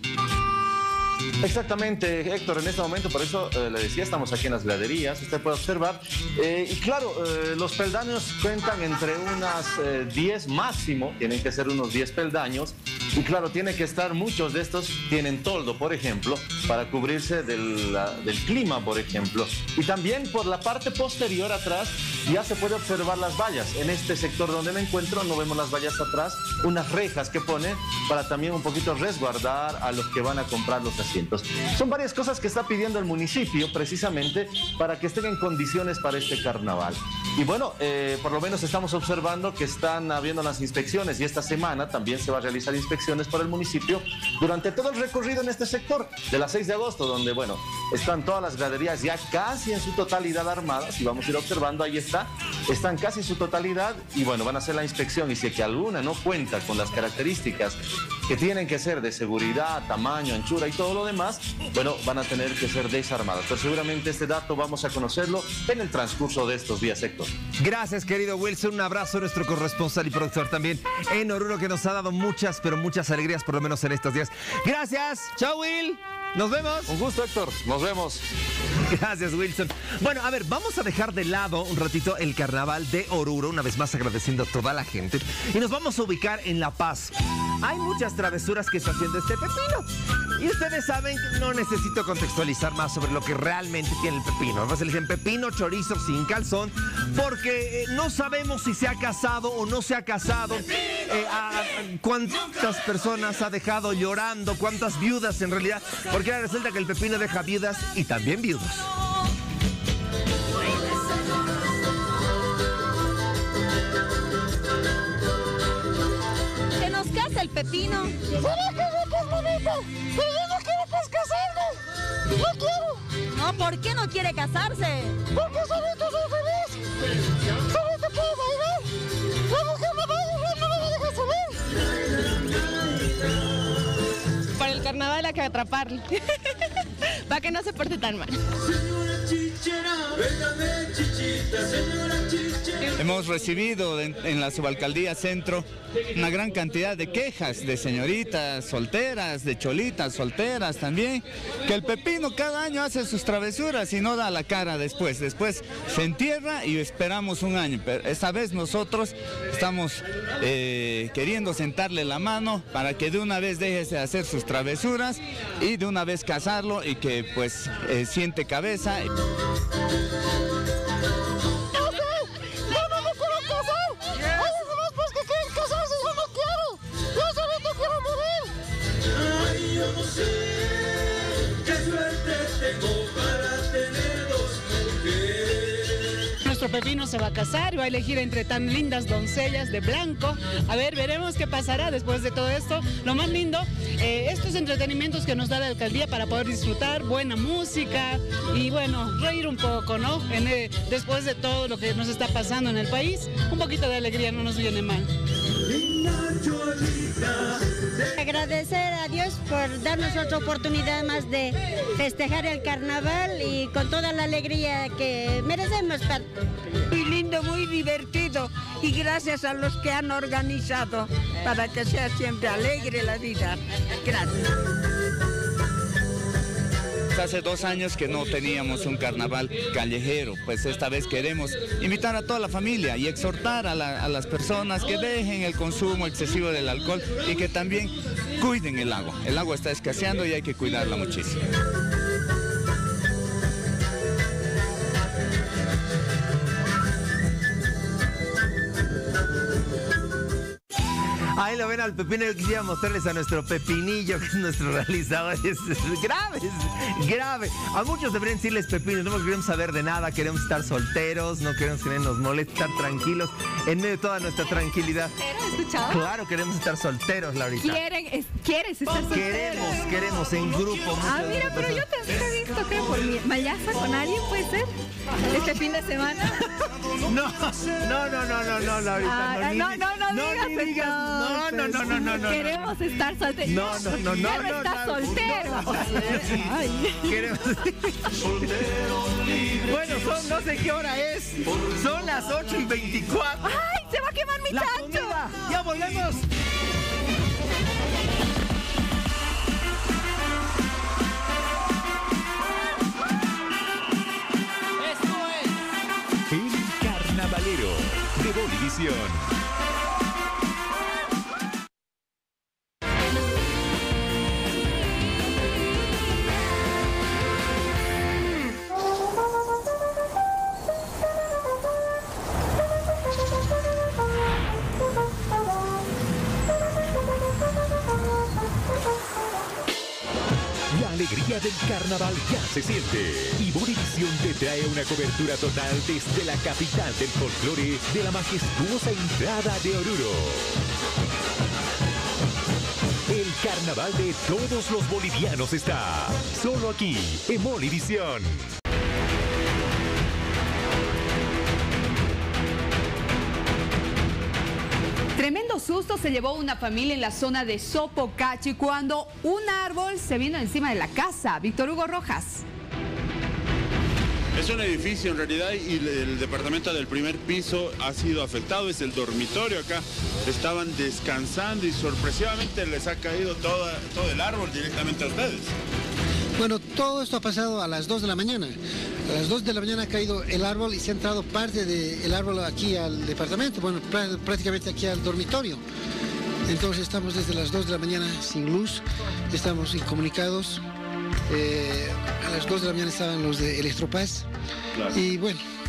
Exactamente, Héctor, en este momento, por eso le decía, estamos aquí en las graderías, usted puede observar, y claro, los peldaños cuentan entre unas 10 máximo, tienen que ser unos 10 peldaños, y claro, tiene que estar, muchos de estos tienen toldo, por ejemplo, para cubrirse del clima, por ejemplo, y también por la parte posterior atrás ya se puede observar las vallas. En este sector donde me encuentro no vemos las vallas atrás, unas rejas que ponen para también un poquito resguardar a los que van a comprar los asientos. Son varias cosas que está pidiendo el municipio precisamente para que estén en condiciones para este carnaval. Y bueno, por lo menos estamos observando que están habiendo las inspecciones y esta semana también se va a realizar inspecciones por el municipio durante todo el recorrido en este sector de la 6 de agosto, donde bueno, están todas las graderías ya casi en su totalidad armadas y vamos a ir observando, ahí están casi en su totalidad y bueno, van a hacer la inspección y si es que alguna no cuenta con las características que tienen que ser de seguridad, tamaño, anchura y todo lo demás, bueno, van a tener que ser desarmadas. Pero seguramente este dato vamos a conocerlo en el transcurso de estos días, Héctor. Gracias, querido Wilson. Un abrazo a nuestro corresponsal y productor también en Oruro, que nos ha dado muchas, pero muchas alegrías, por lo menos en estos días. Gracias. Chao, Will. Nos vemos. Un gusto, Héctor. Nos vemos. Gracias, Wilson. Bueno, a ver, vamos a dejar de lado un ratito el carnaval de Oruro, una vez más agradeciendo a toda la gente. Y nos vamos a ubicar en La Paz. Hay muchas travesuras que está haciendo este pepino. Y ustedes saben que no necesito contextualizar más sobre lo que realmente tiene el pepino. Además, le dicen pepino chorizo sin calzón, porque no sabemos si se ha casado o no se ha casado. ¿Cuántas personas ha dejado llorando? ¿Cuántas viudas en realidad? Porque ahora resulta que el pepino deja viudas y también viudos. Que nos casa el pepino. ¿Será que es bonito? Pero yo no quiero pues casarme. No quiero. No, ¿por qué no quiere casarse? Porque solito soy feliz. Solito puedo bailar. La mujer me baila, no me deja salir. Para el carnaval hay que atraparlo. Para que no se porte tan mal. Hemos recibido en la subalcaldía Centro una gran cantidad de quejas de señoritas solteras, de cholitas solteras también, que el pepino cada año hace sus travesuras y no da la cara después. Después se entierra y esperamos un año. Pero esta vez nosotros estamos queriendo sentarle la mano para que de una vez deje de hacer sus travesuras y de una vez casarlo y que pues siente cabeza. Nuestro pepino se va a casar y va a elegir entre tan lindas doncellas de blanco. A ver, veremos qué pasará después de todo esto. Lo más lindo, estos entretenimientos que nos da la alcaldía para poder disfrutar, buena música y bueno, reír un poco, ¿no? Después de todo lo que nos está pasando en el país, un poquito de alegría no nos viene mal. Agradecer a Dios por darnos otra oportunidad más de festejar el carnaval y con toda la alegría que merecemos. Muy lindo, muy divertido y gracias a los que han organizado para que sea siempre alegre la vida. Gracias. Hace 2 años que no teníamos un carnaval callejero, pues esta vez queremos invitar a toda la familia y exhortar a las personas que dejen el consumo excesivo del alcohol y que también cuiden el agua. El agua está escaseando y hay que cuidarla muchísimo. Ahí lo ven al pepino. Yo quisiera mostrarles a nuestro pepinillo, que es nuestro realizador. Es grave, es grave. A muchos deberían decirles pepino. No queremos saber de nada, queremos estar solteros, no queremos que nos moleste, estar tranquilos en medio de toda nuestra tranquilidad. ¿Has escuchado? Claro, queremos estar solteros, Laurita. ¿Quieres estar soltero? Queremos en grupo. Mira, pero yo también he visto, creo, por mi mayaza con alguien, ¿puede ser? Este fin de semana. No, Laurita. No digas. No. Queremos estar solteros. No. Quiero estar soltero. Bueno, no sé qué hora es. Son las 8:24. ¡Ay, se va a quemar mi chancho! ¡Ya volvemos! El Carnavalero de Bolivisión. La alegría del carnaval ya se siente y Bolivisión te trae una cobertura total desde la capital del folclore de la majestuosa entrada de Oruro. El carnaval de todos los bolivianos está solo aquí en Bolivisión. Tremendo susto se llevó una familia en la zona de Sopocachi cuando un árbol se vino encima de la casa. Víctor Hugo Rojas. Es un edificio en realidad y el departamento del primer piso ha sido afectado, es el dormitorio acá. Estaban descansando y sorpresivamente les ha caído todo el árbol directamente a ustedes. Bueno, todo esto ha pasado a las 2 de la mañana. A las 2 de la mañana ha caído el árbol y se ha entrado parte del árbol aquí al departamento, bueno, prácticamente aquí al dormitorio. Entonces estamos desde las 2 de la mañana sin luz, estamos incomunicados. A las 2 de la mañana estaban los de Electropaz. Claro. Y bueno,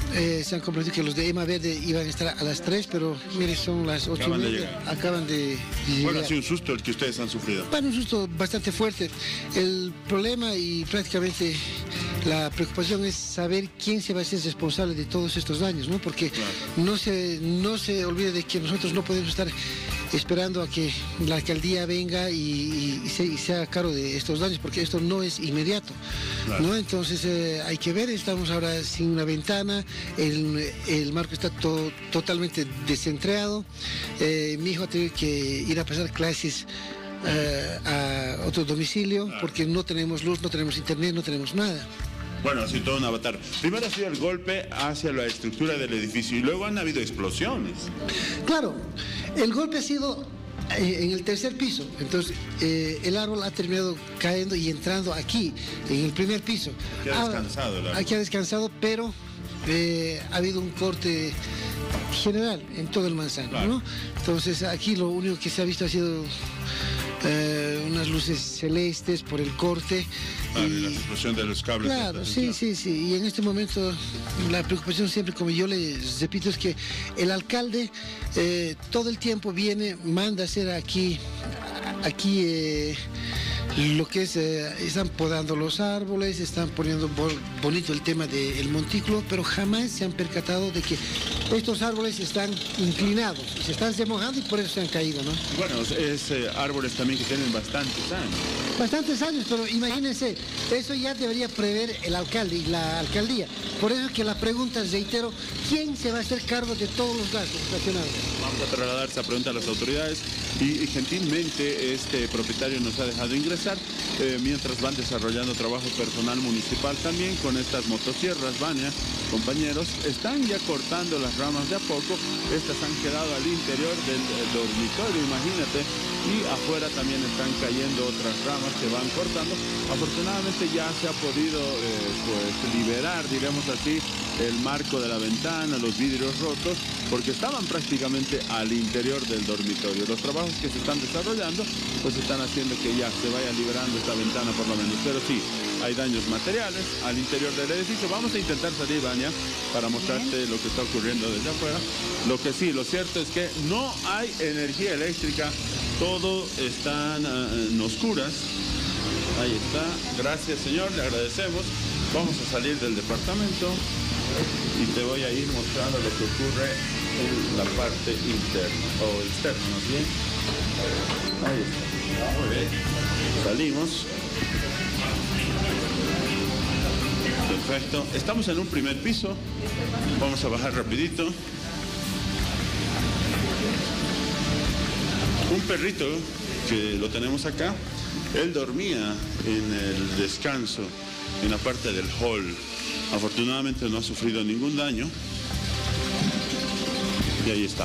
se han comprometido que los de EMA Verde iban a estar a las 3, pero mire, son las 8:30. Acaban de llegar. Bueno, ha sido un susto el que ustedes han sufrido. Bueno, un susto bastante fuerte. El problema y prácticamente la preocupación es saber quién se va a ser responsable de todos estos daños, ¿no? Porque no se olvide de que nosotros no podemos estar esperando a que la alcaldía venga y se haga cargo de estos daños, porque esto no es inmediato, ¿no? Entonces hay que ver, estamos ahora sin una ventana, el marco está totalmente descentrado, mi hijo ha tenido que ir a pasar clases a otro domicilio, porque no tenemos luz, no tenemos internet, no tenemos nada. Bueno, ha sido todo un avatar. Primero ha sido el golpe hacia la estructura del edificio y luego han habido explosiones. Claro, el golpe ha sido en el tercer piso, entonces el árbol ha terminado cayendo y entrando aquí, en el primer piso. Aquí ha descansado el árbol. Aquí ha descansado, pero ha habido un corte general en todo el Manzano, ¿no? Entonces aquí lo único que se ha visto ha sido unas luces celestes por el corte. Y la explosión de los cables. Claro, sí. Y en este momento la preocupación siempre, como yo les repito, es que el alcalde todo el tiempo viene, manda a hacer aquí lo que es, están podando los árboles, están poniendo bonito el tema del montículo, pero jamás se han percatado de que estos árboles están inclinados, se están remojando y por eso se han caído, ¿no? Bueno, es árboles también que tienen bastantes años. Bastantes años, pero imagínense, eso ya debería prever el alcalde y la alcaldía. Por eso que la pregunta, reitero, ¿quién se va a hacer cargo de todos los gastos ocasionados? Vamos a trasladar esa pregunta a las autoridades y gentilmente este propietario nos ha dejado ingresar mientras van desarrollando trabajo personal municipal también con estas motosierras. Vania, compañeros, están ya cortando las ramas de a poco. Estas han quedado al interior del dormitorio, imagínate, y afuera también están cayendo otras ramas que van cortando. Afortunadamente ya se ha podido liberar, diremos así, el marco de la ventana, los vidrios rotos, porque estaban prácticamente al interior del dormitorio. Los trabajos que se están desarrollando pues están haciendo que ya se vaya liberando esta ventana por lo menos, pero sí, hay daños materiales al interior del edificio. Vamos a intentar salir, Vania, para mostrarte lo que está ocurriendo desde afuera. Lo que sí, lo cierto es que no hay energía eléctrica, todo está en oscuras. Ahí está, gracias señor, le agradecemos. Vamos a salir del departamento y te voy a ir mostrando lo que ocurre en la parte interna, o externa más bien. Ahí está, muy bien. Salimos. Perfecto, estamos en un primer piso. Vamos a bajar rapidito. Un perrito que lo tenemos acá, él dormía en el descanso, en la parte del hall. Afortunadamente no ha sufrido ningún daño. Y ahí está.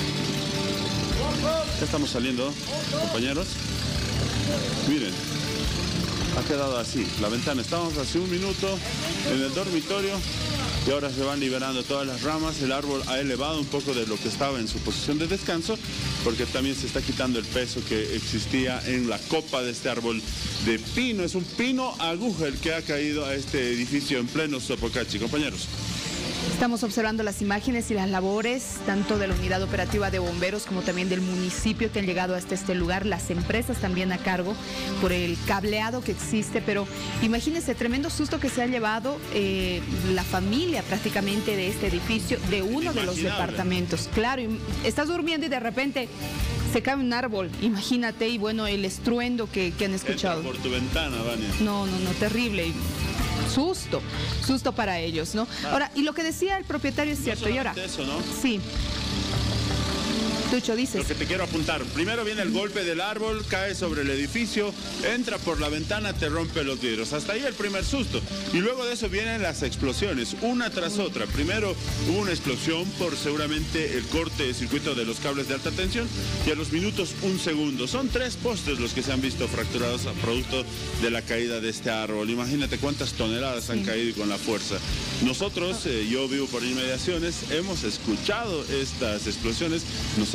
Ya estamos saliendo, compañeros. Miren, ha quedado así. La ventana, estábamos hace un minuto en el dormitorio y ahora se van liberando todas las ramas. El árbol ha elevado un poco de lo que estaba en su posición de descanso, porque también se está quitando el peso que existía en la copa de este árbol de pino. Es un pino aguja el que ha caído a este edificio en pleno Sopocachi. Compañeros. Estamos observando las imágenes y las labores tanto de la unidad operativa de bomberos como también del municipio que han llegado hasta este lugar, las empresas también a cargo por el cableado que existe, pero imagínense, tremendo susto que se ha llevado la familia prácticamente de este edificio, de uno de los departamentos. Claro, estás durmiendo y de repente se cae un árbol, imagínate, y bueno, el estruendo que han escuchado. Entra por tu ventana, Vania. No, terrible. Susto para ellos, ¿no? Ahora, y lo que decía el propietario es cierto, y ahora... Eso, ¿no? Sí. Tucho, dices. Lo que te quiero apuntar, primero viene el golpe del árbol, cae sobre el edificio, entra por la ventana, te rompe los vidrios. Hasta ahí el primer susto. Y luego de eso vienen las explosiones, una tras otra. Primero hubo una explosión por seguramente el corte de circuito de los cables de alta tensión y a los minutos un segundo. Son 3 postes los que se han visto fracturados a producto de la caída de este árbol. Imagínate cuántas toneladas han caído y con la fuerza. Nosotros, yo vivo por inmediaciones, hemos escuchado estas explosiones, nos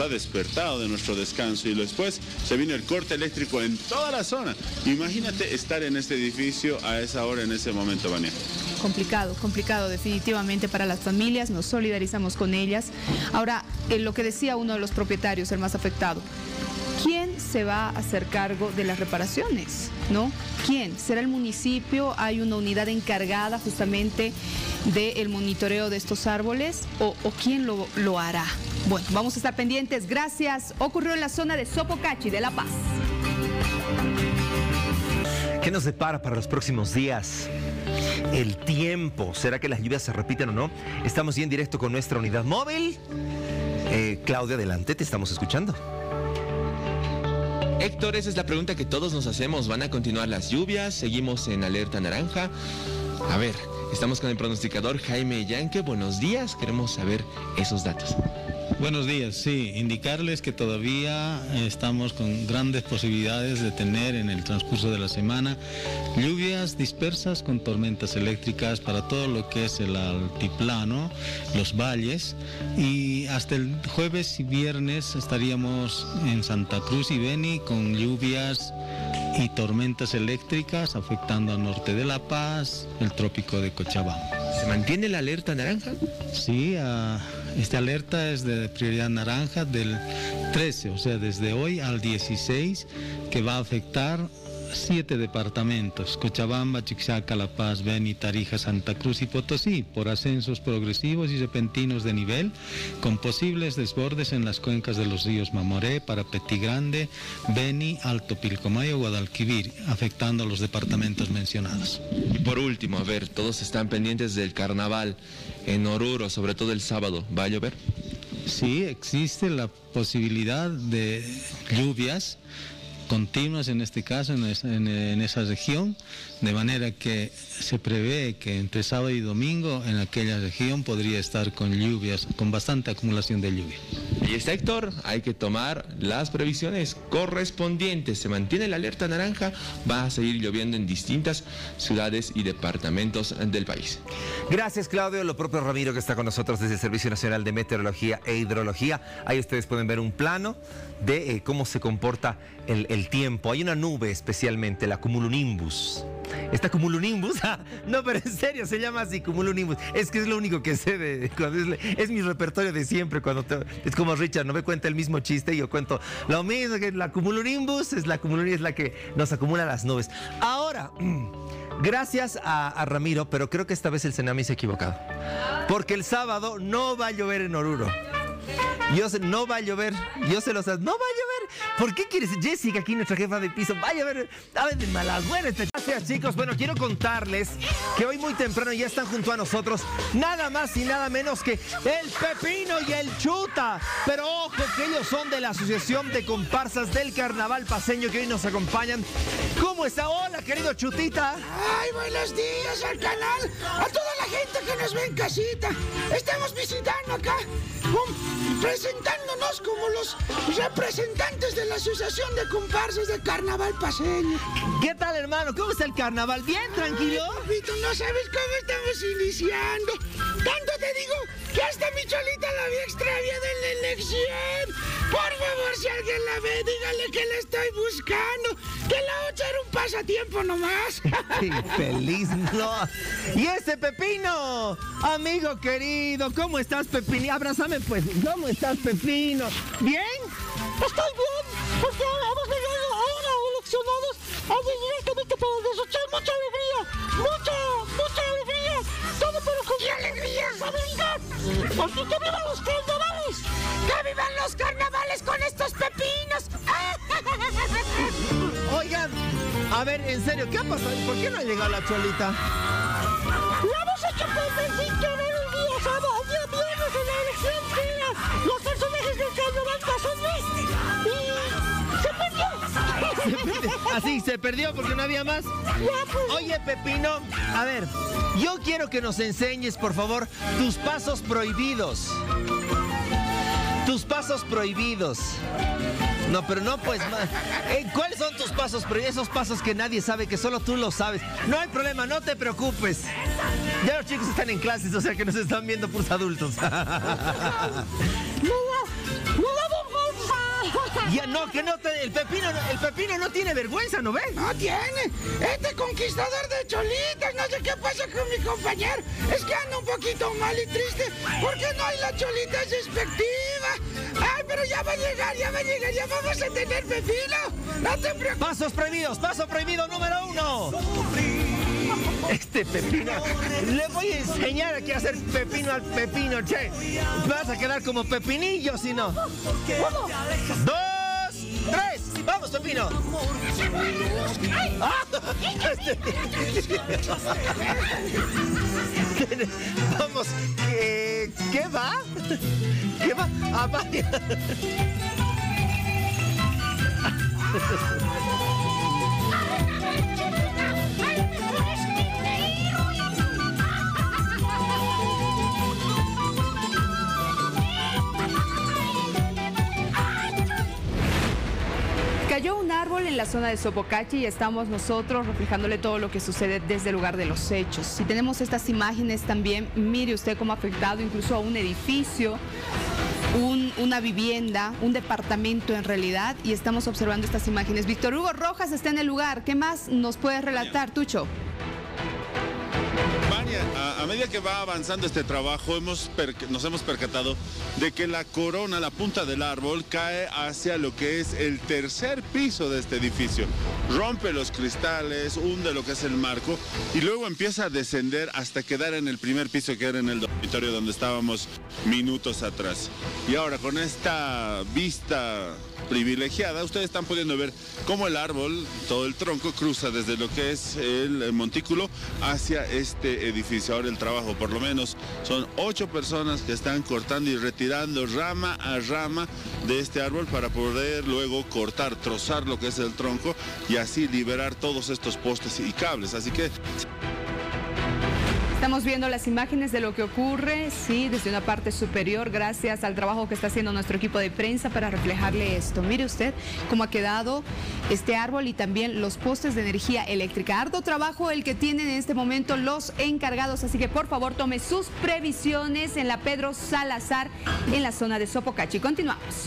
ha despertado de nuestro descanso y después se vino el corte eléctrico en toda la zona. Imagínate estar en este edificio a esa hora, en ese momento, Vania. Complicado definitivamente para las familias, nos solidarizamos con ellas. Ahora, lo que decía uno de los propietarios, el más afectado, ¿quién se va a hacer cargo de las reparaciones? ¿No? ¿Quién? ¿Será el municipio? ¿Hay una unidad encargada justamente del monitoreo de estos árboles? ¿O quién lo hará? Bueno, vamos a estar pendientes. Gracias. Ocurrió en la zona de Sopocachi, de La Paz. ¿Qué nos depara para los próximos días? El tiempo. ¿Será que las lluvias se repiten o no? Estamos ya en directo con nuestra unidad móvil. Claudia, adelante, te estamos escuchando. Héctor, esa es la pregunta que todos nos hacemos. ¿Van a continuar las lluvias? ¿Seguimos en alerta naranja? A ver, estamos con el pronosticador Jaime Yanque. Buenos días, queremos saber esos datos. Buenos días, sí, indicarles que todavía estamos con grandes posibilidades de tener en el transcurso de la semana lluvias dispersas con tormentas eléctricas para todo lo que es el altiplano, los valles, y hasta el jueves y viernes estaríamos en Santa Cruz y Beni con lluvias y tormentas eléctricas afectando al norte de La Paz, el trópico de Cochabamba. ¿Se mantiene la alerta naranja? Sí, esta alerta es de prioridad naranja del 13, o sea, desde hoy al 16, que va a afectar 7 departamentos: Cochabamba, Chixaca, La Paz, Beni, Tarija, Santa Cruz y Potosí, por ascensos progresivos y repentinos de nivel, con posibles desbordes en las cuencas de los ríos Mamoré, Parapetí Grande, Beni, Alto Pilcomayo, Guadalquivir, afectando a los departamentos mencionados. Y por último, a ver, todos están pendientes del carnaval en Oruro, sobre todo el sábado. ¿Va a llover? Sí, existe la posibilidad de lluvias continuas en este caso en esa región, de manera que se prevé que entre sábado y domingo en aquella región podría estar con lluvias, con bastante acumulación de lluvia. Y está, Héctor, hay que tomar las previsiones correspondientes. Se mantiene la alerta naranja, va a seguir lloviendo en distintas ciudades y departamentos del país. Gracias, Claudio. Lo propio Ramiro, que está con nosotros desde el Servicio Nacional de Meteorología e Hidrología. Ahí ustedes pueden ver un plano de cómo se comporta el tiempo. Hay una nube especialmente, la cumulonimbus. ¿Esta cumulonimbus? No, pero en serio, se llama así, cumulonimbus. Es que es lo único que sé es mi repertorio de siempre. Es como Richard, no me cuenta el mismo chiste y yo cuento lo mismo, que la cumulonimbus es la que nos acumula las nubes. Ahora, gracias a Ramiro, pero creo que esta vez el Senami se ha equivocado. Porque el sábado no va a llover en Oruro. No va a llover, no va a llover. ¿Por qué quieres, Jessica, aquí nuestra jefa de piso? Vaya a ver, de malas buenas. Gracias, chicos. Bueno, quiero contarles que hoy muy temprano ya están junto a nosotros nada más y nada menos que el Pepino y el Chuta. Pero ojo, que ellos son de la Asociación de Comparsas del Carnaval Paceño, que hoy nos acompañan. ¿Cómo está? Hola, querido Chutita. Ay, buenos días al canal, a toda la gente que nos ve en casita. Estamos visitando acá, presentándonos como los representantes de la Asociación de Comparsas del Carnaval Paceño. ¿Qué tal, hermano? ¿Cómo está el carnaval? ¿Bien, tranquilo? Ay, papito, no sabes cómo estamos iniciando. Tanto te digo que hasta mi cholita la había extraviado en la elección. Por favor, si alguien la ve, dígale que la estoy buscando. Que la 8 era un pasatiempo nomás. ¡Qué feliz! No. Y ese Pepino, amigo querido, ¿cómo estás, Pepino? Abrázame, pues. ¿Cómo estás, Pepino? ¿Bien? Estoy bien, porque hemos venido ahora eleccionados directamente para desechar mucha alegría. Mucha alegría. Todo pero con alegría, habilidad. Porque que vivan los carnavales. ¡Que vivan los carnavales con estos pepinos! Oigan, a ver, en serio, ¿qué ha pasado? ¿Por qué no ha llegado la cholita? La hemos hecho sin querer el día sábado, el día viernes en la elección que eran los personajes del carnaval paceño y se perdió. Así, se perdió porque no había más. Oye, Pepino, a ver, yo quiero que nos enseñes, por favor, tus pasos prohibidos. Tus pasos prohibidos. No, pero no, pues, ¿cuáles son tus pasos prohibidos? Esos pasos que nadie sabe, que solo tú los sabes. No hay problema, no te preocupes. Ya los chicos están en clases, o sea que nos están viendo puros adultos. No Ya no, el pepino no tiene vergüenza, ¿no ves? No tiene. Este conquistador de cholitas, no sé qué pasa con mi compañero. Es que anda un poquito mal y triste porque no hay la cholita despectiva. Ay, pero ya va a llegar, ya vamos a tener pepino. No te preocupes. Paso prohibido número 1. Este pepino, le voy a enseñar a qué hacer pepino al pepino, che. Vas a quedar como pepinillo, si no. 1, 2, 3, vamos, pepino. Vamos, ¿qué va? ¿Qué va? Ah, vaya. Cayó un árbol en la zona de Sopocachi y estamos nosotros reflejándole todo lo que sucede desde el lugar de los hechos. Si tenemos estas imágenes también, mire usted cómo ha afectado incluso a un edificio, una vivienda, un departamento en realidad, y estamos observando estas imágenes. Víctor Hugo Rojas está en el lugar. ¿Qué más nos puedes relatar, Tucho? A medida que va avanzando este trabajo, nos hemos percatado de que la corona, la punta del árbol, cae hacia lo que es el tercer piso de este edificio. Rompe los cristales, hunde lo que es el marco y luego empieza a descender hasta quedar en el primer piso, que era en el dormitorio donde estábamos minutos atrás. Y ahora, con esta vista privilegiada, ustedes están pudiendo ver cómo el árbol, todo el tronco, cruza desde lo que es el montículo hacia este edificio. Ahora el trabajo, por lo menos, son 8 personas que están cortando y retirando rama a rama de este árbol para poder luego cortar, trozar lo que es el tronco y así liberar todos estos postes y cables. Así que estamos viendo las imágenes de lo que ocurre, sí, desde una parte superior, gracias al trabajo que está haciendo nuestro equipo de prensa para reflejarle esto. Mire usted cómo ha quedado este árbol y también los postes de energía eléctrica. Harto trabajo el que tienen en este momento los encargados, así que por favor tome sus previsiones en la Pedro Salazar, en la zona de Sopocachi. Continuamos.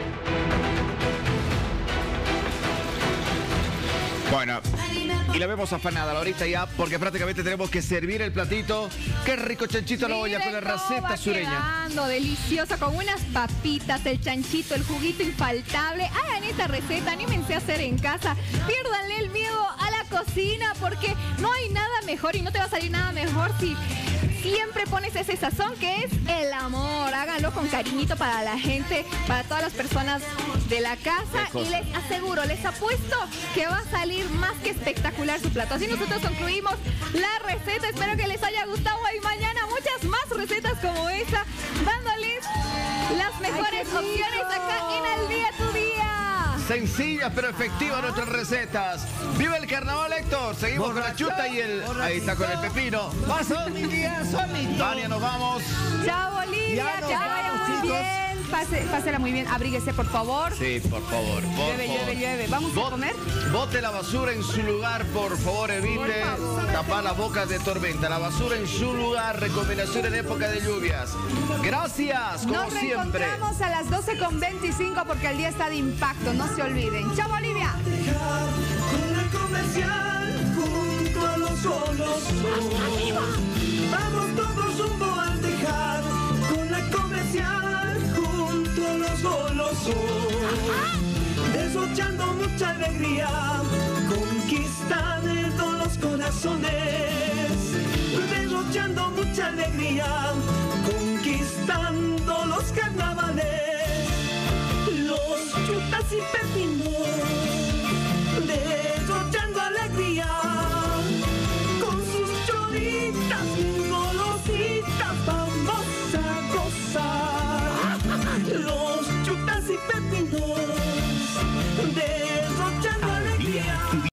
Bueno, y la vemos afanada ahorita ya, porque prácticamente tenemos que servir el platito. Qué rico chanchito a la olla con la receta sureña. Quedando deliciosa, con unas papitas, el chanchito, el juguito infaltable. Hagan esta receta, anímense a hacer en casa. Piérdanle el miedo a la cocina, porque no hay nada mejor y no te va a salir nada mejor si siempre pones ese sazón que es el amor. Háganlo con cariñito para la gente, para todas las personas de la casa, y les aseguro, les apuesto que va a salir más que espectacular su plato. Así nosotros concluimos la receta. Espero que les haya gustado y mañana muchas más recetas como esa, dándoles las mejores opciones acá en Al Día Tu Día. Sencillas pero efectivas nuestras recetas. ¡Viva el carnaval, Héctor! Seguimos con la chuta y el... Ahí está con el pepino. ¡Paso, mi día, solito! Tania, nos vamos. Chao, Bolivia. Que vaya muy bien. Pásela muy bien. Abríguese, por favor. Sí, por favor. Llueve. ¿Vamos a comer? Bote la basura en su lugar, por favor. Evite tapar las bocas de tormenta. La basura en su lugar. Recomendación en época de lluvias. Gracias, como siempre. Nos reencontramos a las 12:25 porque el día está de impacto. No se olviden. ¡Chao, Bolivia! Con el comercial junto a los solos. Vamos todos rumbo al tejar. Con la comercial junto a los golosos. Desbochando mucha alegría. Conquistando los corazones. Desbochando mucha alegría. Conquistando los carnavales. Los chutas y pepinos. Desbochando alegría. Con sus choritas golositas vamos a gozar.